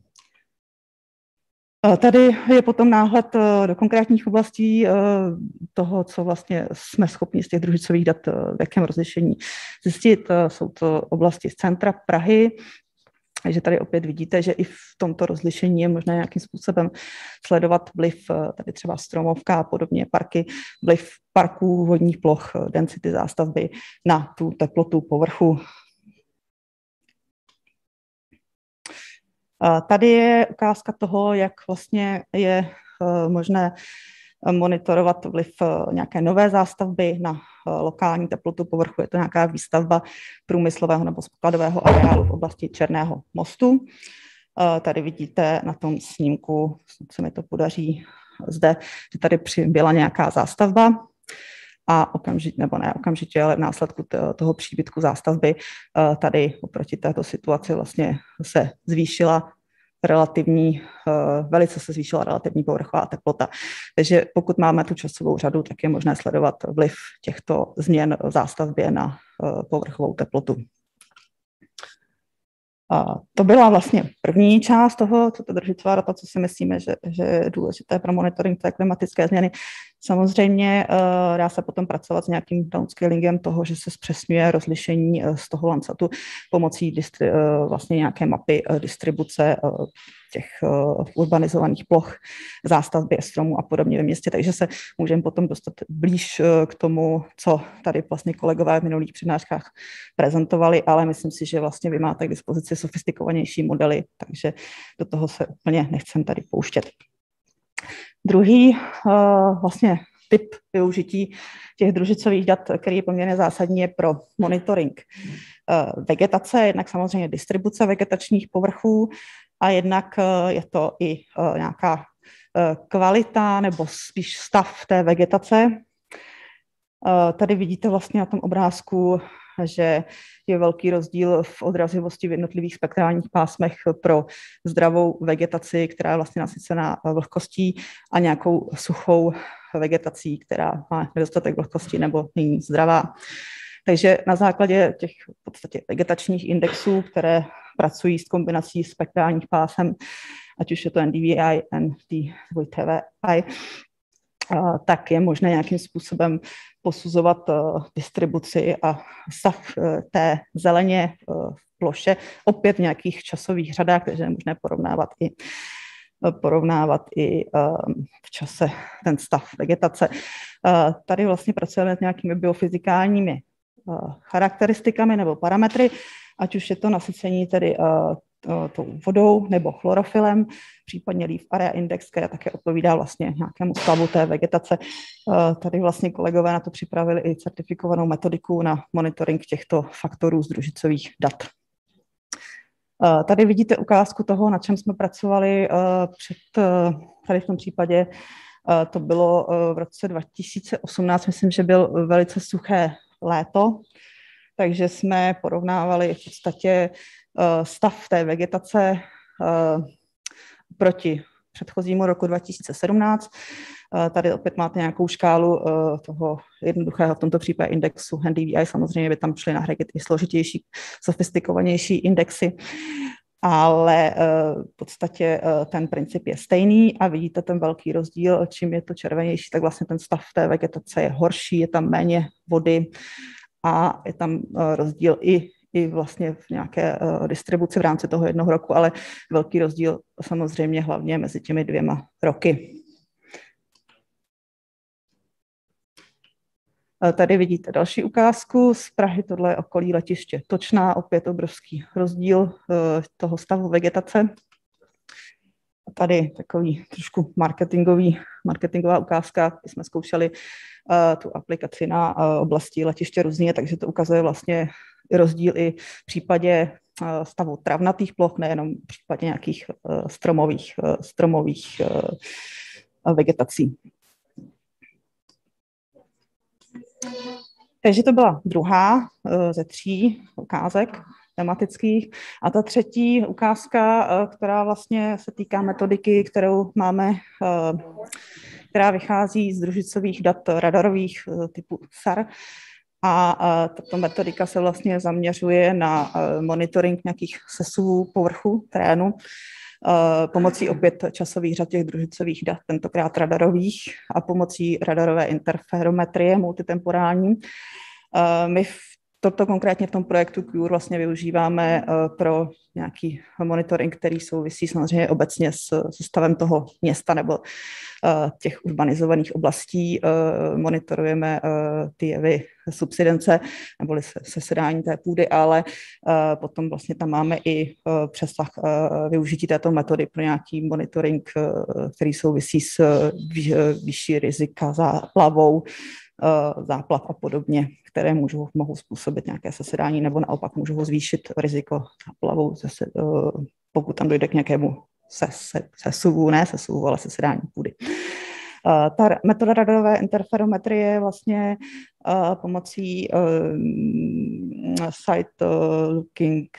Tady je potom náhled do konkrétních oblastí toho, co vlastně jsme schopni z těch družicových dat v jakém rozlišení zjistit. Jsou to oblasti z centra Prahy, takže tady opět vidíte, že i v tomto rozlišení je možné nějakým způsobem sledovat vliv tady třeba Stromovka a podobně parky, vliv parků, vodních ploch, density zástavby na tu teplotu povrchu. Tady je ukázka toho, jak vlastně je možné monitorovat vliv nějaké nové zástavby na lokální teplotu povrchu. Je to nějaká výstavba průmyslového nebo skladového areálu v oblasti Černého mostu. Tady vidíte na tom snímku, se mi to podaří zde, že tady byla nějaká zástavba a okamžitě, nebo ne okamžitě, ale v následku toho příbytku zástavby tady oproti této situaci vlastně se zvýšila relativní, velice se zvýšila relativní povrchová teplota. Takže pokud máme tu časovou řadu, tak je možné sledovat vliv těchto změn v zástavbě na povrchovou teplotu. A to byla vlastně první část toho, co to družicová data, co si myslíme, že, že je důležité pro monitoring té klimatické změny. Samozřejmě uh, dá se potom pracovat s nějakým downscalingem toho, že se zpřesňuje rozlišení uh, z toho Landsatu pomocí distri, uh, vlastně nějaké mapy uh, distribuce uh, těch uh, urbanizovaných ploch, zástavby stromů a podobně ve městě, takže se můžeme potom dostat blíž uh, k tomu, co tady vlastně kolegové v minulých přednáškách prezentovali, ale myslím si, že vlastně vy máte k dispozici sofistikovanější modely, takže do toho se úplně nechcem tady pouštět. Druhý uh, vlastně typ využití těch družicových dat, který je poměrně zásadní, je pro monitoring uh, vegetace, jednak samozřejmě distribuce vegetačních povrchů a jednak uh, je to i uh, nějaká uh, kvalita nebo spíš stav té vegetace. Uh, tady vidíte vlastně na tom obrázku, že je velký rozdíl v odrazivosti v jednotlivých spektrálních pásmech pro zdravou vegetaci, která je vlastně nasycená vlhkostí, a nějakou suchou vegetací, která má nedostatek vlhkosti nebo není zdravá. Takže na základě těch v podstatě vegetačních indexů, které pracují s kombinací spektrálních pásem, ať už je to N D V I, N D V I, tak je možné nějakým způsobem posuzovat uh, distribuci a stav uh, té zeleně uh, v ploše, opět v nějakých časových řadách, takže je možné porovnávat i, uh, porovnávat i uh, v čase ten stav vegetace. Uh, tady vlastně pracujeme s nějakými biofyzikálními uh, charakteristikami nebo parametry, ať už je to nasycení tedy uh, tou vodou nebo chlorofilem, případně Leaf Area Index, která také odpovídá vlastně nějakému stavu té vegetace. Tady vlastně kolegové na to připravili i certifikovanou metodiku na monitoring těchto faktorů z družicových dat. Tady vidíte ukázku toho, na čem jsme pracovali před, tady v tom případě to bylo v roce dva tisíce osmnáct, myslím, že byl velice suché léto, takže jsme porovnávali v podstatě stav té vegetace proti předchozímu roku dva tisíce sedmnáct. Tady opět máte nějakou škálu toho jednoduchého, v tomto případě indexu N D V I, samozřejmě by tam šly nahradit i složitější, sofistikovanější indexy, ale v podstatě ten princip je stejný a vidíte ten velký rozdíl, čím je to červenější, tak vlastně ten stav té vegetace je horší, je tam méně vody a je tam rozdíl i i vlastně v nějaké uh, distribuci v rámci toho jednoho roku, ale velký rozdíl samozřejmě hlavně mezi těmi dvěma roky. Uh, tady vidíte další ukázku z Prahy, tohle je okolí letiště Točná, opět obrovský rozdíl uh, toho stavu vegetace. tady takový trošku marketingový, marketingová ukázka, kdy jsme zkoušeli uh, tu aplikaci na uh, oblasti letiště Ruzně, takže to ukazuje vlastně rozdíl i v případě uh, stavu travnatých ploch, nejenom v případě nějakých uh, stromových, uh, stromových uh, vegetací. Takže to byla druhá uh, ze tří ukázek tematických. A ta třetí ukázka, která vlastně se týká metodiky, kterou máme, která vychází z družicových dat radarových typu S A R. A tato metodika se vlastně zaměřuje na monitoring nějakých sesuvů povrchu terénu pomocí opět časových řad těch družicových dat, tentokrát radarových, a pomocí radarové interferometrie multitemporální. My v Toto konkrétně v tom projektu Cure vlastně využíváme uh, pro nějaký monitoring, který souvisí samozřejmě obecně s, se stavem toho města nebo uh, těch urbanizovaných oblastí. Uh, monitorujeme uh, ty jevy subsidence neboli se, sesedání té půdy, ale uh, potom vlastně tam máme i uh, přesah uh, využití této metody pro nějaký monitoring, uh, který souvisí s uh, vyšší rizika záplavou, záplav a podobně, které můžou, mohou způsobit nějaké sesedání nebo naopak můžou zvýšit riziko záplavou, pokud tam dojde k nějakému sesuvu, ne sesuvu, ale sesedání půdy. Ta metoda radarové interferometrie je vlastně pomocí site looking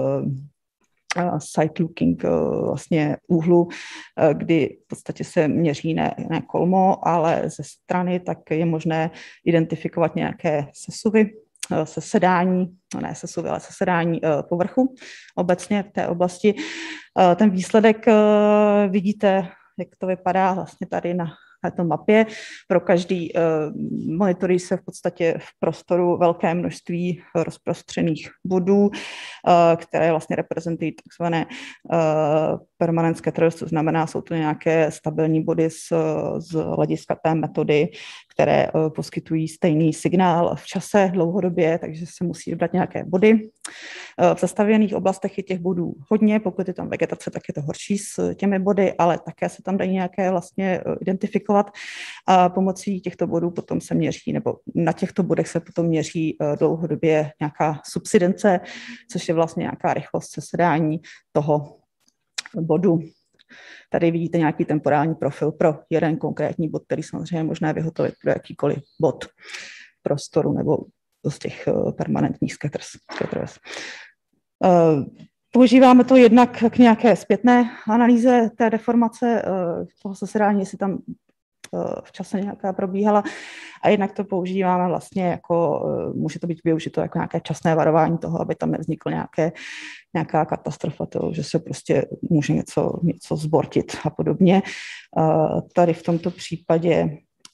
site looking vlastně úhlu, kdy v podstatě se měří ne, ne kolmo, ale ze strany, tak je možné identifikovat nějaké sesuvy, sesedání, ne sesuvy, ale sesedání povrchu obecně v té oblasti. Ten výsledek vidíte, jak to vypadá vlastně tady na této mapě. Pro každý uh, monitorují se v podstatě v prostoru velké množství rozprostřených bodů, uh, které vlastně reprezentují takzvané uh, permanent scatters, to znamená, jsou to nějaké stabilní body z, z hlediska té metody, které uh, poskytují stejný signál v čase dlouhodobě, takže se musí vybrat nějaké body. Uh, v zastavěných oblastech je těch bodů hodně, pokud je tam vegetace, tak je to horší s těmi body, ale také se tam dají nějaké vlastně uh, identifikovat. A pomocí těchto bodů potom se měří, nebo na těchto bodech se potom měří uh, dlouhodobě nějaká subsidence, což je vlastně nějaká rychlost sesedání toho bodu. Tady vidíte nějaký temporální profil pro jeden konkrétní bod, který samozřejmě je možné vyhotovit pro jakýkoliv bod prostoru nebo z těch permanentních scatters. scatters. Používáme to jednak k nějaké zpětné analýze té deformace toho sesedání, jestli tam v čase nějaká probíhala, a jednak to používáme vlastně jako, může to být využito jako nějaké časné varování toho, aby tam nevzniklo nějaké, nějaká katastrofa, to, že se prostě může něco, něco zbortit a podobně. Tady v tomto případě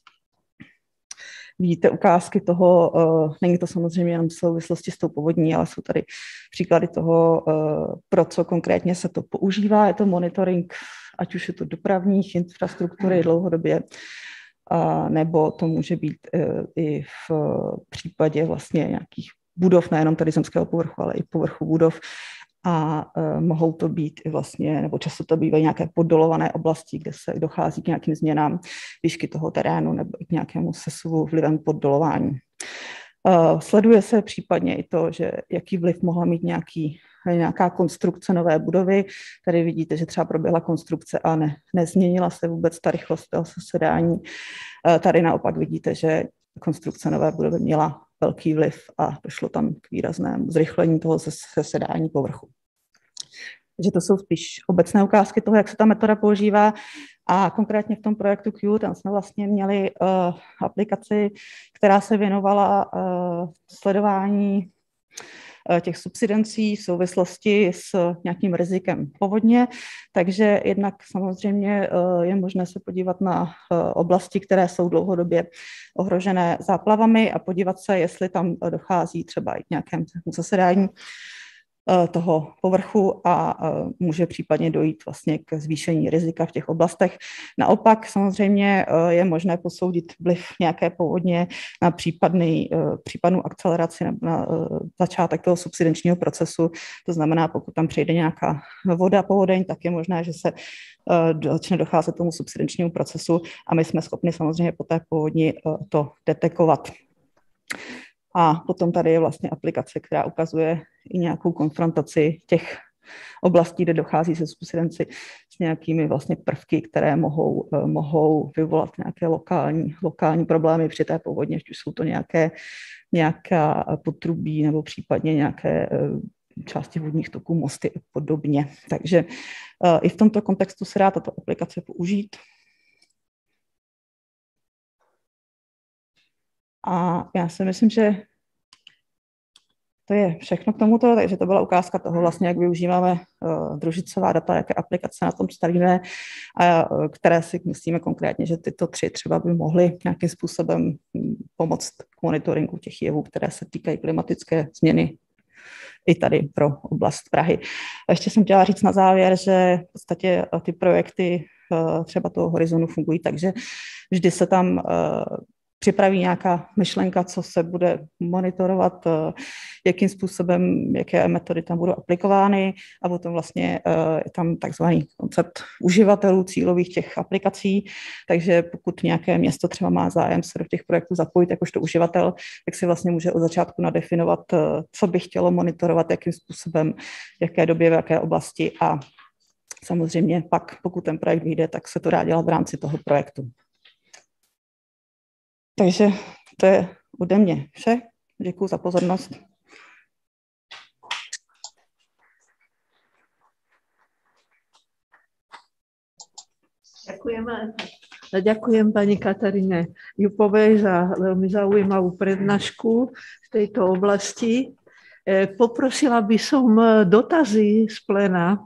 vidíte ukázky toho, není to samozřejmě jenom v souvislosti s tou povodní, ale jsou tady příklady toho, pro co konkrétně se to používá. Je to monitoring, ať už je to dopravních infrastruktury dlouhodobě, nebo to může být i v případě vlastně nějakých budov, nejenom tady zemského povrchu, ale i povrchu budov. A uh, mohou to být i vlastně, nebo často to bývají nějaké poddolované oblasti, kde se dochází k nějakým změnám výšky toho terénu nebo k nějakému sesuvu vlivem poddolování. Uh, sleduje se případně i to, že jaký vliv mohla mít nějaký, nějaká konstrukce nové budovy. Tady vidíte, že třeba proběhla konstrukce a ne, nezměnila se vůbec ta rychlost toho sesedání. Uh, tady naopak vidíte, že konstrukce nové budovy měla velký vliv a došlo tam k výraznému zrychlení toho sesedání povrchu. Takže to jsou spíš obecné ukázky toho, jak se ta metoda používá. A konkrétně v tom projektu Q, tam jsme vlastně měli uh, aplikaci, která se věnovala uh, sledování uh, těch subsidencí v souvislosti s nějakým rizikem povodně. Takže jednak samozřejmě uh, je možné se podívat na uh, oblasti, které jsou dlouhodobě ohrožené záplavami a podívat se, jestli tam dochází třeba i k nějakému zasedání toho povrchu a může případně dojít vlastně k zvýšení rizika v těch oblastech. Naopak samozřejmě je možné posoudit vliv nějaké povodně na případný, případnou akceleraci nebo na začátek toho subsidenčního procesu. To znamená, pokud tam přijde nějaká voda, povodeň, tak je možné, že se začne docházet tomu subsidenčnímu procesu a my jsme schopni samozřejmě po té povodni to detekovat. A potom tady je vlastně aplikace, která ukazuje i nějakou konfrontaci těch oblastí, kde dochází se subsidenci s nějakými vlastně prvky, které mohou, mohou vyvolat nějaké lokální, lokální problémy při té povodně, ať už jsou to nějaké, nějaká potrubí nebo případně nějaké části vodních toků, mosty a podobně. Takže i v tomto kontextu se dá tato aplikace použít. A já si myslím, že to je všechno k tomuto, takže to byla ukázka toho vlastně, jak využíváme uh, družicová data, jaké aplikace na tom stavíme, a uh, které si myslíme konkrétně, že tyto tři třeba by mohly nějakým způsobem pomoct k monitoringu těch jevů, které se týkají klimatické změny i tady pro oblast Prahy. A ještě jsem chtěla říct na závěr, že v podstatě ty projekty uh, třeba toho Horizonu fungují, takže vždy se tam uh, připraví nějaká myšlenka, co se bude monitorovat, jakým způsobem, jaké metody tam budou aplikovány a potom vlastně je tam takzvaný koncept uživatelů cílových těch aplikací, takže pokud nějaké město třeba má zájem se do těch projektů zapojit jakožto uživatel, tak si vlastně může od začátku nadefinovat, co by chtělo monitorovat, jakým způsobem, v jaké době, v jaké oblasti a samozřejmě pak, pokud ten projekt vyjde, tak se to dá dělat v rámci toho projektu. Takže to je ode mě vše. Děkuji za pozornost. Ďakujeme. Ďakujem pani Kataríne Jupovej za veľmi zaujímavú prednášku v tejto oblasti. Poprosila by som dotazy z pléna.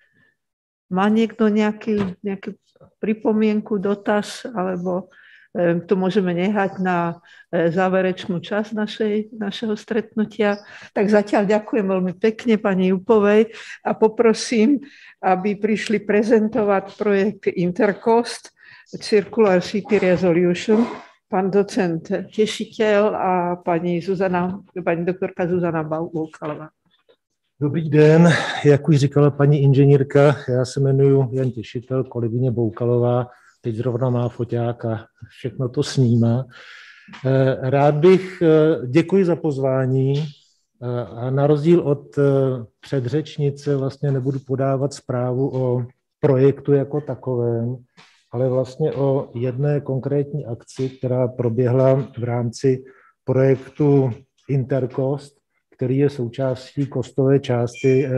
Má niekto nejaký, nejakú pripomienku, dotaz, alebo to môžeme nehať na záverečnú časť našej, našeho stretnutia. Tak zatiaľ ďakujem veľmi pekne pani Jupovej a poprosím, aby prišli prezentovať projekt Intercoast Circular City Resolution, pán docent Tešiteľ a pani, Zuzana, pani doktorka Zuzana Boukalová. Dobrý den, jak už říkala paní inženýrka, já se jmenuji Jan Těšitel, kolegyně Boukalová, teď zrovna má foťák a všechno to snímá. Rád bych, děkuji za pozvání a na rozdíl od předřečnice vlastně nebudu podávat zprávu o projektu jako takovém, ale vlastně o jedné konkrétní akci, která proběhla v rámci projektu Intercoast, který je součástí kostové části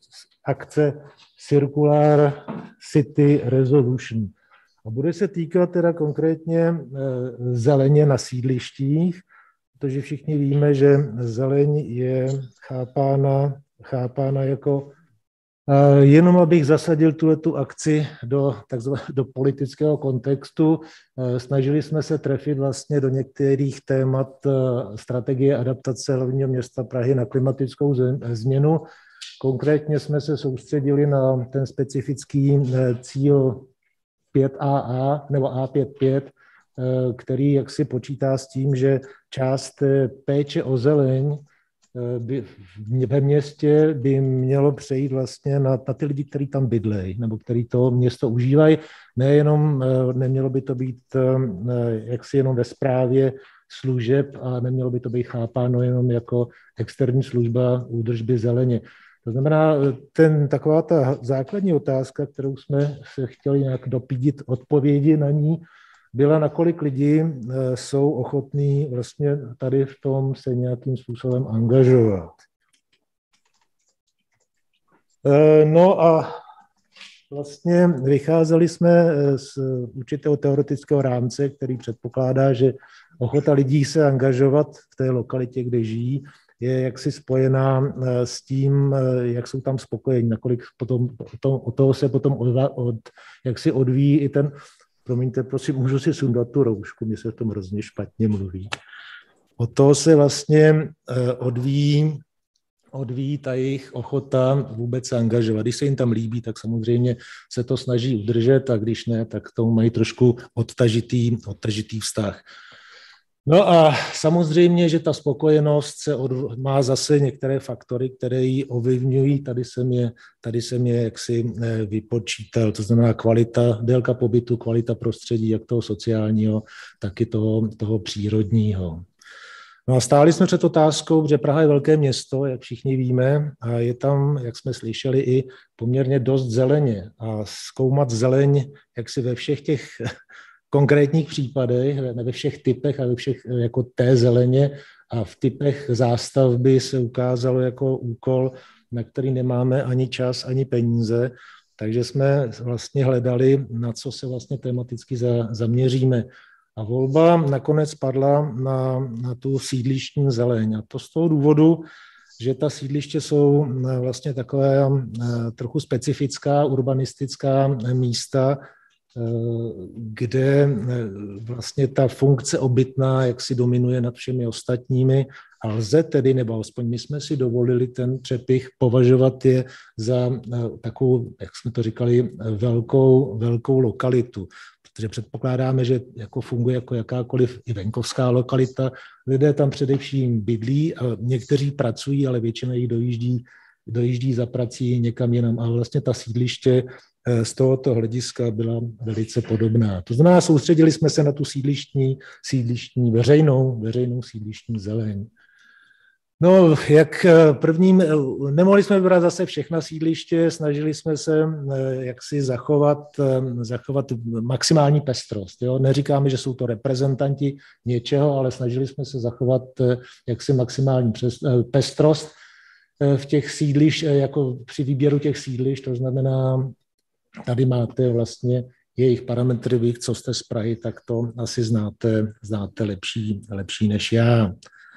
akce Circular City Resolution. A bude se týkat teda konkrétně zeleně na sídlištích, protože všichni víme, že zeleň je chápána, chápána jako, jenom abych zasadil tuhletu akci do, takzvané, do politického kontextu, snažili jsme se trefit vlastně do některých témat strategie adaptace hlavního města Prahy na klimatickou změnu. Konkrétně jsme se soustředili na ten specifický cíl pět A A nebo A pět pět, který jaksi počítá s tím, že část péče o zeleň by ve městě by mělo přejít vlastně na, na ty lidi, kteří tam bydlejí, nebo kteří to město užívají. Nejenom, nemělo by to být jaksi jenom ve správě služeb a nemělo by to být chápáno jenom jako externí služba údržby zeleně. To znamená, ten, taková ta základní otázka, kterou jsme se chtěli nějak dopídit odpovědi na ní, byla, nakolik lidi jsou ochotní vlastně tady v tom se nějakým způsobem angažovat. No a vlastně vycházeli jsme z určitého teoretického rámce, který předpokládá, že ochota lidí se angažovat v té lokalitě, kde žijí, je jaksi spojená s tím, jak jsou tam spokojení, nakolik potom, od toho se potom od, od, jak si odvíjí i ten, promiňte, prosím, můžu si sundat tu roušku, mi se v tom hrozně špatně mluví. Od toho se vlastně odvíjí odvíjí ta jejich ochota vůbec se angažovat. Když se jim tam líbí, tak samozřejmě se to snaží udržet a když ne, tak k tomu mají trošku odtažitý, odtažitý vztah. No a samozřejmě, že ta spokojenost se od, má zase některé faktory, které ji ovlivňují. Tady jsem je, tady jsem je jaksi vypočítal, to znamená kvalita, délka pobytu, kvalita prostředí, jak toho sociálního, tak i toho, toho přírodního. No a stáli jsme před otázkou, že Praha je velké město, jak všichni víme, a je tam, jak jsme slyšeli, i poměrně dost zeleně. A zkoumat zeleň, jak si ve všech těch konkrétních případech, ne ve všech typech a ve všech jako té zeleně a v typech zástavby se ukázalo jako úkol, na který nemáme ani čas, ani peníze, takže jsme vlastně hledali, na co se vlastně tematicky za, zaměříme. A volba nakonec padla na, na tu sídlištní zeleň. A to z toho důvodu, že ta sídliště jsou vlastně takové trochu specifická urbanistická místa, kde vlastně ta funkce obytná jaksi dominuje nad všemi ostatními a lze tedy, nebo aspoň my jsme si dovolili ten přepich považovat je za takovou, jak jsme to říkali, velkou, velkou lokalitu, protože předpokládáme, že jako funguje jako jakákoliv i venkovská lokalita. Lidé tam především bydlí a někteří pracují, ale většina jich dojíždí, dojíždí za prací někam jinam a vlastně ta sídliště z tohoto hlediska byla velice podobná. To znamená, soustředili jsme se na tu sídlištní, sídlištní veřejnou, veřejnou sídlištní zeleň. No, jak prvním, nemohli jsme vybrat zase všechna sídliště, snažili jsme se jaksi zachovat, zachovat maximální pestrost. Jo? Neříkáme, že jsou to reprezentanti něčeho, ale snažili jsme se zachovat jaksi maximální pestrost v těch sídlišť, jako při výběru těch sídlišť, to znamená, tady máte vlastně jejich parametry, vy, co jste z Prahy, tak to asi znáte, znáte lepší, lepší než já.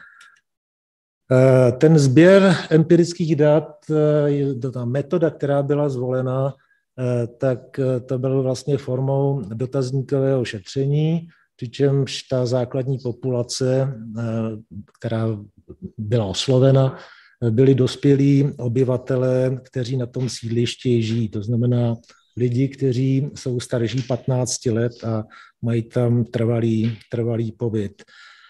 Ten sběr empirických dat, ta metoda, která byla zvolena, tak to bylo vlastně formou dotazníkového šetření, přičemž ta základní populace, která byla oslovena, byli dospělí obyvatelé, kteří na tom sídlišti žijí. To znamená lidi, kteří jsou starší patnáct let a mají tam trvalý, trvalý pobyt.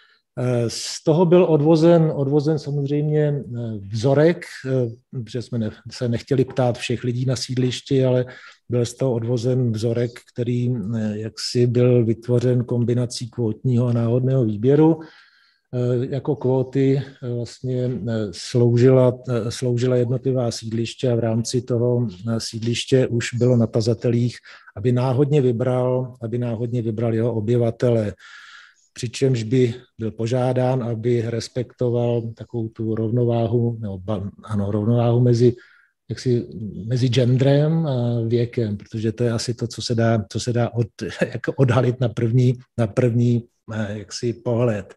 Z toho byl odvozen, odvozen samozřejmě vzorek, protože jsme ne, se nechtěli ptát všech lidí na sídlišti, ale byl z toho odvozen vzorek, který jaksi byl vytvořen kombinací kvótního a náhodného výběru. Jako kvóty vlastně sloužila, sloužila jednotlivá sídliště a v rámci toho sídliště už bylo na tazatelích, aby náhodně vybral, aby náhodně vybral jeho obyvatele. Přičemž by byl požádán, aby respektoval takovou tu rovnováhu, nebo ano, rovnováhu mezi, jaksi, mezi genderem a věkem, protože to je asi to, co se dá, co se dá od, jako odhalit na první, na první jaksi, pohled.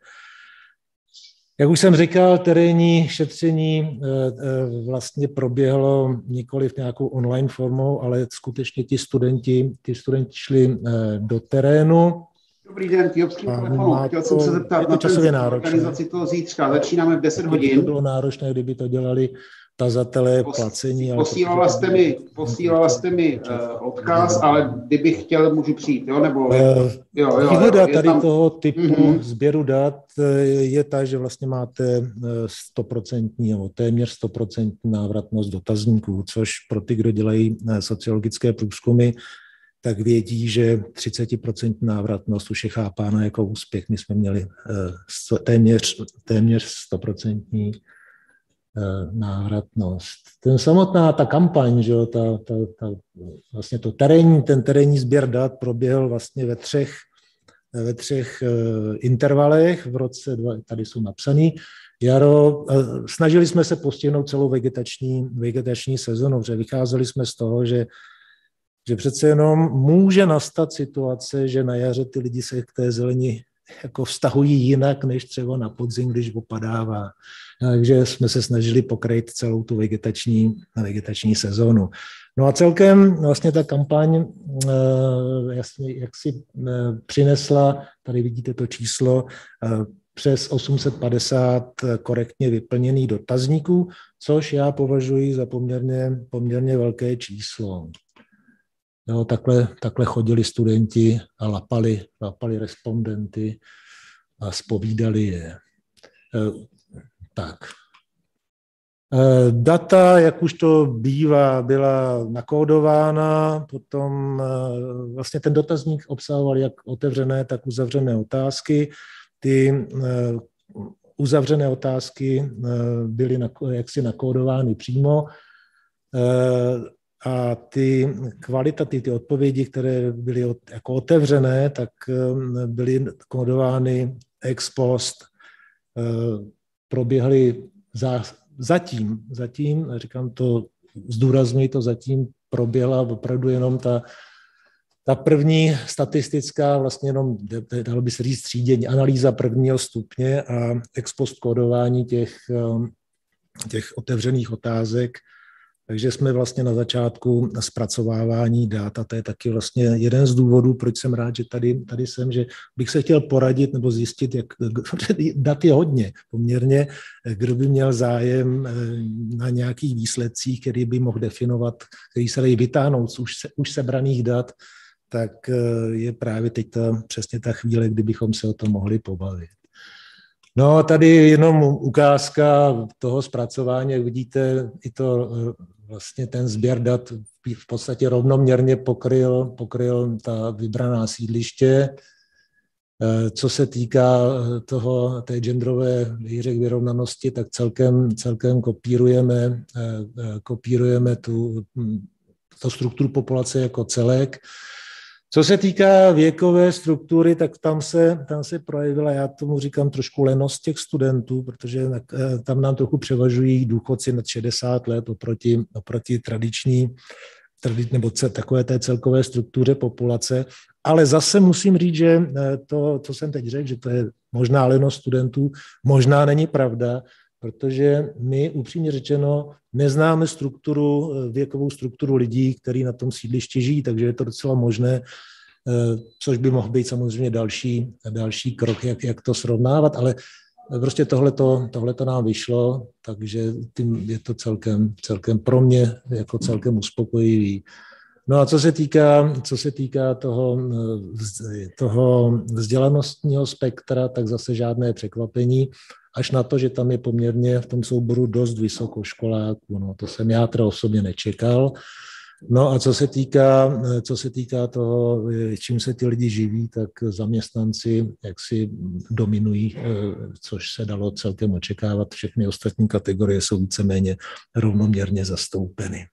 Jak už jsem říkal, terénní šetření vlastně proběhlo nikoliv nějakou online formou, ale skutečně ti studenti, ti studenti šli do terénu. Dobrý den, Kyjovský telefonu. Chtěl jsem se zeptat na ten organizaci toho zítřka. Začínáme v deset hodin. To bylo náročné, kdyby to dělali tazatelé placení. Posílala jste mi, posílala jste mi uh, odkaz, ale kdybych chtěl, můžu přijít, jo? Nebo, jo, jo, výhoda tady tam toho typu mm-hmm. sběru dat je ta, že vlastně máte stoprocentní nebo téměř stoprocentní návratnost dotazníků, což pro ty, kdo dělají sociologické průzkumy, tak vědí, že třicet procent návratnost už je chápána jako úspěch. My jsme měli téměř, téměř stoprocentní návratnost. Ten samotná ta kampaň, že jo, ta, ta, ta, vlastně to terénní, ten terénní sběr dat proběhl vlastně ve třech, ve třech intervalech v roce, dva, tady jsou napsaný, jaro. Snažili jsme se postihnout celou vegetační, vegetační sezonu, protože vycházeli jsme z toho, že že přece jenom může nastat situace, že na jaře ty lidi se k té zeleni jako vztahují jinak, než třeba na podzim, když opadává. Takže jsme se snažili pokrýt celou tu vegetační, vegetační sezónu. No a celkem vlastně ta kampaň jasně, jak si přinesla, tady vidíte to číslo, přes osm set padesát korektně vyplněných dotazníků, což já považuji za poměrně, poměrně velké číslo. Jo, takhle, takhle chodili studenti a lapali, lapali respondenty a zpovídali je. Tak. Data, jak už to bývá, byla nakódována, potom vlastně ten dotazník obsahoval jak otevřené, tak uzavřené otázky. Ty uzavřené otázky byly jaksi nakódovány přímo a ty kvalitativní ty odpovědi, které byly jako otevřené, tak byly kódovány ex post, proběhly za, zatím, zatím, říkám to, zdůrazňuji to, zatím proběhla opravdu jenom ta, ta první statistická, vlastně jenom, dalo by se říct, třídění, analýza prvního stupně a ex post kódování těch, těch otevřených otázek. Takže jsme vlastně na začátku zpracovávání dat a to je taky vlastně jeden z důvodů, proč jsem rád, že tady, tady jsem, že bych se chtěl poradit nebo zjistit, jak dat je hodně poměrně, kdo by měl zájem na nějakých výsledcích, který by mohl definovat, který se dají vytáhnout z už, se, už sebraných dat, tak je právě teď ta, přesně ta chvíle, kdybychom se o tom mohli pobavit. No, tady jenom ukázka toho zpracování, jak vidíte, i to vlastně ten sběr dat v podstatě rovnoměrně pokryl, pokryl ta vybraná sídliště. Co se týká toho, té genderové vyrovnanosti, tak celkem, celkem kopírujeme, kopírujeme tu, tu strukturu populace jako celek. Co se týká věkové struktury, tak tam se, tam se projevila, já tomu říkám trošku lenost těch studentů, protože tam nám trochu převažují důchodci nad šedesát let oproti, oproti tradiční, tradi, nebo takové té celkové struktuře populace. Ale zase musím říct, že to, co jsem teď řekl, že to je možná lenost studentů, možná není pravda, protože my upřímně řečeno neznáme strukturu, věkovou strukturu lidí, kteří na tom sídlišti žijí, takže je to docela možné, což by mohl být samozřejmě další, další krok, jak, jak to srovnávat, ale prostě tohleto, tohleto nám vyšlo, takže tím je to celkem, celkem pro mě jako celkem uspokojivý. No a co se týká, co se týká toho, toho vzdělanostního spektra, tak zase žádné překvapení, až na to, že tam je poměrně v tom souboru dost vysokoškoláků. No, to jsem já teda osobně nečekal. No a co se týká, co se týká toho, čím se ty lidi živí, tak zaměstnanci jaksi dominují, což se dalo celkem očekávat. Všechny ostatní kategorie jsou víceméně rovnoměrně zastoupeny.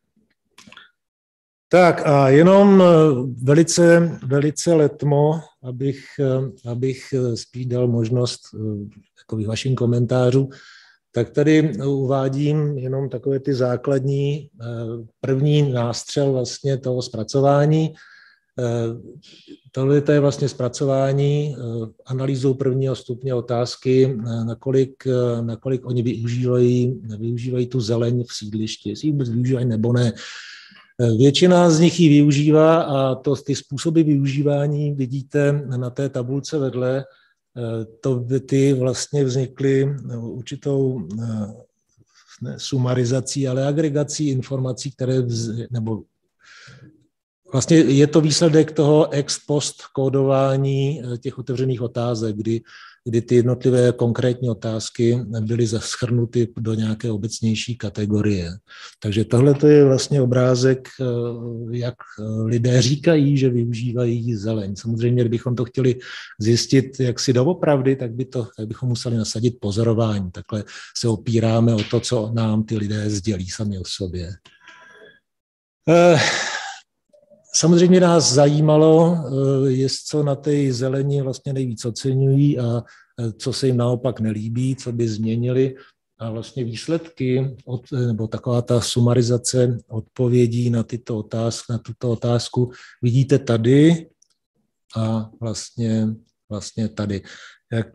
Tak a jenom velice, velice letmo, abych, abych spíš dal možnost takových vašim komentářů, tak tady uvádím jenom takové ty základní první nástřel vlastně toho zpracování. Tohle je vlastně zpracování analýzou prvního stupně otázky, nakolik, nakolik oni využívají, využívají tu zeleň v sídlišti, jestli ji vůbec využívají nebo ne. Většina z nich ji využívá a to, ty způsoby využívání vidíte na té tabulce vedle. To ty vlastně vznikly určitou ne, sumarizací, ale agregací informací, které, vz, nebo vlastně je to výsledek toho ex post kódování těch otevřených otázek, kdy, kdy ty jednotlivé konkrétní otázky byly shrnuty do nějaké obecnější kategorie. Takže tohle je vlastně obrázek, jak lidé říkají, že využívají zeleň. Samozřejmě, kdybychom to chtěli zjistit, jak si doopravdy, tak, by to, tak bychom museli nasadit pozorování. Takhle se opíráme o to, co nám ty lidé sdělí sami o sobě. Eh, Samozřejmě nás zajímalo, jest, co na té zeleni vlastně nejvíc oceňují a co se jim naopak nelíbí, co by změnili. A vlastně výsledky, od, nebo taková ta sumarizace odpovědí na, tyto otázky, na tuto otázku vidíte tady a vlastně, vlastně tady. Jak,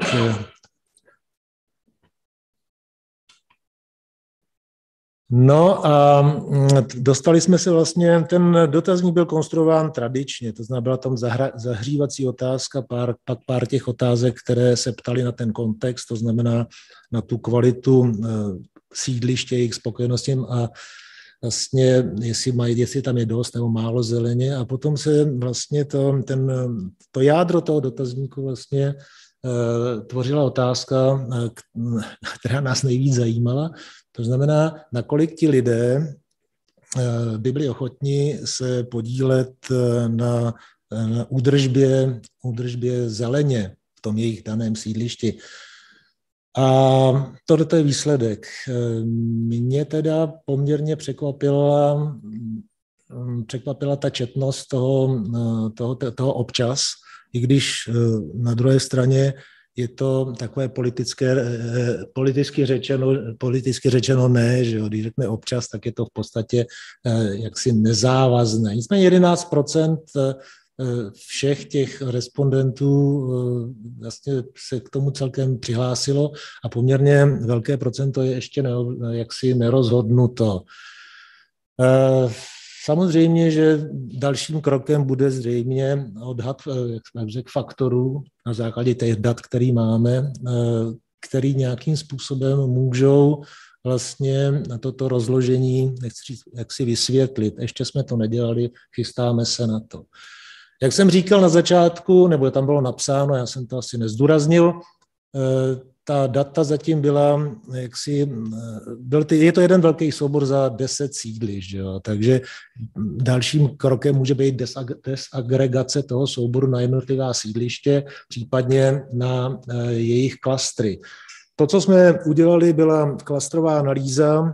No a dostali jsme se vlastně, ten dotazník byl konstruován tradičně, to znamená, byla tam zahra, zahřívací otázka, pár, pak pár těch otázek, které se ptaly na ten kontext, to znamená na tu kvalitu sídliště, jejich spokojenostím a vlastně, jestli, mají, jestli tam je dost nebo málo zeleně a potom se vlastně to, ten, to jádro toho dotazníku vlastně tvořila otázka, která nás nejvíc zajímala. To znamená, nakolik ti lidé by byli ochotni se podílet na, na údržbě, údržbě zeleně v tom jejich daném sídlišti. A tohle je výsledek. Mě teda poměrně překvapila, překvapila ta četnost toho, toho, toho občas, i když na druhé straně je to takové politické, politicky řečeno, politicky řečeno ne, že jo, když řekne občas, tak je to v podstatě jaksi nezávazné. Nicméně jedenáct procent všech těch respondentů vlastně se k tomu celkem přihlásilo a poměrně velké procento je ještě ne, jaksi nerozhodnuto. Samozřejmě, že dalším krokem bude zřejmě odhad jak řekl, faktorů na základě těch dat, který máme, který nějakým způsobem můžou vlastně na toto rozložení jak si vysvětlit. Ještě jsme to nedělali, chystáme se na to. Jak jsem říkal na začátku, nebo tam bylo napsáno, já jsem to asi nezdůraznil, ta data zatím byla, jaksi, byl ty, je to jeden velký soubor za deset sídlišť, jo, takže dalším krokem může být desag, desagregace toho souboru na jednotlivá sídliště, případně na jejich klastry. To, co jsme udělali, byla klastrová analýza,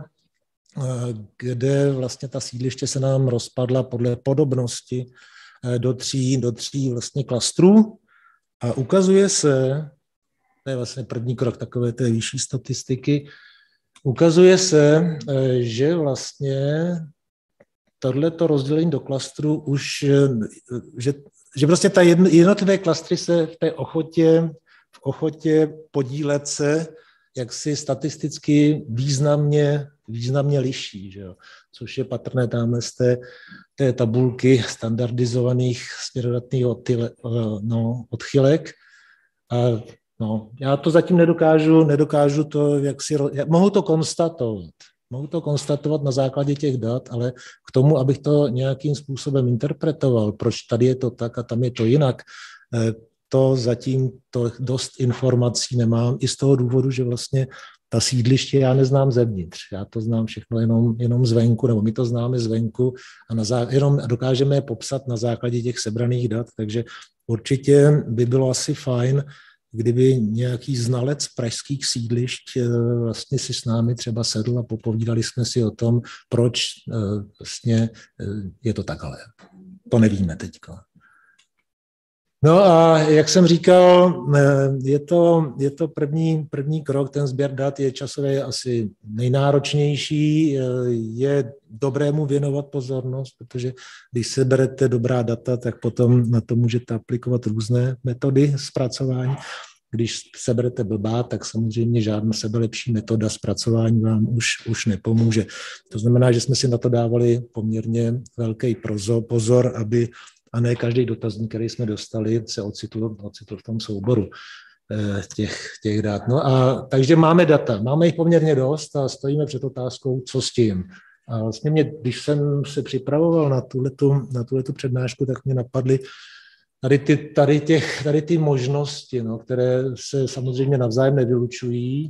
kde vlastně ta sídliště se nám rozpadla podle podobnosti do tří, do tří vlastně klastrů a ukazuje se, to je vlastně první krok takové té vyšší statistiky, ukazuje se, že vlastně tohleto rozdělení do klastru už, že, že prostě ta jednotlivé klastry se v té ochotě, v ochotě podílet se jaksi statisticky významně, významně liší, že jo? Což je patrné tamhle z té, té tabulky standardizovaných směrodatných no, odchylek. A no, já to zatím nedokážu, nedokážu to, jak si, mohu to konstatovat, mohu to konstatovat na základě těch dat, ale k tomu, abych to nějakým způsobem interpretoval, proč tady je to tak a tam je to jinak, to zatím to dost informací nemám, i z toho důvodu, že vlastně ta sídliště já neznám zevnitř, já to znám všechno jenom, jenom zvenku, nebo my to známe zvenku a na zá, jenom dokážeme je popsat na základě těch sebraných dat, takže určitě by bylo asi fajn, kdyby nějaký znalec pražských sídlišť vlastně si s námi třeba sedl a popovídali jsme si o tom, proč vlastně je to takhle. To nevíme teďka. No a jak jsem říkal, je to, je to první, první krok, ten sběr dat je časově asi nejnáročnější, je dobré mu věnovat pozornost, protože když se berete dobrá data, tak potom na to můžete aplikovat různé metody zpracování. Když seberete blbá, tak samozřejmě žádná sebelepší metoda zpracování vám už, už nepomůže. To znamená, že jsme si na to dávali poměrně velký pozor, aby a ne každý dotazník, který jsme dostali, se ocitl, ocitl v tom souboru těch, těch dat. No a takže máme data, máme jich poměrně dost a stojíme před otázkou, co s tím. A vlastně mě, když jsem se připravoval na tuhletu, na tuhletu přednášku, tak mě napadly tady ty, tady těch, tady ty možnosti, no, které se samozřejmě navzájem nevylučují.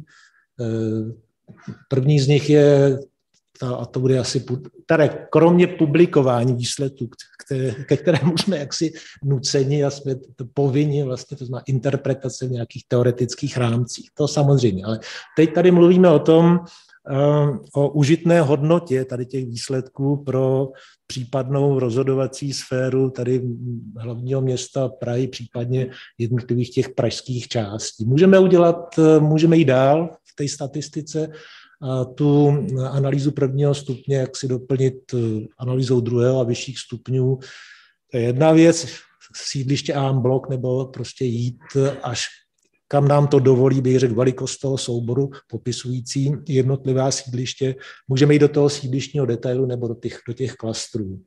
První z nich je, a to bude asi, tady, kromě publikování výsledků, které, ke kterému jsme jaksi nuceni a jsme to povinni, vlastně to znamená interpretace v nějakých teoretických rámcích, to samozřejmě, ale teď tady mluvíme o tom, o užitné hodnotě tady těch výsledků pro případnou rozhodovací sféru tady hlavního města Prahy, případně jednotlivých těch pražských částí. Můžeme udělat, můžeme jít dál v té statistice a tu analýzu prvního stupně, jak si doplnit analýzou druhého a vyšších stupňů. To je jedna věc, sídliště en bloc, nebo prostě jít až kam nám to dovolí, bych řekl, velikost toho souboru popisující jednotlivá sídliště. Můžeme jít do toho sídlištního detailu nebo do těch, do těch klastrů.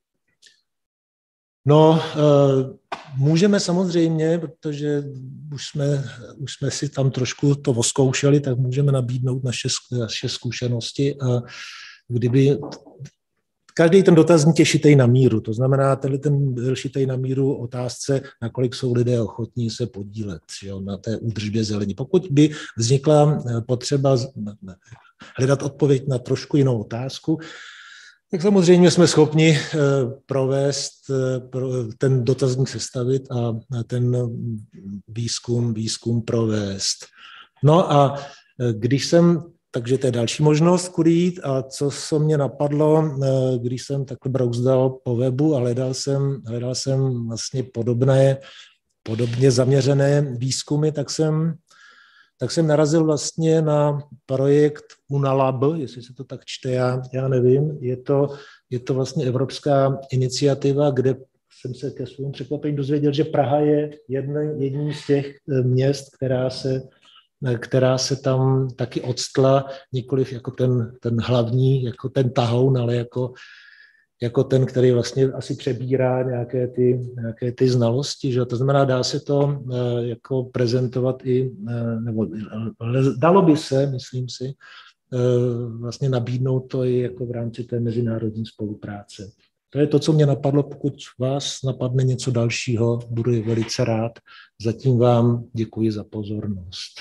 No, můžeme samozřejmě, protože už jsme, už jsme si tam trošku to oskoušeli, tak můžeme nabídnout naše, naše zkušenosti. A kdyby každý ten dotazník je šitej na míru, to znamená, tenhle ten byl šitej na míru otázce, nakolik jsou lidé ochotní se podílet, jo, na té údržbě zelení. Pokud by vznikla potřeba hledat odpověď na trošku jinou otázku, tak samozřejmě jsme schopni provést, ten dotazník sestavit a ten výzkum, výzkum provést. No a když jsem, takže to je další možnost, kudy jít, a co se mě napadlo, když jsem takhle brouzdal po webu a hledal jsem, hledal jsem vlastně podobné, podobně zaměřené výzkumy, tak jsem tak jsem narazil vlastně na projekt UNALAB, jestli se to tak čte, já, já nevím. Je to, je to vlastně evropská iniciativa, kde jsem se ke svému překvapení dozvěděl, že Praha je jedný, jedním z těch měst, která se, která se tam taky odstla, nikoliv jako ten, ten hlavní, jako ten tahoun, ale jako jako ten, který vlastně asi přebírá nějaké ty, nějaké ty znalosti, že? To znamená, dá se to jako prezentovat i, nebo dalo by se, myslím si, vlastně nabídnout to i jako v rámci té mezinárodní spolupráce. To je to, co mě napadlo. Pokud vás napadne něco dalšího, budu velice rád. Zatím vám děkuji za pozornost.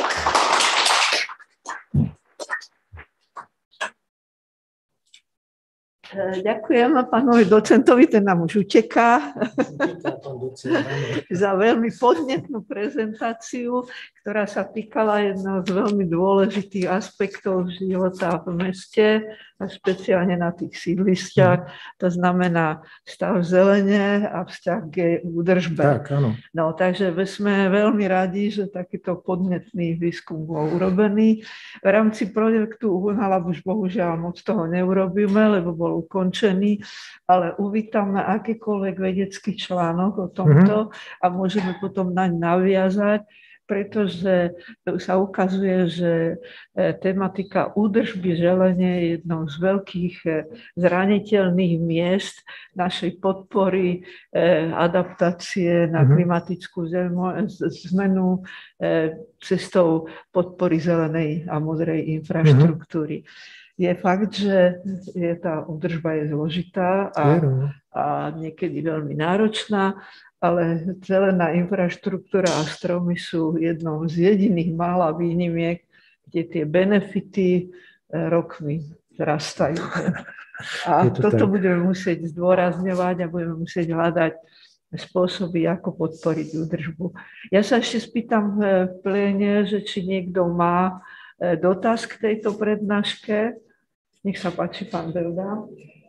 Ďakujem pánovi docentovi, ten nám už uteká, za veľmi podnetnú prezentáciu, ktorá sa týkala jedného z veľmi dôležitých aspektov života v meste a špeciálne na tých sídlišťach. To znamená stav zelene a vzťah k údržbe. Tak, áno. No, takže sme veľmi radi, že takýto podnetný výskum bol urobený. V rámci projektu UNALAB už bohužiaľ moc toho neurobíme, lebo bol ukončený, ale uvítame akýkoľvek vedecký článok o tomto a môžeme potom naň naviazať, pretože sa ukazuje, že tematika údržby zelene je jednou z veľkých zraniteľných miest našej podpory adaptácie na klimatickú zmenu cestou podpory zelenej a modrej infraštruktúry. Je fakt, že je tá údržba je zložitá a, a niekedy veľmi náročná, ale zelená infraštruktúra a stromy sú jednou z jediných mála výnimiek, kde tie benefity rokmi rastajú. A to toto tak budeme musieť zdôrazňovať a budeme musieť hľadať spôsoby, ako podporiť údržbu. Ja sa ešte spýtam v pléne, že či niekto má dotaz k tejto prednáške. Nech sa páči, pán Belda.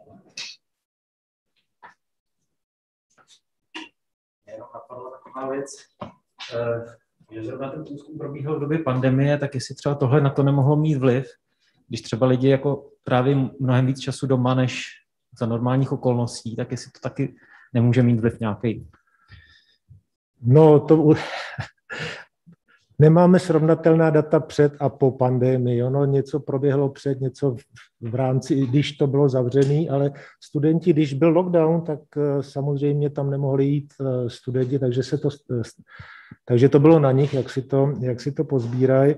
Jenom napadla taková věc, že zrovna ten průzkum probíhal v době pandemie, tak jestli třeba tohle na to nemohlo mít vliv, když třeba lidi jako právě mnohem víc času doma než za normálních okolností, tak jestli to taky nemůže mít vliv nějaký. No to nemáme srovnatelná data před a po pandemii. Ono něco proběhlo před, něco v rámci, když to bylo zavřené, ale studenti, když byl lockdown, tak samozřejmě tam nemohli jít studenti, takže, se to, takže to bylo na nich, jak si to, jak si to pozbírají.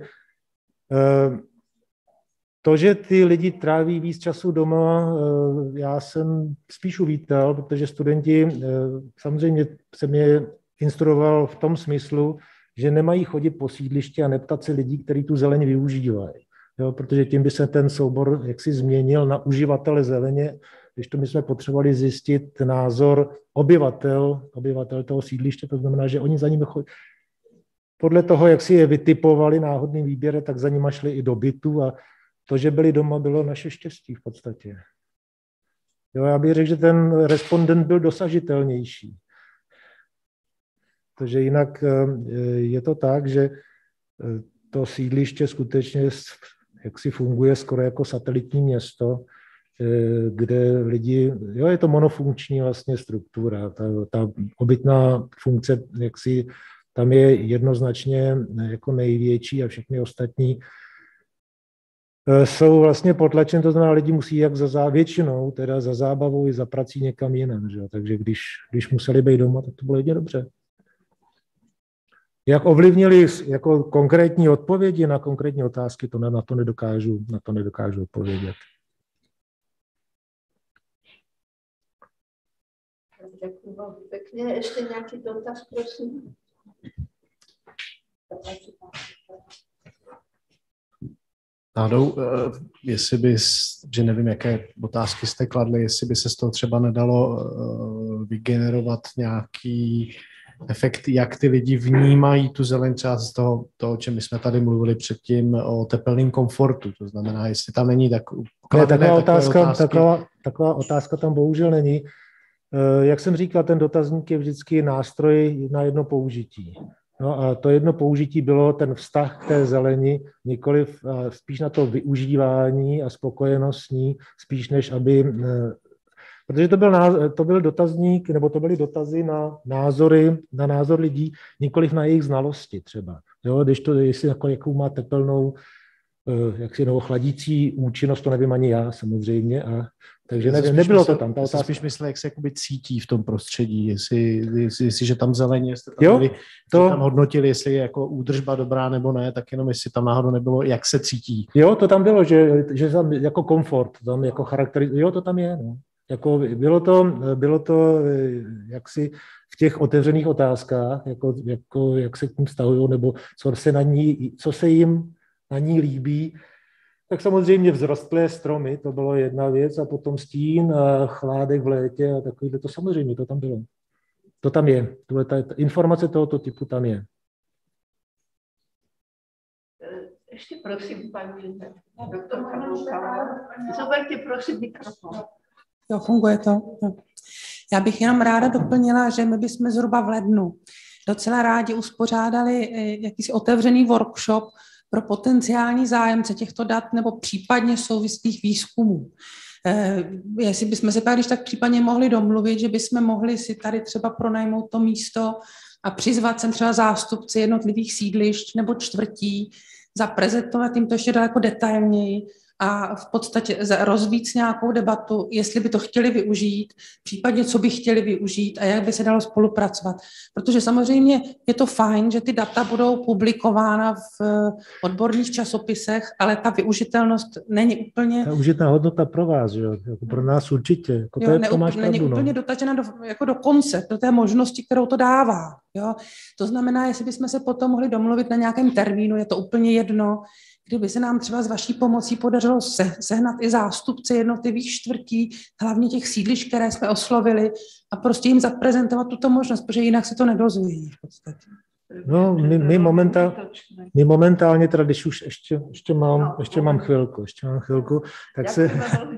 To, že ty lidi tráví víc času doma, já jsem spíš uvítal, protože studenti, samozřejmě se mě instruoval v tom smyslu, že nemají chodit po sídlišti a neptat se lidí, kteří tu zeleň využívají. Jo, protože tím by se ten soubor jaksi změnil na uživatele zeleně, když to my jsme potřebovali zjistit názor obyvatel, obyvatel toho sídliště, to znamená, že oni za nimi chodí. Podle toho, jak si je vytipovali náhodným výběrem, tak za nimi šli i do bytu a to, že byli doma, bylo naše štěstí v podstatě. Jo, já bych řekl, že ten respondent byl dosažitelnější. Protože jinak je to tak, že to sídliště skutečně jaksi funguje skoro jako satelitní město, kde lidi, jo, je to monofunkční vlastně struktura, ta, ta obytná funkce jaksi tam je jednoznačně jako největší a všechny ostatní jsou vlastně potlačen, to znamená, lidi musí jak za zá, většinou, teda za zábavou i za prací někam jinam, že? Takže když, když museli být doma, tak to bylo jedině dobře. Jak ovlivnili jako konkrétní odpovědi na konkrétní otázky, to na, na to nedokážu, na to nedokážu odpovědět. Děkuji vám pěkně. Ještě nějaký dotaz, prosím? Nádou, jestli by, že nevím, jaké otázky jste kladli, jestli by se z toho třeba nedalo vygenerovat nějaký efekt, jak ty lidi vnímají tu zeleň, třeba z toho, toho, o čem my jsme tady mluvili předtím, o tepelném komfortu. To znamená, jestli tam není tak... Ne, taková, otázka, taková, taková otázka tam bohužel není. Jak jsem říkal, ten dotazník je vždycky nástroj na jedno použití. No a to jedno použití bylo ten vztah k té zeleni, nikoliv spíš na to využívání a spokojenost s ní, spíš než aby... Protože to byl, to byl dotazník, nebo to byly dotazy na názory, na názor lidí, nikoliv na jejich znalosti třeba. Jo, když to, jestli jako, jakou má tepelnou, jaksi nebo chladící účinnost, to nevím ani já samozřejmě, a takže ne, nebylo myslel, to tam. Ta otázka. Spíš myslel, jak se jakoby cítí v tom prostředí, jestli, jestli, jestli že tam zeleně, jestli tam, jo, byli, to, tam hodnotili, jestli je jako údržba dobrá nebo ne, tak jenom jestli tam náhodou nebylo, jak se cítí. Jo, to tam bylo, že, že tam jako komfort, tam jako charakter, jo, to tam je, no. Jako bylo to, bylo to jaksi v těch otevřených otázkách, jako, jako jak se k tím vztahují, nebo co se, na ní, co se jim na ní líbí, tak samozřejmě vzrostlé stromy, to bylo jedna věc, a potom stín a chládek v létě a takovýhle, to samozřejmě, to tam bylo. To tam je, tohle, ta, ta informace tohoto typu tam je. Ještě prosím, paní doktorka Boukalová, zoberte prosím mikrofon. Jo, funguje to. Já bych jenom ráda doplnila, že my bychom zhruba v lednu docela rádi uspořádali jakýsi otevřený workshop pro potenciální zájemce těchto dat nebo případně souvislých výzkumů. Jestli bychom se pak když tak případně mohli domluvit, že bychom mohli si tady třeba pronajmout to místo a přizvat sem třeba zástupci jednotlivých sídlišť nebo čtvrtí, zaprezentovat jim to ještě daleko detailněji a v podstatě rozvíct nějakou debatu, jestli by to chtěli využít, případně co by chtěli využít a jak by se dalo spolupracovat. Protože samozřejmě je to fajn, že ty data budou publikována v odborných časopisech, ale ta využitelnost není úplně... Ta užitná hodnota pro vás, že? Jako pro nás určitě. Jako jo, to je, ne, to máš není pravdu, úplně no. dotačena do, jako do konce, do té možnosti, kterou to dává. Jo? To znamená, jestli bychom se potom mohli domluvit na nějakém termínu, je to úplně jedno, kdyby se nám třeba s vaší pomocí podařilo se, sehnat i zástupce jednotlivých čtvrtí, hlavně těch sídlišť, které jsme oslovili, a prostě jim zaprezentovat tuto možnost, protože jinak se to nedozvědí v podstatě. No, my, my, momentál, my momentálně, teda když už ještě, ještě, mám, ještě mám chvilku, ještě mám chvilku, tak se,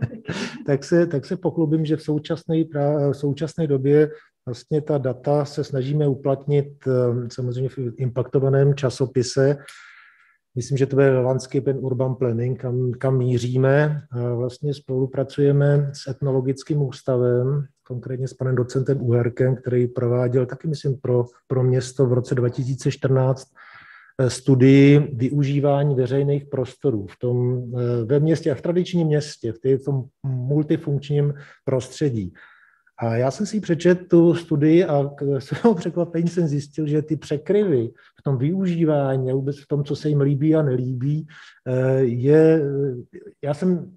tak se, tak se pochlubím, že v současné, v současné době vlastně ta data se snažíme uplatnit samozřejmě v impaktovaném časopise. Myslím, že to je Landscape and Urban Planning, kam, kam míříme. Vlastně spolupracujeme s etnologickým ústavem, konkrétně s panem docentem Uherkem, který prováděl taky, myslím, pro, pro město v roce dva tisíce čtrnáct studii využívání veřejných prostorů v tom, ve městě a v tradičním městě, v tom multifunkčním prostředí. A já jsem si přečetl tu studii a k svému překvapení jsem zjistil, že ty překryvy v tom využívání a vůbec v tom, co se jim líbí a nelíbí, je, já jsem,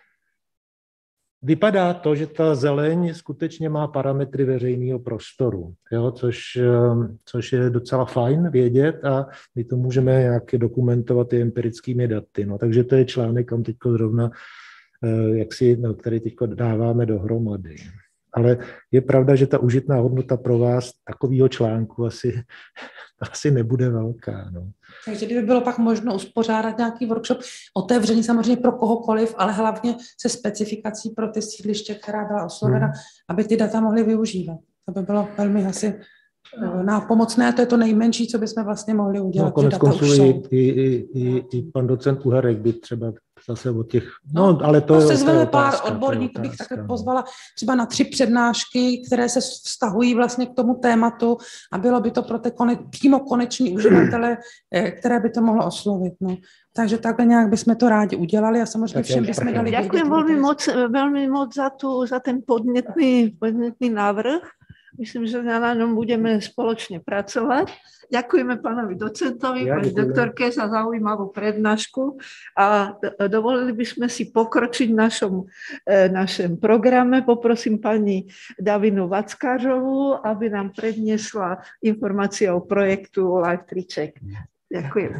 vypadá to, že ta zeleň skutečně má parametry veřejného prostoru, jo, což, což je docela fajn vědět a my to můžeme nějak dokumentovat i empirickými daty. No, takže to je článek, kam teď zrovna, jak si, no, který teď dáváme dohromady. Ale je pravda, že ta užitná hodnota pro vás takového článku asi, asi nebude velká. No. Takže kdyby bylo pak možno uspořádat nějaký workshop, otevřený samozřejmě pro kohokoliv, ale hlavně se specifikací pro ty sídliště, která byla oslovena, hmm. aby ty data mohly využívat. To by bylo velmi asi nápomocné a to je to nejmenší, co bychom vlastně mohli udělat. No, konec konců i, i, i, i pan docent Uherek by třeba zase od těch, no, no ale to, to je se zveme pár otázka, odborníků, bych otázka, takhle no. pozvala třeba na tři přednášky, které se vztahují vlastně k tomu tématu a bylo by to pro ty kone, přímo koneční uživatele, které by to mohlo oslovit. No. Takže takhle nějak bychom to rádi udělali a samozřejmě všem bychom dali vědět. Ďakujem veľmi moc, veľmi moc za, tu, za ten podnetný, podnetný návrh. Myslím, že na ňom budeme spoločne pracovať. Ďakujeme pánovi docentovi, ja, pani doktorke za zaujímavú prednášku a dovolili by sme si pokročiť v našom, našom programe. Poprosím pani Davinu Vackářovú, aby nám predniesla informácie o projektu Life Triček. Ďakujem.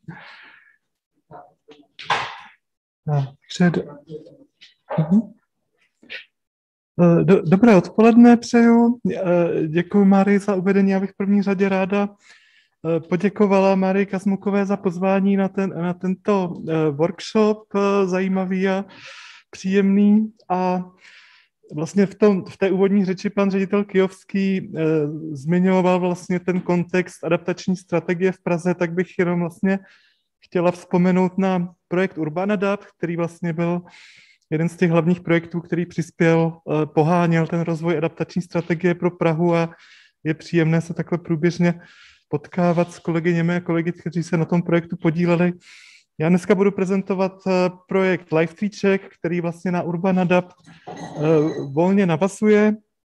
Dobré odpoledne přeju. Děkuji Marii za uvedení. Já bych v první řadě ráda poděkovala Marii Kazmukové za pozvání na, ten, na tento workshop, zajímavý a příjemný. A vlastně v, tom, v té úvodní řeči pan ředitel Kijovský zmiňoval vlastně ten kontext adaptační strategie v Praze, tak bych jenom vlastně chtěla vzpomenout na projekt Urban Adapt, který vlastně byl jeden z těch hlavních projektů, který přispěl, poháněl ten rozvoj adaptační strategie pro Prahu a je příjemné se takhle průběžně potkávat s kolegyněmi a kolegy, kteří se na tom projektu podíleli. Já dneska budu prezentovat projekt Life Triček, který vlastně na Urban Adapt volně navazuje.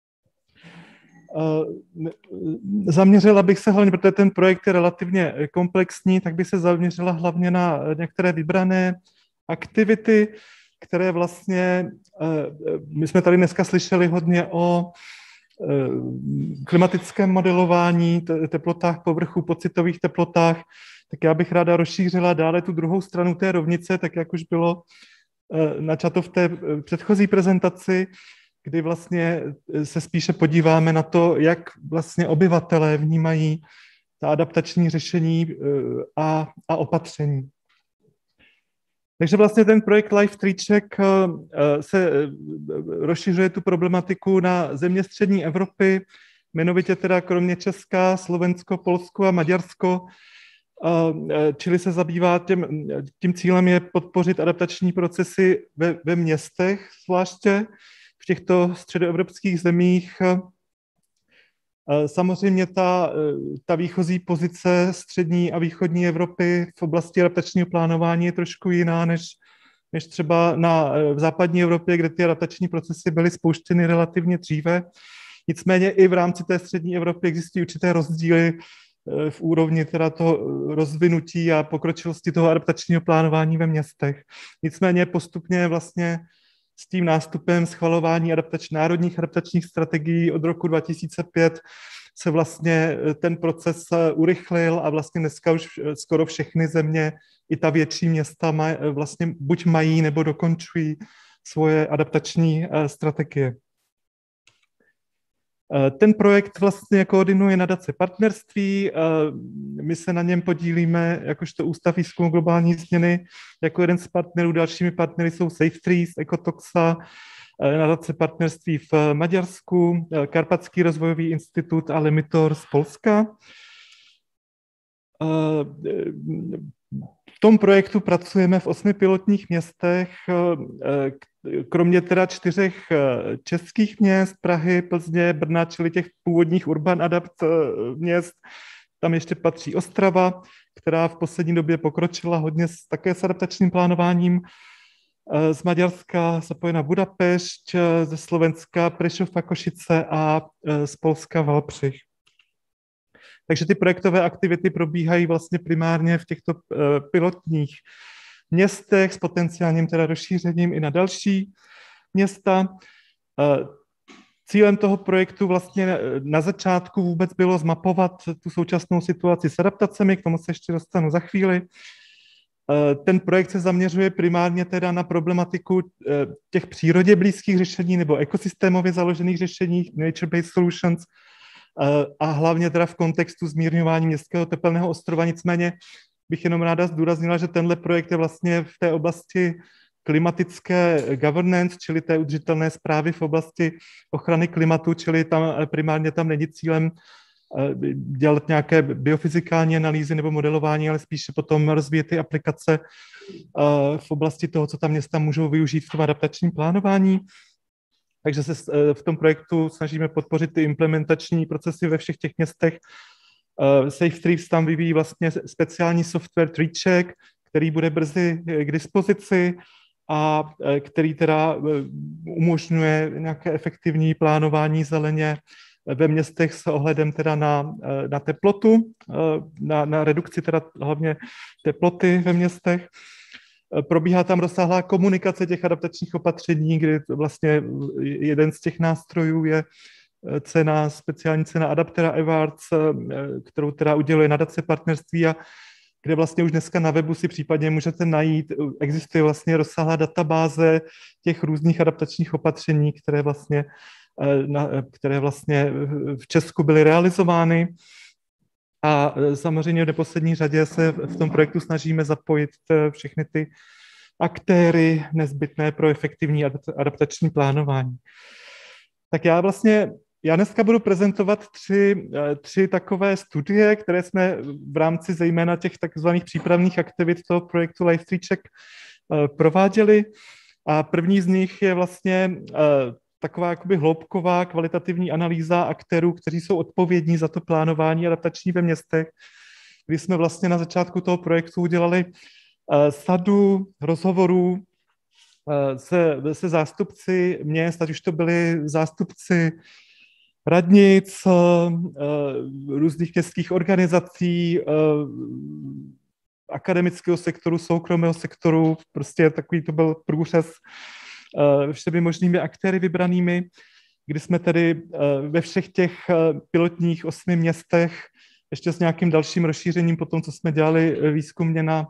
Zaměřila bych se hlavně, protože ten projekt je relativně komplexní, tak bych se zaměřila hlavně na některé vybrané aktivity, které vlastně, my jsme tady dneska slyšeli hodně o klimatickém modelování, teplotách povrchu, pocitových teplotách, tak já bych ráda rozšířila dále tu druhou stranu té rovnice, tak jak už bylo načato v té předchozí prezentaci, kdy vlastně se spíše podíváme na to, jak vlastně obyvatelé vnímají ta adaptační řešení a, a opatření. Takže vlastně ten projekt Life Triček se rozšiřuje tu problematiku na země střední Evropy, jmenovitě teda kromě Česka, Slovensko, Polsko a Maďarsko, čili se zabývá tím, tím cílem je podpořit adaptační procesy ve, ve městech, zvláště v těchto středoevropských zemích. Samozřejmě ta, ta výchozí pozice střední a východní Evropy v oblasti adaptačního plánování je trošku jiná než, než třeba na, v západní Evropě, kde ty adaptační procesy byly spouštěny relativně dříve. Nicméně i v rámci té střední Evropy existují určité rozdíly v úrovni teda toho rozvinutí a pokročilosti toho adaptačního plánování ve městech. Nicméně postupně vlastně s tím nástupem schvalování adaptač, národních adaptačních strategií od roku dva tisíce pět se vlastně ten proces urychlil a vlastně dneska už skoro všechny země, i ta větší města maj, vlastně buď mají nebo dokončují svoje adaptační strategie. Ten projekt vlastně koordinuje nadace partnerství, my se na něm podílíme jakožto Ústav výzkumu globální změny, jako jeden z partnerů, dalšími partnery jsou Safe Trees, Ekotoxa, nadace partnerství v Maďarsku, Karpatský rozvojový institut a Limitor z Polska. V tom projektu pracujeme v osmi pilotních městech, kromě teda čtyřech českých měst, Prahy, Plzně, Brna, čili těch původních Urban Adapt měst, tam ještě patří Ostrava, která v poslední době pokročila hodně s, také s adaptačním plánováním. Z Maďarska zapojena Budapešť, ze Slovenska Prešov a Košice a z Polska Valpřich. Takže ty projektové aktivity probíhají vlastně primárně v těchto pilotních městech s potenciálním teda rozšířením i na další města. Cílem toho projektu vlastně na začátku vůbec bylo zmapovat tu současnou situaci s adaptacemi, k tomu se ještě dostanu za chvíli. Ten projekt se zaměřuje primárně teda na problematiku těch přírodě blízkých řešení nebo ekosystémově založených řešení, nature-based solutions, a hlavně teda v kontextu zmírňování městského tepelného ostrova. Nicméně bych jenom ráda zdůraznila, že tenhle projekt je vlastně v té oblasti klimatické governance, čili té udržitelné správy v oblasti ochrany klimatu, čili tam primárně tam není cílem dělat nějaké biofyzikální analýzy nebo modelování, ale spíše potom rozvíjet ty aplikace v oblasti toho, co ta města můžou využít v tom adaptačním plánování. Takže se v tom projektu snažíme podpořit ty implementační procesy ve všech těch městech. Safe Streets tam vyvíjí vlastně speciální software TreeCheck, který bude brzy k dispozici a který teda umožňuje nějaké efektivní plánování zeleně ve městech s ohledem teda na, na teplotu, na, na redukci teda hlavně teploty ve městech. Probíhá tam rozsáhlá komunikace těch adaptačních opatření, kdy vlastně jeden z těch nástrojů je cena, speciální cena Adaptera Awards, kterou teda uděluje nadace partnerství a kde vlastně už dneska na webu si případně můžete najít, existuje vlastně rozsáhlá databáze těch různých adaptačních opatření, které vlastně, které vlastně v Česku byly realizovány. A samozřejmě v neposlední řadě se v tom projektu snažíme zapojit všechny ty aktéry nezbytné pro efektivní adaptační plánování. Tak já vlastně, já dneska budu prezentovat tři, tři takové studie, které jsme v rámci zejména těch takzvaných přípravných aktivit toho projektu Life TreeCheck prováděli. A první z nich je vlastně taková jakoby hloubková kvalitativní analýza aktérů, kteří jsou odpovědní za to plánování adaptační ve městech, kdy jsme vlastně na začátku toho projektu udělali sadu rozhovorů se, se zástupci měst, ať už to byli zástupci radnic, různých městských organizací, akademického sektoru, soukromého sektoru, prostě takový to byl průřez všemi možnými aktéry vybranými, kdy jsme tedy ve všech těch pilotních osmi městech, ještě s nějakým dalším rozšířením po tom, co jsme dělali výzkumně na,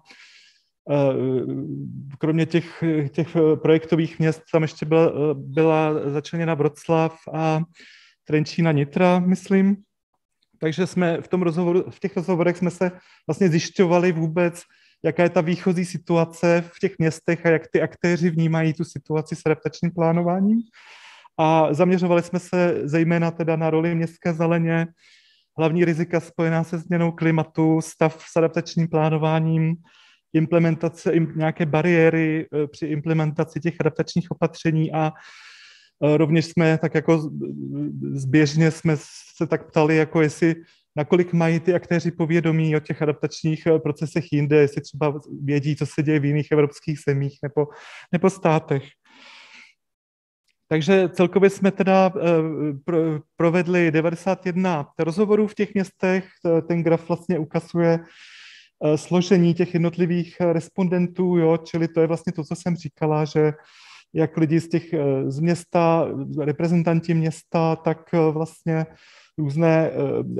kromě těch, těch projektových měst, tam ještě byla, byla začleněna Vroclav a Trenčín, Nitra, myslím. Takže jsme v, tom rozhovoru, v těch rozhovorech jsme se vlastně zjišťovali vůbec, jaká je ta výchozí situace v těch městech a jak ty aktéři vnímají tu situaci s adaptačním plánováním. A zaměřovali jsme se zejména teda na roli městské zeleně, hlavní rizika spojená se změnou klimatu, stav s adaptačním plánováním, implementace, nějaké bariéry při implementaci těch adaptačních opatření a rovněž jsme tak jako zběžně jsme se tak ptali, jako jestli nakolik mají ty aktéři povědomí o těch adaptačních procesech jinde, jestli třeba vědí, co se děje v jiných evropských zemích nebo, nebo státech. Takže celkově jsme teda provedli devadesát jedna rozhovorů v těch městech. Ten graf vlastně ukazuje složení těch jednotlivých respondentů, jo, čili to je vlastně to, co jsem říkala, že jak lidi z těch z města, reprezentanti města, tak vlastně různé,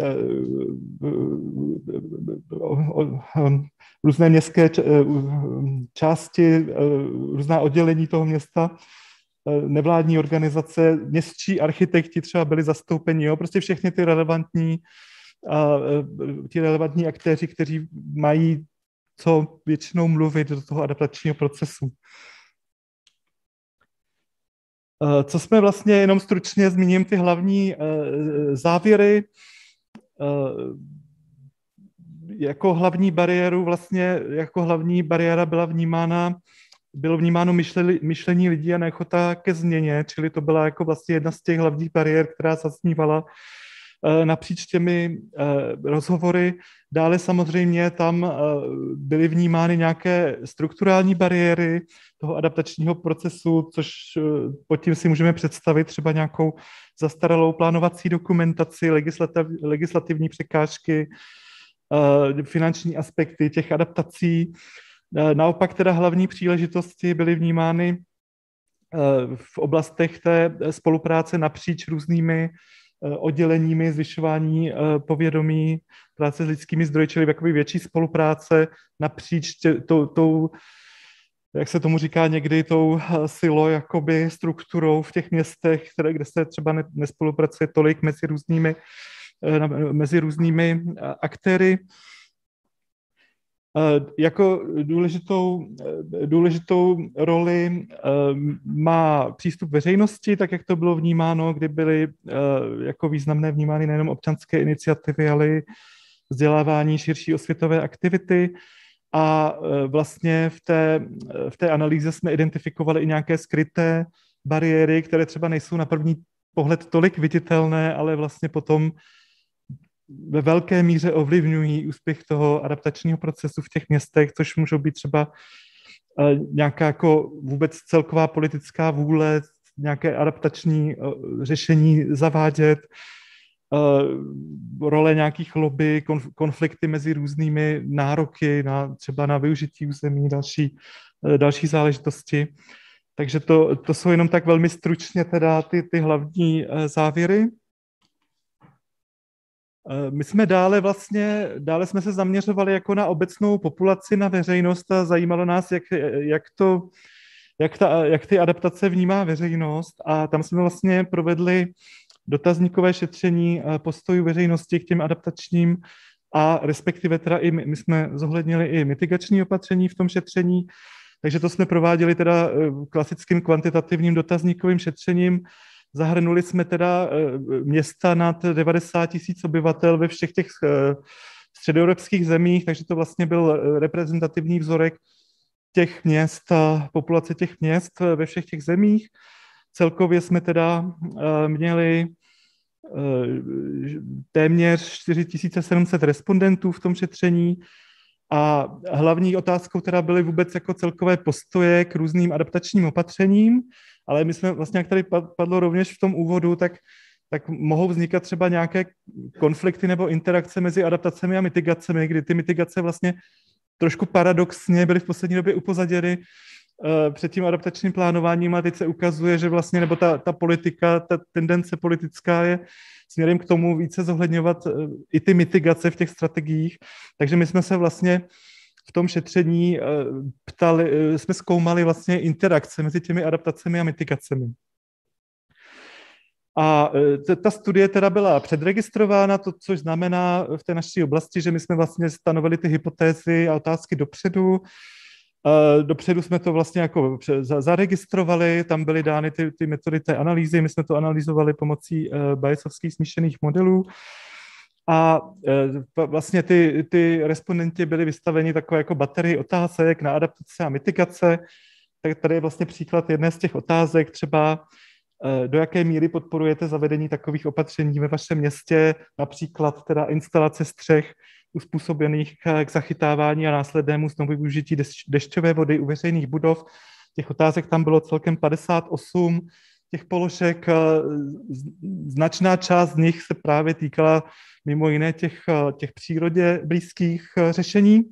různé městské části, různá oddělení toho města, nevládní organizace, městští architekti třeba byli zastoupeni, jo, prostě všechny ty relevantní, ti relevantní aktéři, kteří mají co většinou mluvit do toho adaptačního procesu. Co jsme vlastně, jenom stručně zmíním ty hlavní závěry. Jako hlavní bariéru vlastně, jako hlavní bariéra byla vnímána, bylo vnímáno myšlení, myšlení lidí a neochota ke změně, čili to byla jako vlastně jedna z těch hlavních bariér, která zaznívala napříč těmi rozhovory. Dále samozřejmě tam byly vnímány nějaké strukturální bariéry toho adaptačního procesu, což pod tím si můžeme představit třeba nějakou zastaralou plánovací dokumentaci, legislativ, legislativní překážky, finanční aspekty těch adaptací. Naopak teda hlavní příležitosti byly vnímány v oblastech té spolupráce napříč různými odděleními, zvyšování povědomí, práce s lidskými zdroji, čili jakoby větší spolupráce napříč tě, tou, tou, jak se tomu říká někdy, tou silou, jakoby strukturou v těch městech, které, kde se třeba ne, nespolupracuje tolik mezi různými, mezi různými aktéry. Jako důležitou, důležitou roli má přístup veřejnosti, tak jak to bylo vnímáno, kdy byly jako významné vnímány nejenom občanské iniciativy, ale i vzdělávání, širší osvětové aktivity. A vlastně v té, v té analýze jsme identifikovali i nějaké skryté bariéry, které třeba nejsou na první pohled tolik viditelné, ale vlastně potom ve velké míře ovlivňují úspěch toho adaptačního procesu v těch městech, což můžou být třeba nějaká jako vůbec celková politická vůle, nějaké adaptační řešení zavádět, role nějakých lobby, konflikty mezi různými nároky na třeba na využití území, další, další záležitosti. Takže to, to jsou jenom tak velmi stručně teda ty, ty hlavní závěry. My jsme dále vlastně, dále jsme se zaměřovali jako na obecnou populaci, na veřejnost a zajímalo nás, jak, jak, to, jak, ta, jak ty adaptace vnímá veřejnost a tam jsme vlastně provedli dotazníkové šetření postojů veřejnosti k těm adaptačním a respektive teda i my, my jsme zohlednili i mitigační opatření v tom šetření, takže to jsme prováděli teda klasickým kvantitativním dotazníkovým šetřením. Zahrnuli jsme teda města nad devadesát tisíc obyvatel ve všech těch středoevropských zemích, takže to vlastně byl reprezentativní vzorek těch měst a populace těch měst ve všech těch zemích. Celkově jsme teda měli téměř čtyři tisíce sedm set respondentů v tom šetření a hlavní otázkou teda byly vůbec jako celkové postoje k různým adaptačním opatřením, ale my jsme vlastně, jak tady padlo rovněž v tom úvodu, tak, tak mohou vznikat třeba nějaké konflikty nebo interakce mezi adaptacemi a mitigacemi, kdy ty mitigace vlastně trošku paradoxně byly v poslední době upozaděny uh, před tím adaptačním plánováním a teď se ukazuje, že vlastně, nebo ta, ta politika, ta tendence politická je směrem k tomu více zohledňovat uh, i ty mitigace v těch strategiích. Takže my jsme se vlastně v tom šetření ptali, jsme zkoumali vlastně interakce mezi těmi adaptacemi a mitigacemi. A ta studie teda byla předregistrována, to, což znamená v té naší oblasti, že my jsme vlastně stanovili ty hypotézy a otázky dopředu. Dopředu jsme to vlastně jako zaregistrovali, tam byly dány ty, ty metody té analýzy, my jsme to analyzovali pomocí Bayesovských smíšených modelů. A vlastně ty, ty respondenti byli vystaveni takové jako baterii otázek na adaptace a mitigace. Tak tady je vlastně příklad jedné z těch otázek, třeba do jaké míry podporujete zavedení takových opatření ve vašem městě, například teda instalace střech uspůsobených k zachytávání a následnému znovu využití dešťové vody u veřejných budov. Těch otázek tam bylo celkem padesát osm, těch položek, značná část z nich se právě týkala mimo jiné těch, těch přírodě blízkých řešení.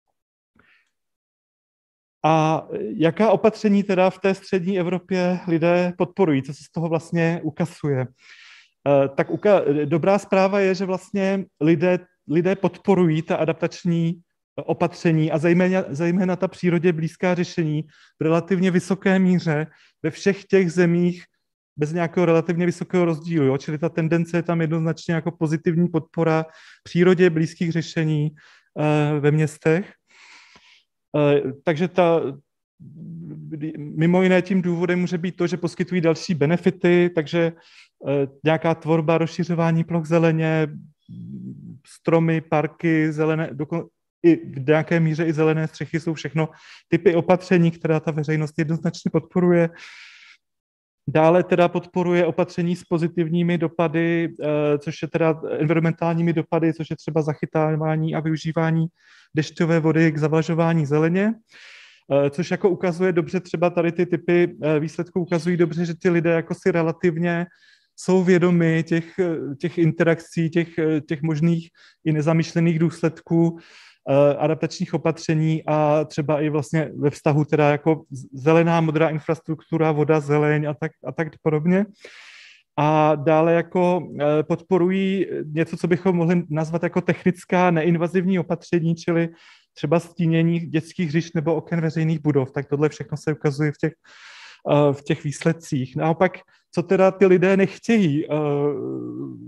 A jaká opatření teda v té střední Evropě lidé podporují, co se z toho vlastně ukazuje? Tak uka- dobrá zpráva je, že vlastně lidé, lidé podporují ta adaptační opatření a zejména, zejména ta přírodě blízká řešení v relativně vysoké míře ve všech těch zemích bez nějakého relativně vysokého rozdílu. Jo? Čili ta tendence je tam jednoznačně jako pozitivní podpora přírodě blízkých řešení uh, ve městech. Uh, takže ta, mimo jiné tím důvodem může být to, že poskytují další benefity, takže uh, nějaká tvorba, rozšiřování ploch zeleně, stromy, parky, zelené, dokon, i v nějaké míře i zelené střechy jsou všechno typy opatření, která ta veřejnost jednoznačně podporuje. Dále teda podporuje opatření s pozitivními dopady, což je teda environmentálními dopady, což je třeba zachytávání a využívání dešťové vody k zavlažování zeleně, což jako ukazuje dobře, třeba tady ty typy výsledků ukazují dobře, že ty lidé jako si relativně jsou vědomi těch, těch interakcí, těch, těch možných i nezamýšlených důsledků adaptačních opatření a třeba i vlastně ve vztahu teda jako zelená, modrá infrastruktura, voda, zeleň a tak, a tak podobně. A dále jako podporují něco, co bychom mohli nazvat jako technická neinvazivní opatření, čili třeba stínění dětských hřišť nebo oken veřejných budov. Tak tohle všechno se ukazuje v těch, v těch výsledcích. Naopak, co teda ty lidé nechtějí,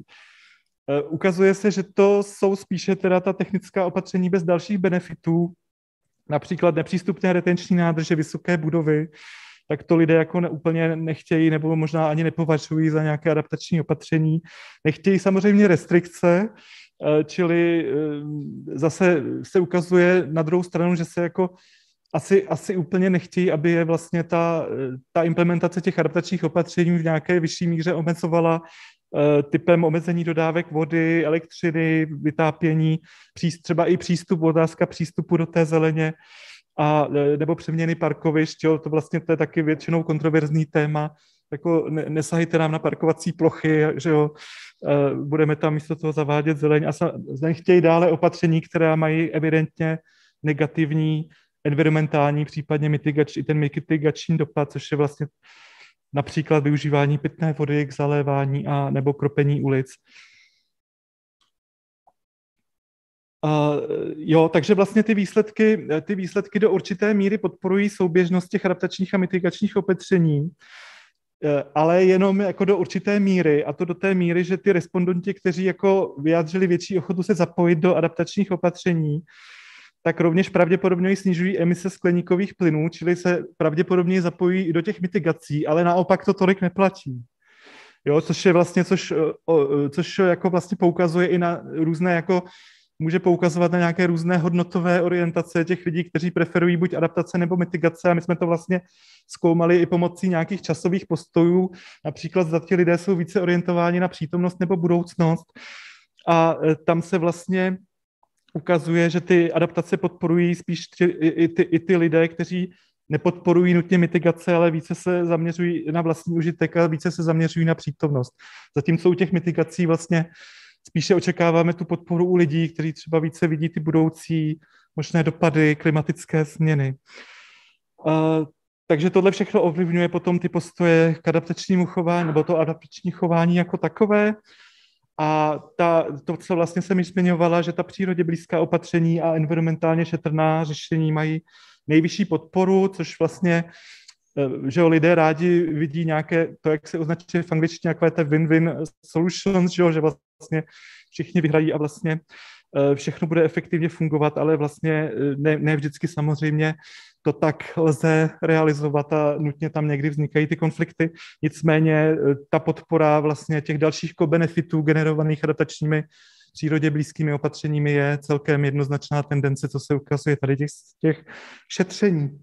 ukazuje se, že to jsou spíše teda ta technická opatření bez dalších benefitů, například nepřístupné retenční nádrže, vysoké budovy, tak to lidé jako ne, úplně nechtějí nebo možná ani nepovažují za nějaké adaptační opatření. Nechtějí samozřejmě restrikce, čili zase se ukazuje na druhou stranu, že se jako asi, asi úplně nechtějí, aby je vlastně ta, ta implementace těch adaptačních opatření v nějaké vyšší míře omezovala typem omezení dodávek vody, elektřiny, vytápění, třeba i přístup, otázka přístupu do té zeleně, a nebo přeměny parkovišť, jo, to vlastně to je taky většinou kontroverzní téma, jako ne, nesahejte nám na parkovací plochy, že jo, budeme tam místo toho zavádět zeleň a nechtějí dále opatření, která mají evidentně negativní environmentální, případně mitigační, ten mitigační dopad, což je vlastně například využívání pitné vody k zalévání a nebo kropení ulic. Uh, jo, takže vlastně ty výsledky, ty výsledky do určité míry podporují souběžnost těch adaptačních a mitigačních opatření, uh, ale jenom jako do určité míry, a to do té míry, že ty respondenti, kteří jako vyjádřili větší ochotu se zapojit do adaptačních opatření, tak rovněž pravděpodobně snižují emise skleníkových plynů, čili se pravděpodobně zapojí i do těch mitigací, ale naopak to tolik neplatí. Jo, což je vlastně, což, což jako vlastně poukazuje i na různé jako může poukazovat na nějaké různé hodnotové orientace těch lidí, kteří preferují buď adaptace nebo mitigace, a my jsme to vlastně zkoumali i pomocí nějakých časových postojů, například zda ti lidé jsou více orientováni na přítomnost nebo budoucnost, a tam se vlastně ukazuje, že ty adaptace podporují spíš ty, i, ty, i ty lidé, kteří nepodporují nutně mitigace, ale více se zaměřují na vlastní užitek a více se zaměřují na přítomnost. Zatímco u těch mitigací vlastně spíše očekáváme tu podporu u lidí, kteří třeba více vidí ty budoucí možné dopady klimatické změny. Uh, takže tohle všechno ovlivňuje potom ty postoje k adaptačnímu chování, nebo to adaptační chování jako takové. A ta, to, co vlastně jsem již zmiňovala, že ta přírodě blízká opatření a environmentálně šetrná řešení mají nejvyšší podporu, což vlastně, že lidé rádi vidí nějaké, to, jak se označuje v angličtině, takové té win-win solutions, že, že vlastně všichni vyhrají a vlastně všechno bude efektivně fungovat, ale vlastně ne, ne vždycky samozřejmě to tak lze realizovat a nutně tam někdy vznikají ty konflikty. Nicméně ta podpora vlastně těch dalších co-benefitů generovaných adaptačními přírodě blízkými opatřeními je celkem jednoznačná tendence, co se ukazuje tady těch, těch šetření.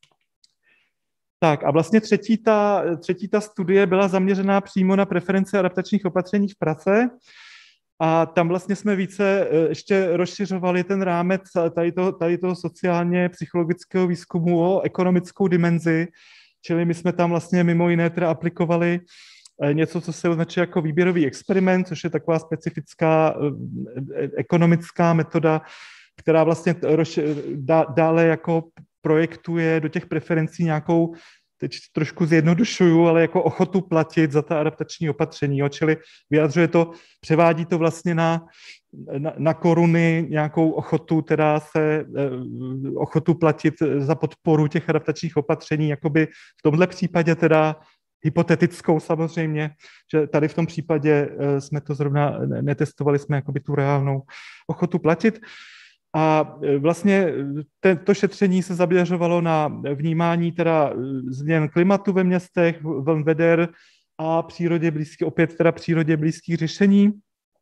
Tak a vlastně třetí ta, třetí ta studie byla zaměřená přímo na preference adaptačních opatření v Praze. A tam vlastně jsme více ještě rozšiřovali ten rámec tady toho, tady toho sociálně psychologického výzkumu o ekonomickou dimenzi, čili my jsme tam vlastně mimo jiné teda aplikovali něco, co se označuje jako výběrový experiment, což je taková specifická ekonomická metoda, která vlastně dále jako projektuje do těch preferencí nějakou, teď trošku zjednodušuju, ale jako ochotu platit za ta adaptační opatření, jo? Čili vyjadřuje to, převádí to vlastně na, na, na koruny nějakou ochotu, teda se ochotu platit za podporu těch adaptačních opatření, jakoby v tomhle případě teda hypotetickou samozřejmě, že tady v tom případě jsme to zrovna netestovali, jsme jakoby tu reálnou ochotu platit. A vlastně to šetření se zaměřovalo na vnímání teda změn klimatu ve městech, vln veder a přírodě blízkých, opět teda přírodě blízkých řešení.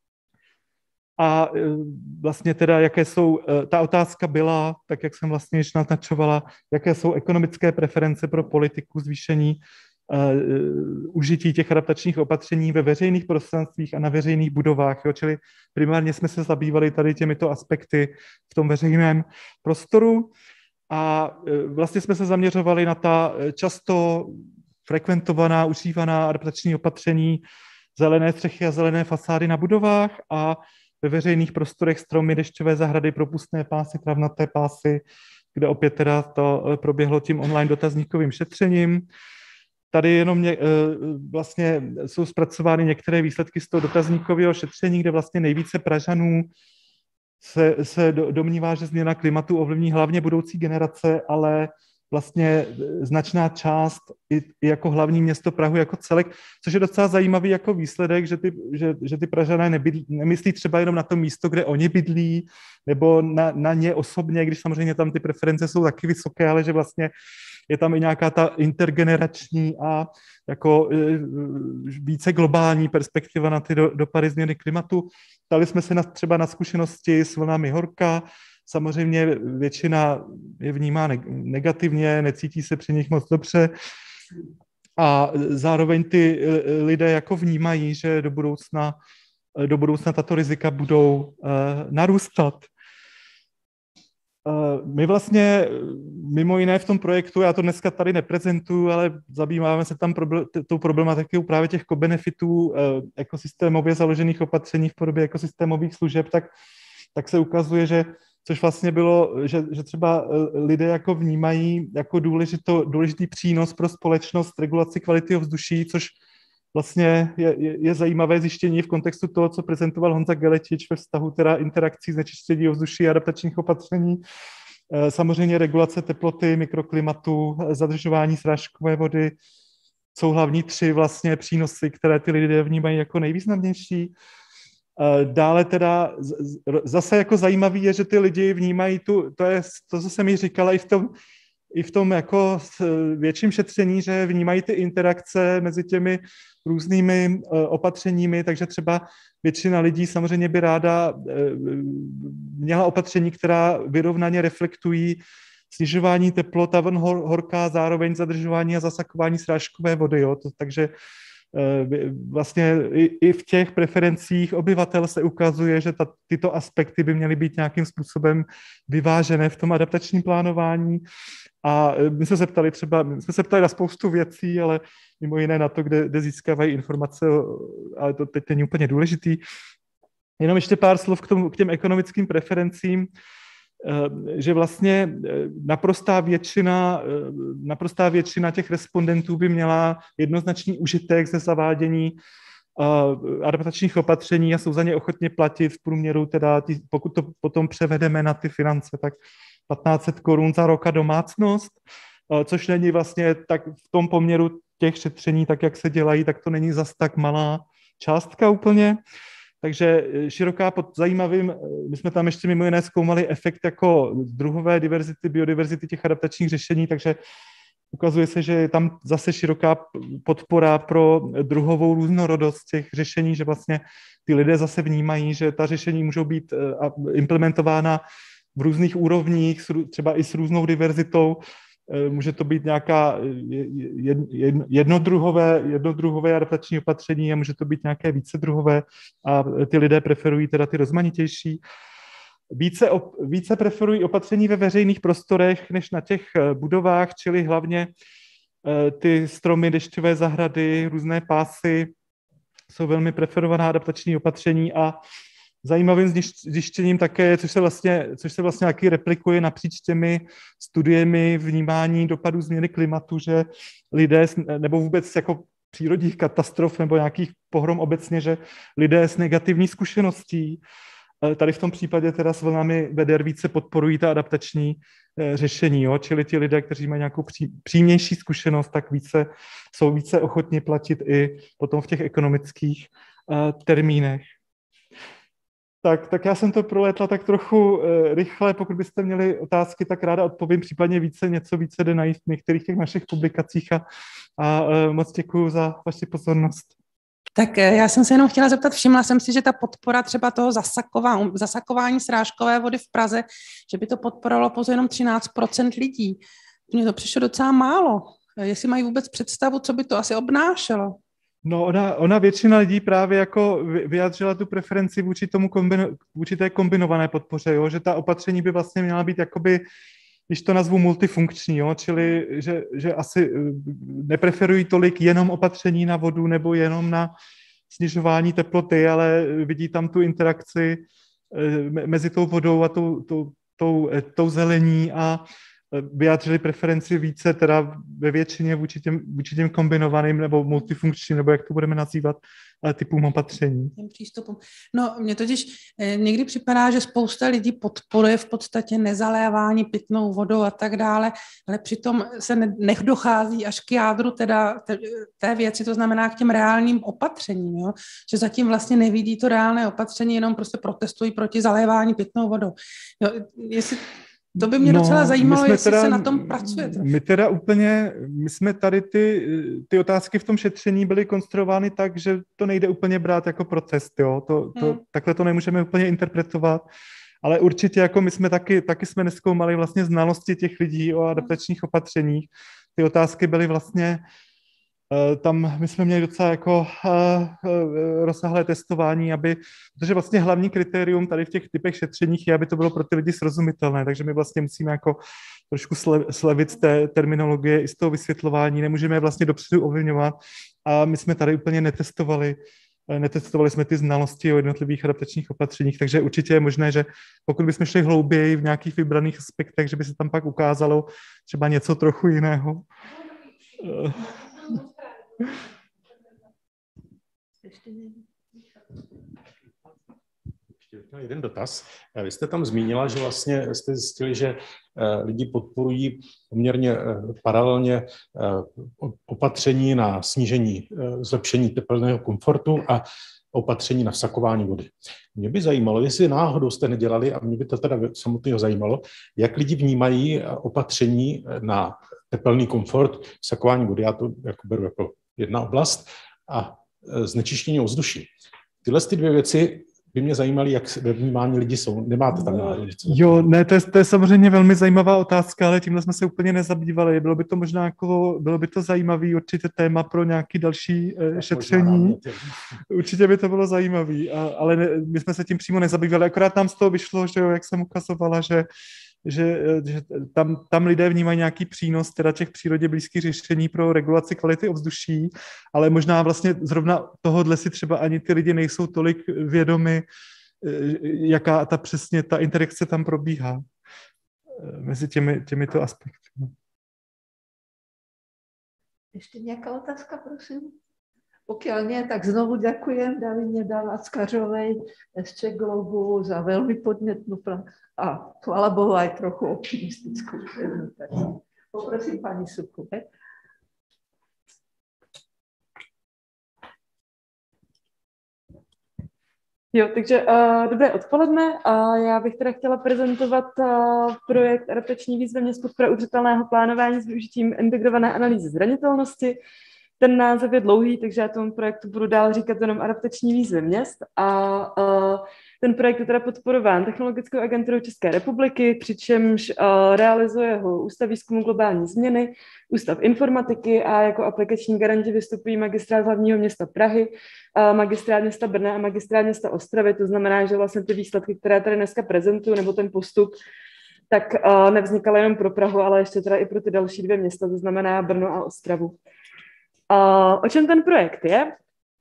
A vlastně teda, jaké jsou, ta otázka byla, tak jak jsem vlastně již naznačovala, jaké jsou ekonomické preference pro politiku zvýšení Uh, užití těch adaptačních opatření ve veřejných prostranstvích a na veřejných budovách. Jo? Čili primárně jsme se zabývali tady těmito aspekty v tom veřejném prostoru a uh, vlastně jsme se zaměřovali na ta často frekventovaná, užívaná adaptační opatření, zelené střechy a zelené fasády na budovách a ve veřejných prostorech stromy, dešťové zahrady, propustné pásy, travnaté pásy, kde opět teda to proběhlo tím online dotazníkovým šetřením. Tady jenom mě, vlastně jsou zpracovány některé výsledky z toho dotazníkového šetření, kde vlastně nejvíce Pražanů se, se domnívá, že změna klimatu ovlivní hlavně budoucí generace, ale vlastně značná část i, i jako hlavní město Prahu jako celek, což je docela zajímavý jako výsledek, že ty, že, že ty Pražané nebydlí, nemyslí třeba jenom na to místo, kde oni bydlí, nebo na, na ně osobně, když samozřejmě tam ty preference jsou taky vysoké, ale že vlastně je tam i nějaká ta intergenerační a jako více globální perspektiva na ty do, dopady změny klimatu. Ptali jsme se na, třeba na zkušenosti s vlnami horka. Samozřejmě většina je vnímá negativně, necítí se při nich moc dobře a zároveň ty lidé jako vnímají, že do budoucna, do budoucna tato rizika budou uh, narůstat. Uh, my vlastně mimo jiné v tom projektu, já to dneska tady neprezentuju, ale zabýváme se tam probl- tou problematikou právě těch co-benefitů uh, ekosystémově založených opatření v podobě ekosystémových služeb, tak, tak se ukazuje, že což vlastně bylo, že, že třeba lidé jako vnímají jako důležito, důležitý přínos pro společnost regulaci kvality ovzduší, což vlastně je, je, je zajímavé zjištění v kontextu toho, co prezentoval Honza Geletič ve vztahu teda interakcí znečištění ovzduší a adaptačních opatření. Samozřejmě regulace teploty, mikroklimatu, zadržování srážkové vody jsou hlavní tři vlastně přínosy, které ty lidé vnímají jako nejvýznamnější. Dále teda zase jako zajímavý je, že ty lidi vnímají tu, to je to, co jsem ji říkala i v tom, i v tom jako větším šetření, že vnímají ty interakce mezi těmi různými opatřeními, takže třeba většina lidí samozřejmě by ráda měla opatření, která vyrovnaně reflektují snižování teplot a vln horka, zároveň zadržování a zasakování srážkové vody, jo, to, takže vlastně i, i v těch preferencích obyvatel se ukazuje, že ta, tyto aspekty by měly být nějakým způsobem vyvážené v tom adaptačním plánování. A my jsme se ptali třeba, my jsme se ptali na spoustu věcí, ale mimo jiné na to, kde, kde získávají informace, ale to teď není úplně důležitý. Jenom ještě pár slov k, tomu, k těm ekonomickým preferencím, že vlastně naprostá většina, naprostá většina těch respondentů by měla jednoznačný užitek ze zavádění adaptačních opatření a jsou za ně ochotně platit v průměru, teda pokud to potom převedeme na ty finance, tak patnáct set korun za rok a domácnost, což není vlastně tak v tom poměru těch šetření, tak jak se dělají, tak to není zas tak malá částka úplně. Takže široká pod zajímavým, my jsme tam ještě mimo jiné zkoumali efekt jako druhové diverzity, biodiverzity těch adaptačních řešení, takže ukazuje se, že je tam zase široká podpora pro druhovou různorodost těch řešení, že vlastně ty lidé zase vnímají, že ta řešení můžou být implementována v různých úrovních, třeba i s různou diverzitou. Může to být nějaká jednodruhové, jednodruhové adaptační opatření a může to být nějaké vícedruhové a ty lidé preferují teda ty rozmanitější. Více, op, více preferují opatření ve veřejných prostorech než na těch budovách, čili hlavně ty stromy, dešťové zahrady, různé pásy jsou velmi preferovaná adaptační opatření a zajímavým zjištěním také, což se vlastně, což se vlastně taky replikuje napříč těmi studiemi vnímání dopadů změny klimatu, že lidé, nebo vůbec jako přírodních katastrof nebo nějakých pohrom obecně, že lidé s negativní zkušeností, tady v tom případě teda s vlnami veder více podporují ta adaptační řešení, jo? Čili ti lidé, kteří mají nějakou pří, přímější zkušenost, tak více, jsou více ochotni platit i potom v těch ekonomických uh, termínech. Tak, tak já jsem to prolétla tak trochu uh, rychle, pokud byste měli otázky, tak ráda odpovím, případně více, něco více jde najít v některých těch našich publikacích a, a uh, moc děkuju za vaši pozornost. Tak já jsem se jenom chtěla zeptat, všimla jsem si, že ta podpora třeba toho zasakování, zasakování srážkové vody v Praze, že by to podporovalo pouze jenom třináct procent lidí. Mně to přišlo docela málo. Jestli mají vůbec představu, co by to asi obnášelo? No, ona, ona většina lidí právě jako vyjádřila tu preferenci vůči tomu kombino, vůči té kombinované podpoře, jo? Že ta opatření by vlastně měla být jakoby, když to nazvu multifunkční, jo? Čili že, že asi nepreferují tolik jenom opatření na vodu nebo jenom na snižování teploty, ale vidí tam tu interakci mezi tou vodou a tou, tou, tou, tou zelení a vyjádřili preferenci více teda ve většině vůči těm, vůči těm kombinovaným nebo multifunkčním, nebo jak to budeme nazývat, typům opatření. Těm přístupům. No, mně totiž eh, někdy připadá, že spousta lidí podporuje v podstatě nezalévání pitnou vodou a tak dále, ale přitom se ne, nedochází až k jádru teda te, té věci, to znamená k těm reálným opatřením, jo? Že zatím vlastně nevidí to reálné opatření, jenom prostě protestují proti zalévání pitnou vodou. Jo, jestli To by mě no, docela zajímalo, jestli teda, se na tom pracuje. My teda úplně, my jsme tady ty, ty otázky v tom šetření byly konstruovány tak, že to nejde úplně brát jako protest, jo. To, to, hmm. Takhle to nemůžeme úplně interpretovat, ale určitě jako my jsme taky, taky jsme nezkoumali vlastně znalosti těch lidí o adaptačních opatřeních. Ty otázky byly vlastně, tam my jsme měli docela jako rozsáhlé testování, aby, protože vlastně hlavní kritérium tady v těch typech šetřeních je, aby to bylo pro ty lidi srozumitelné, takže my vlastně musíme jako trošku slevit z té terminologie i z toho vysvětlování, nemůžeme je vlastně dopředu ovlivňovat a my jsme tady úplně netestovali, netestovali jsme ty znalosti o jednotlivých adaptačních opatřeních, takže určitě je možné, že pokud bychom šli hlouběji v nějakých vybraných aspektech, že by se tam pak ukázalo třeba něco trochu jiného. Ještě jeden dotaz. Vy jste tam zmínila, že vlastně jste zjistili, že lidi podporují poměrně paralelně opatření na snížení, zlepšení tepelného komfortu a opatření na vsakování vody. Mě by zajímalo, jestli náhodou jste nedělali, a mě by to teda samotného zajímalo, jak lidi vnímají opatření na tepelný komfort, vsakování vody, já to jako beru jako jedna oblast, a znečištění ovzduší. Tyhle ty dvě věci by mě zajímaly, jak ve vnímání lidi jsou. Nemáte tam náhodou něco? Jo, ne, to je, to je samozřejmě velmi zajímavá otázka, ale tímhle jsme se úplně nezabývali. Bylo by to možná jako, bylo by to zajímavý určitě téma pro nějaké další eh, šetření. Určitě by to bylo zajímavý, a, ale ne, my jsme se tím přímo nezabývali. Akorát nám z toho vyšlo, že jo, jak jsem ukazovala, že že, že tam, tam lidé vnímají nějaký přínos teda těch přírodě blízkých řešení pro regulaci kvality ovzduší, ale možná vlastně zrovna tohodle si třeba ani ty lidi nejsou tolik vědomi, jaká ta přesně ta interakce tam probíhá mezi těmi, těmito aspekty. Ještě nějaká otázka, prosím? Pokiaľ nie, tak znovu ďakujem Davide Davackařovej z Czech Globu za veľmi podnetnú a chvála Bohu aj trochu optimistickú prezentáciu. Poprosím pani Suku. Jo, takže uh, dobré odpoledne. Uh, já bych teda chtěla prezentovat uh, projekt Adaptační výzvy měst podpora udržitelného plánování s využitím integrované analýzy zranitelnosti. Ten název je dlouhý, takže já tomu projektu budu dál říkat jenom Adaptační výzvy měst. A uh, ten projekt je teda podporován Technologickou agenturou České republiky, přičemž uh, realizuje ho Ústav výzkumu globální změny, Ústav informatiky a jako aplikační garanti vystupují Magistrát hlavního města Prahy, uh, Magistrát města Brna a Magistrát města Ostravy. To znamená, že vlastně ty výsledky, které tady dneska prezentuju, nebo ten postup, tak uh, nevznikaly jenom pro Prahu, ale ještě teda i pro ty další dvě města, to znamená Brno a Ostravu. Uh, o čem ten projekt je?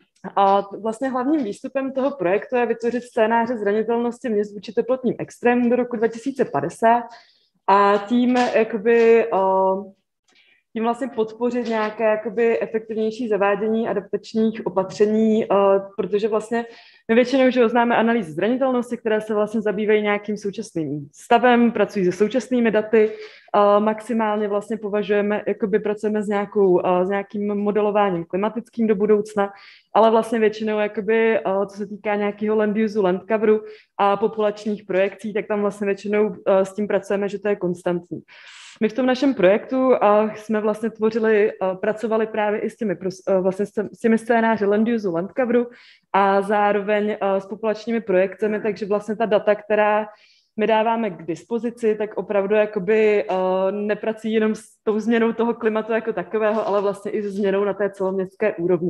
A vlastně hlavním výstupem toho projektu je vytvořit scénáře zranitelnosti měst vůči teplotním extrémům do roku dva tisíce padesát a tím jakoby, uh, tím vlastně podpořit nějaké jakoby efektivnější zavádění adaptačních opatření, uh, protože vlastně my většinou už známe analýzy zranitelnosti, které se vlastně zabývají nějakým současným stavem, pracují se současnými daty, uh, maximálně vlastně považujeme, jakoby pracujeme s, nějakou, uh, s nějakým modelováním klimatickým do budoucna, ale vlastně většinou, jakoby, uh, co se týká nějakého land use, land coveru a populačních projekcí, tak tam vlastně většinou uh, s tím pracujeme, že to je konstantní. My v tom našem projektu uh, jsme vlastně tvořili, uh, pracovali právě i s těmi, uh, vlastně s těmi scénáři land use, land coveru a zároveň uh, s populačními projekcemi, takže vlastně ta data, která my dáváme k dispozici, tak opravdu jakoby uh, nepracují jenom s tou změnou toho klimatu jako takového, ale vlastně i s změnou na té celoměstské úrovni.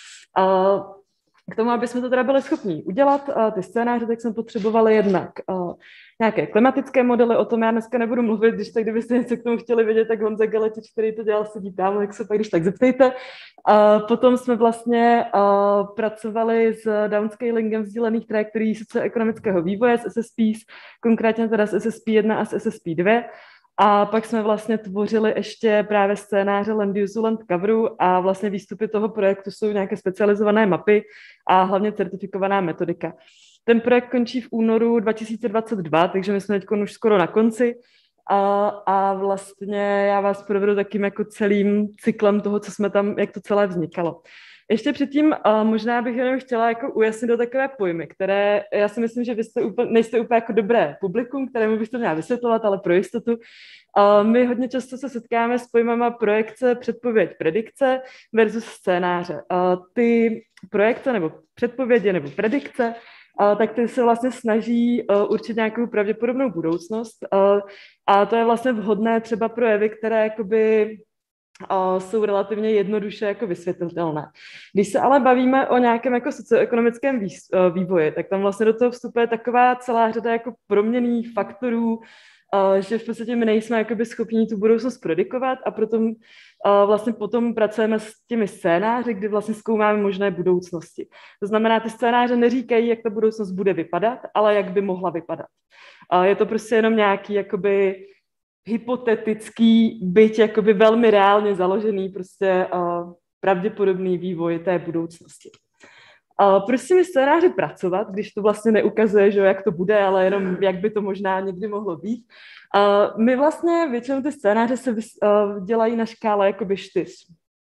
Uh, K tomu, aby jsme to teda byli schopni udělat, ty scénáře, tak jsme potřebovali jednak uh, nějaké klimatické modely, o tom já dneska nebudu mluvit, když tak, kdybyste něco k tomu chtěli vědět, tak Honza Galetič, který to dělal, sedí tam, tak se pak když tak zeptejte. Uh, potom jsme vlastně uh, pracovali s downscalingem sdílených trajektorií socioekonomického vývoje, s S S Ps, konkrétně teda s S S P jedna a s S S P dva, A pak jsme vlastně tvořili ještě právě scénáře land use, land coveru a vlastně výstupy toho projektu jsou nějaké specializované mapy a hlavně certifikovaná metodika. Ten projekt končí v únoru dva tisíce dvacet dva, takže my jsme teď už skoro na konci a, a vlastně já vás provedu takým jako celým cyklem toho, co jsme tam, jak to celé vznikalo. Ještě předtím uh, možná bych jenom chtěla jako ujasnit do takové pojmy, které já si myslím, že vy jste úplně, nejste úplně jako dobré publikum, kterému bych to měla vysvětlovat, ale pro jistotu. Uh, my hodně často se setkáme s pojmama projekce, předpověď, predikce versus scénáře. Uh, ty projekce nebo předpovědi nebo predikce, uh, tak ty se vlastně snaží uh, určit nějakou pravděpodobnou budoucnost uh, a to je vlastně vhodné třeba pro jevy, které jakoby jsou relativně jednoduše jako vysvětlitelné. Když se ale bavíme o nějakém jako socioekonomickém vývoji, tak tam vlastně do toho vstupuje taková celá řada jako proměnných faktorů, že v podstatě my nejsme jakoby schopni tu budoucnost predikovat a proto vlastně potom pracujeme s těmi scénáři, kdy vlastně zkoumáme možné budoucnosti. To znamená, ty scénáře neříkají, jak ta budoucnost bude vypadat, ale jak by mohla vypadat. Je to prostě jenom nějaký jakoby hypotetický, byť jakoby velmi reálně založený prostě uh, pravděpodobný vývoj té budoucnosti. Uh, proč si mi scénáři pracovat, když to vlastně neukazuje, že jak to bude, ale jenom jak by to možná někdy mohlo být. Uh, my vlastně většinou ty scénáře se vys, uh, dělají na škále jakoby čtyř.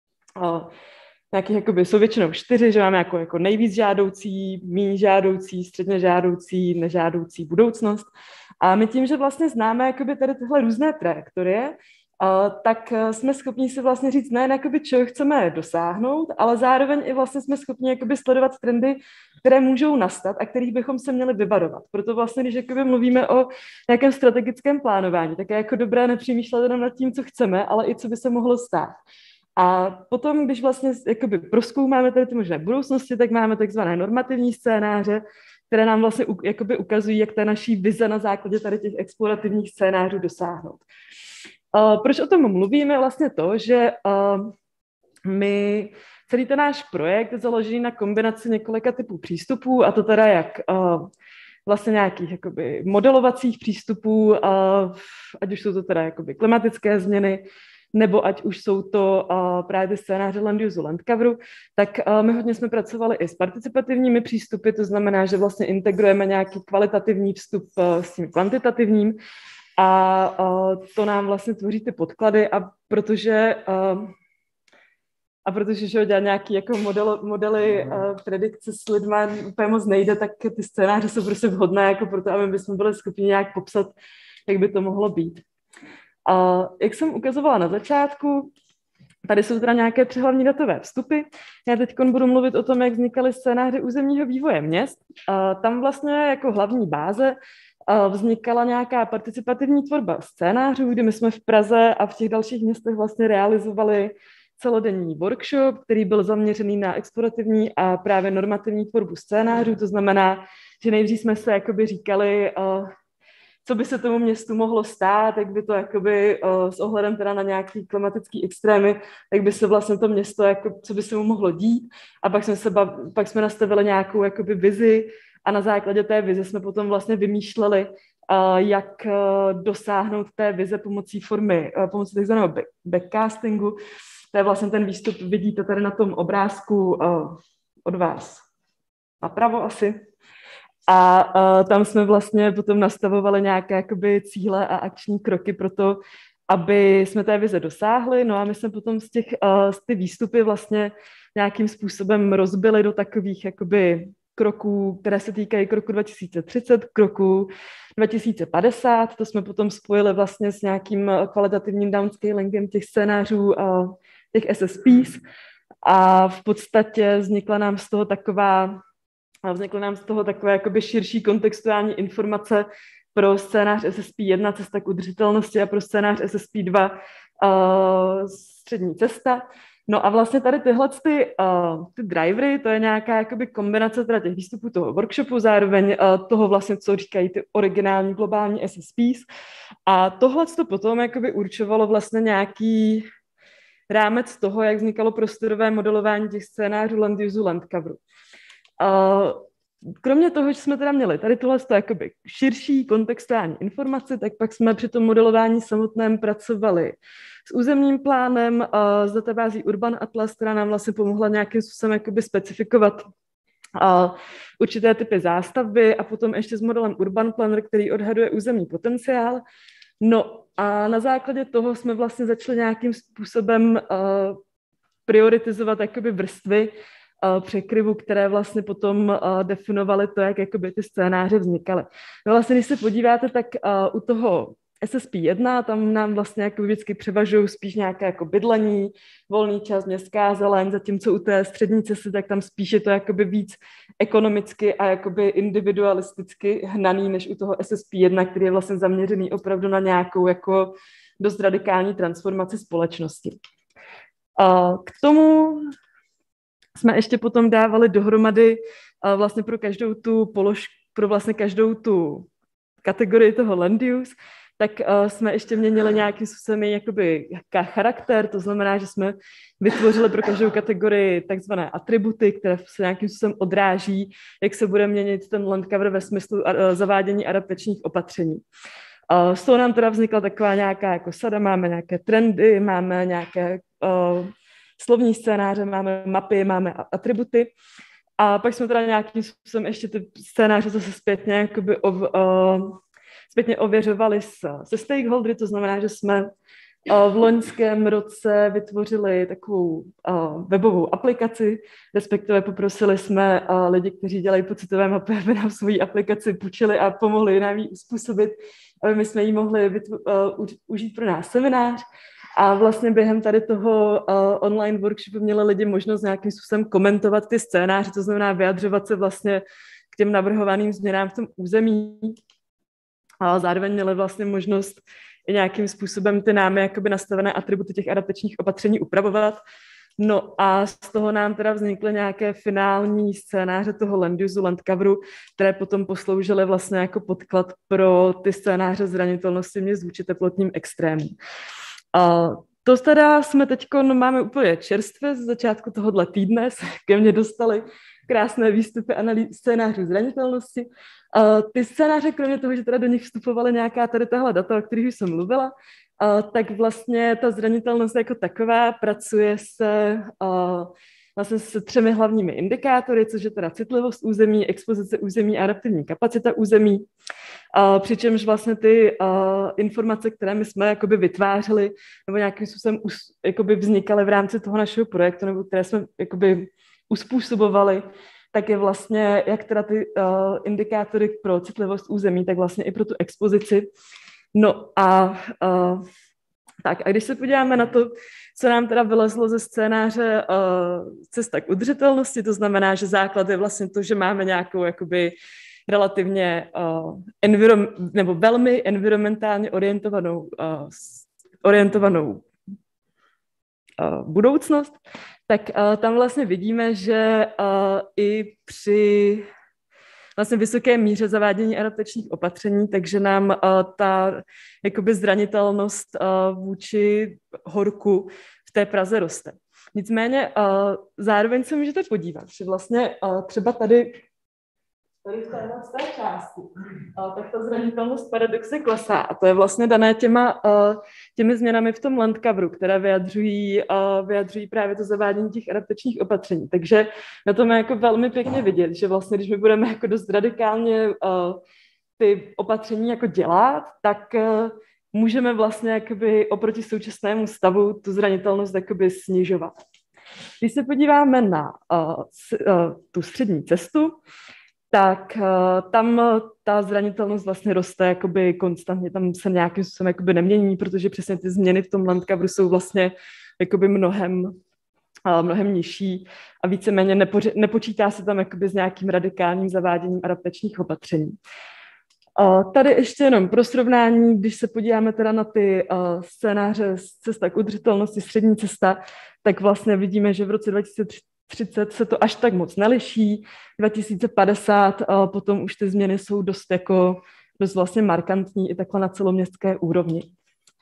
Uh, nějakých jakoby, jsou většinou čtyři, že máme jako, jako nejvíc žádoucí, méně žádoucí, středně žádoucí, nežádoucí budoucnost. A my tím, že vlastně známe jakoby tady tyhle různé trajektorie, uh, tak jsme schopni si vlastně říct nejen jakoby, čeho chceme dosáhnout, ale zároveň i vlastně jsme schopni jakoby sledovat trendy, které můžou nastat a kterých bychom se měli vyvarovat. Proto vlastně, když jakoby mluvíme o nějakém strategickém plánování, tak je jako dobré nepřemýšlet jenom nad tím, co chceme, ale i co by se mohlo stát. A potom, když vlastně jakoby prozkoumáme tady ty možné budoucnosti, tak máme takzvané normativní scénáře, které nám vlastně jakoby ukazují, jak ta naší vize na základě tady těch explorativních scénářů dosáhnout. Uh, proč o tom mluvíme? Vlastně to, že uh, my, celý ten náš projekt je založený na kombinaci několika typů přístupů, a to teda jak uh, vlastně nějakých jakoby modelovacích přístupů, uh, ať už jsou to teda jakoby klimatické změny, nebo ať už jsou to uh, právě ty scénáře land use, land coveru, tak uh, my hodně jsme pracovali i s participativními přístupy, to znamená, že vlastně integrujeme nějaký kvalitativní vstup uh, s tím kvantitativním a uh, to nám vlastně tvoří ty podklady a protože uh, a protože že dělat nějaký jako model, modely uh, predikce s lidma úplně moc nejde, tak ty scénáře jsou prostě vhodné jako proto, aby bychom byli schopni nějak popsat, jak by to mohlo být. Uh, jak jsem ukazovala na začátku, tady jsou teda nějaké tři hlavní datové vstupy. Já teď budu mluvit o tom, jak vznikaly scénáře územního vývoje měst. Uh, tam vlastně jako hlavní báze uh, vznikala nějaká participativní tvorba scénářů, kdy my jsme v Praze a v těch dalších městech vlastně realizovali celodenní workshop, který byl zaměřený na explorativní a právě normativní tvorbu scénářů. To znamená, že nejdřív jsme se jakoby říkali, uh, co by se tomu městu mohlo stát, jak by to jakoby uh, s ohledem teda na nějaký klimatický extrémy, jak by se vlastně to město, jako, co by se mu mohlo dít. A pak jsme, se bav, pak jsme nastavili nějakou jakoby vizi a na základě té vize jsme potom vlastně vymýšleli, uh, jak uh, dosáhnout té vize pomocí formy, uh, pomocí takzvaného back, backcastingu. To je vlastně ten výstup, vidíte tady na tom obrázku uh, od vás napravo asi. A uh, tam jsme vlastně potom nastavovali nějaké jakoby cíle a akční kroky pro to, aby jsme té vize dosáhli. No a my jsme potom z těch uh, z ty výstupy vlastně nějakým způsobem rozbili do takových jakoby kroků, které se týkají kroku dva tisíce třicet, kroku dva tisíce padesát. To jsme potom spojili vlastně s nějakým kvalitativním downscalingem těch scénářů, uh, těch S S Ps. A v podstatě vznikla nám z toho taková A vznikly nám z toho takové jakoby širší kontextuální informace pro scénář S S P jedna cesta k udržitelnosti a pro scénář S S P dva uh, střední cesta. No a vlastně tady tyhle ty, uh, ty drivery, to je nějaká jakoby kombinace teda těch výstupů toho workshopu, zároveň uh, toho vlastně, co říkají ty originální globální S S Ps. A tohle to potom jakoby určovalo vlastně nějaký rámec toho, jak vznikalo prostorové modelování těch scénářů land use, land coveru. Uh, kromě toho, že jsme teda měli tady tohle jakoby širší kontextuální informace, tak pak jsme při tom modelování samotném pracovali s územním plánem, s databází Urban Atlas, která nám vlastně pomohla nějakým způsobem jakoby specifikovat a určité typy zástavby a potom ještě s modelem Urban Planner, který odhaduje územní potenciál. No a na základě toho jsme vlastně začali nějakým způsobem uh, prioritizovat jakoby vrstvy uh, překryvu, které vlastně potom uh, definovaly to, jak jakoby ty scénáře vznikaly. No vlastně, když se podíváte, tak uh, u toho S S P jedna, tam nám vlastně jako vždycky převažují spíš nějaké jako bydlení, volný čas, městská zeleň, zatímco u té střední cesty, tak tam spíš je to jakoby víc ekonomicky a jakoby individualisticky hnaný, než u toho S S P jedna, který je vlastně zaměřený opravdu na nějakou jako dost radikální transformaci společnosti. A k tomu jsme ještě potom dávali dohromady vlastně pro každou tu položku, pro vlastně každou tu kategorii toho land use, tak uh, jsme ještě měnili nějakým způsobem jakoby charakter, to znamená, že jsme vytvořili pro každou kategorii takzvané atributy, které se nějakým způsobem odráží, jak se bude měnit ten land cover ve smyslu uh, zavádění adaptačních opatření. Uh, z toho nám teda vznikla taková nějaká jako sada, máme nějaké trendy, máme nějaké uh, slovní scénáře, máme mapy, máme atributy. A pak jsme teda nějakým způsobem ještě ty scénáře zase zpětně jakoby ov, uh, zpětně ověřovali se, se stakeholdery, to znamená, že jsme uh, v loňském roce vytvořili takovou uh, webovou aplikaci, respektive poprosili jsme uh, lidi, kteří dělají pocitové mapy, aby nám svoji aplikaci půjčili a pomohli nám ji uspůsobit, aby my jsme ji mohli vytvo- uh, užít pro nás seminář. A vlastně během tady toho uh, online workshopu měli lidi možnost nějakým způsobem komentovat ty scénáře, to znamená vyjadřovat se vlastně k těm navrhovaným změnám v tom území. A zároveň měli vlastně možnost i nějakým způsobem ty námi jakoby nastavené atributy těch adaptačních opatření upravovat. No a z toho nám teda vznikly nějaké finální scénáře toho land use, land coveru, které potom posloužily vlastně jako podklad pro ty scénáře zranitelnosti měst vůči teplotním extrémům. A to teda jsme teď máme úplně čerstvě, z začátku tohohle týdne se ke mně dostali krásné výstupy analýz scénářů zranitelnosti. A ty scénáře, kromě toho, že teda do nich vstupovaly nějaká tady tahle data, o kterých jsem mluvila, a tak vlastně ta zranitelnost jako taková pracuje se a vlastně s třemi hlavními indikátory, což je teda citlivost území, expozice území a adaptivní kapacita území. A přičemž vlastně ty uh, informace, které my jsme jakoby vytvářeli nebo nějakým způsobem us, jakoby vznikaly v rámci toho našeho projektu nebo které jsme jakoby uspůsobovali, tak je vlastně jak teda ty uh, indikátory pro citlivost území, tak vlastně i pro tu expozici. No a uh, tak a když se podíváme na to, co nám teda vylezlo ze scénáře uh, cesta k udržitelnosti, to znamená, že základ je vlastně to, že máme nějakou jakoby relativně uh, envirom, nebo velmi environmentálně orientovanou, uh, orientovanou uh, budoucnost, tak uh, tam vlastně vidíme, že uh, i při vlastně vysoké míře zavádění adaptačních opatření, takže nám uh, ta jakoby zranitelnost uh, vůči horku v té Praze roste. Nicméně uh, zároveň se můžete podívat, že vlastně uh, třeba tady tady v téhle té části, uh, tak ta zranitelnost paradoxně klesá a to je vlastně dané těma, uh, těmi změnami v tom land coveru, které vyjadřují, uh, vyjadřují právě to zavádění těch adaptačních opatření. Takže na tom je jako velmi pěkně vidět, že vlastně, když my budeme jako dost radikálně uh, ty opatření jako dělat, tak uh, můžeme vlastně jakoby oproti současnému stavu tu zranitelnost jakoby snižovat. Když se podíváme na uh, s, uh, tu střední cestu, tak uh, tam ta zranitelnost vlastně roste jakoby konstantně, tam se nějakým způsobem jakoby nemění, protože přesně ty změny v tom land coveru jsou vlastně jakoby mnohem, uh, mnohem nižší a víceméně nepoře- nepočítá se tam jakoby s nějakým radikálním zaváděním adaptačních opatření. Uh, tady ještě jenom pro srovnání, když se podíváme teda na ty uh, scénáře z cesta k udržitelnosti, střední cesta, tak vlastně vidíme, že v roce dva tisíce třicet se to až tak moc neliší, dva tisíce padesát uh, potom už ty změny jsou dost jako dost vlastně markantní i takhle na celoměstské úrovni.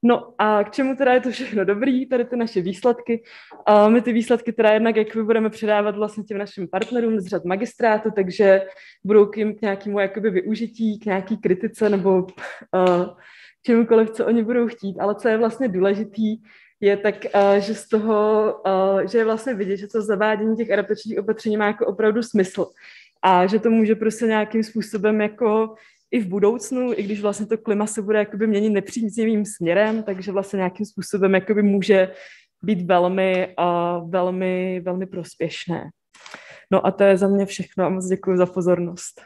No a k čemu teda je to všechno dobrý, tady ty naše výsledky. A my ty výsledky teda jednak jak budeme předávat vlastně těm našim partnerům z řad magistrátu, takže budou k, jim, k nějakému jakoby využití, k nějaký kritice nebo uh, čemukoliv, co oni budou chtít. Ale co je vlastně důležitý, je tak, uh, že z toho, uh, že je vlastně vidět, že to zavádění těch adaptačních opatření má jako opravdu smysl. A že to může prostě nějakým způsobem jako i v budoucnu, i když vlastně to klima se bude jakoby měnit nepříznivým směrem, takže vlastně nějakým způsobem jakoby může být velmi, uh, velmi, velmi prospěšné. No a to je za mě všechno a moc děkuji za pozornost.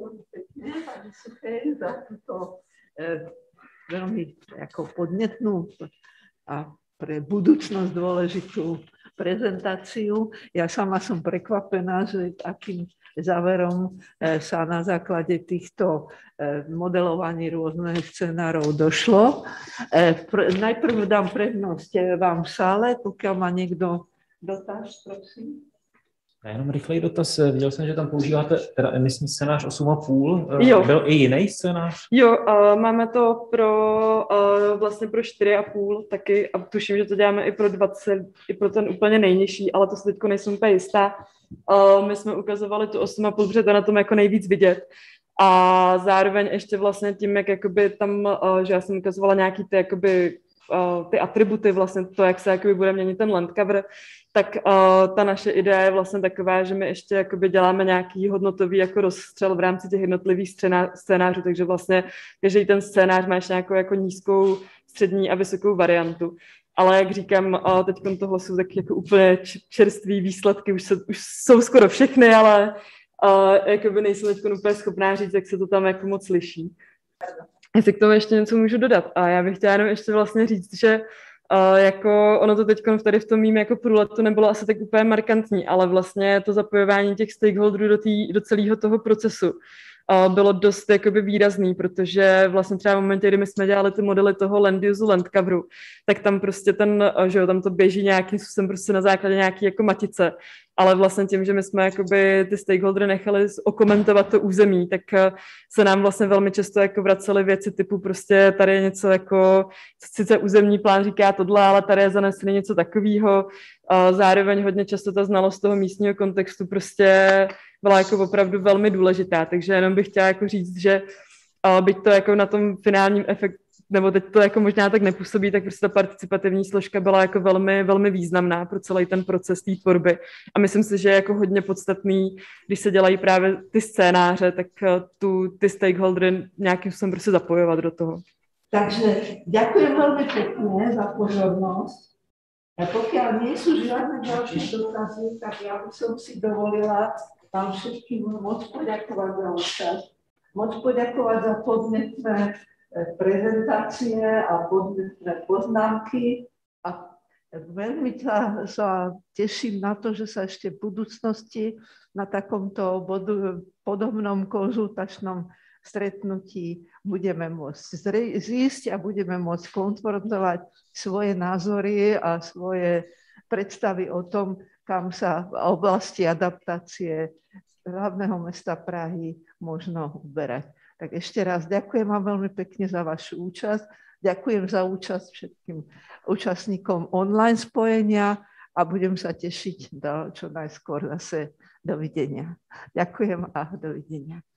Děkuji za tuto eh, velmi jako podnětnou a pre budúcnosť dôležitú prezentáciu. Ja sama som prekvapená, že akým záverom sa na základe týchto modelovaní rôznych scenárov došlo. Najprv dám prednosť vám v sále, pokiaľ má niekto dotaz, prosím. Já jenom rychlej dotaz. Viděl jsem, že tam používáte teda emisní scénář osm a půl. Jo. Byl i jiný scénář? Jo, uh, máme to pro uh, vlastně pro čtyři a půl taky a tuším, že to děláme i pro dvacet, i pro ten úplně nejnižší, ale to se teďko nejsem úplně jistá. Uh, my jsme ukazovali tu osm a půl, protože to na tom jako nejvíc vidět. A zároveň ještě vlastně tím, jak jakoby tam, uh, že já jsem ukazovala nějaký ty jakoby uh, ty atributy, vlastně to, jak se jakoby bude měnit ten land cover, tak uh, ta naše idea je vlastně taková, že my ještě jakoby děláme nějaký hodnotový jako rozstřel v rámci těch jednotlivých scénářů, takže vlastně každý ten scénář má ještě nějakou jako nízkou, střední a vysokou variantu. Ale jak říkám, uh, teď tohle jsou taky jako úplně čerstvý výsledky, už, se, už jsou skoro všechny, ale uh, jakoby nejsem teď úplně schopná říct, jak se to tam jako moc liší. Jestli k tomu ještě něco můžu dodat. A já bych chtěla jenom ještě vlastně říct, že Uh, jako ono to teď tady v tom mým jako průletu nebylo asi tak úplně markantní, ale vlastně to zapojování těch stakeholderů do, tý, do celého toho procesu uh, bylo dost jakoby výrazný, protože vlastně třeba v momentě, kdy my jsme dělali ty modely toho land use, land coveru, tak tam prostě ten, uh, že jo, tam to běží nějakým způsobem prostě na základě nějaký jako matice, ale vlastně tím, že my jsme jakoby ty stakeholdery nechali okomentovat to území, tak uh, se nám vlastně velmi často jako vracely věci typu prostě tady je něco jako, sice územní plán říká tohle, ale tady je zanesený něco takového. Uh, zároveň hodně často ta znalost toho místního kontextu prostě byla jako opravdu velmi důležitá, takže jenom bych chtěla jako říct, že uh, byť to jako na tom finálním efektu, nebo teď to jako možná tak nepůsobí, tak prostě ta participativní složka byla jako velmi, velmi významná pro celý ten proces té tvorby. A myslím si, že je jako hodně podstatný, když se dělají právě ty scénáře, tak tu, ty stakeholdery nějakým způsobem prostě zapojovat do toho. Takže ďakujem veľmi pekne za pozornosť. A pokiaľ nie sú žiadne ďalšie dotazy, tak ja by som si dovolila vám všetkým môcť poďakovať za účasť, môcť poďakovať za podnetné prezentácie a podnetné poznámky a veľmi sa, sa teším na to, že sa ešte v budúcnosti na takomto bodu, podobnom konzultačnom stretnutí budeme môcť zísť a budeme môcť konfrontovať svoje názory a svoje predstavy o tom, kam sa v oblasti adaptácie hlavného mesta Prahy možno uberať. Tak ešte raz ďakujem vám veľmi pekne za vašu účasť. Ďakujem za účasť všetkým účastníkom online spojenia a budem sa tešiť do, čo najskôr zase dovidenia. Ďakujem a dovidenia.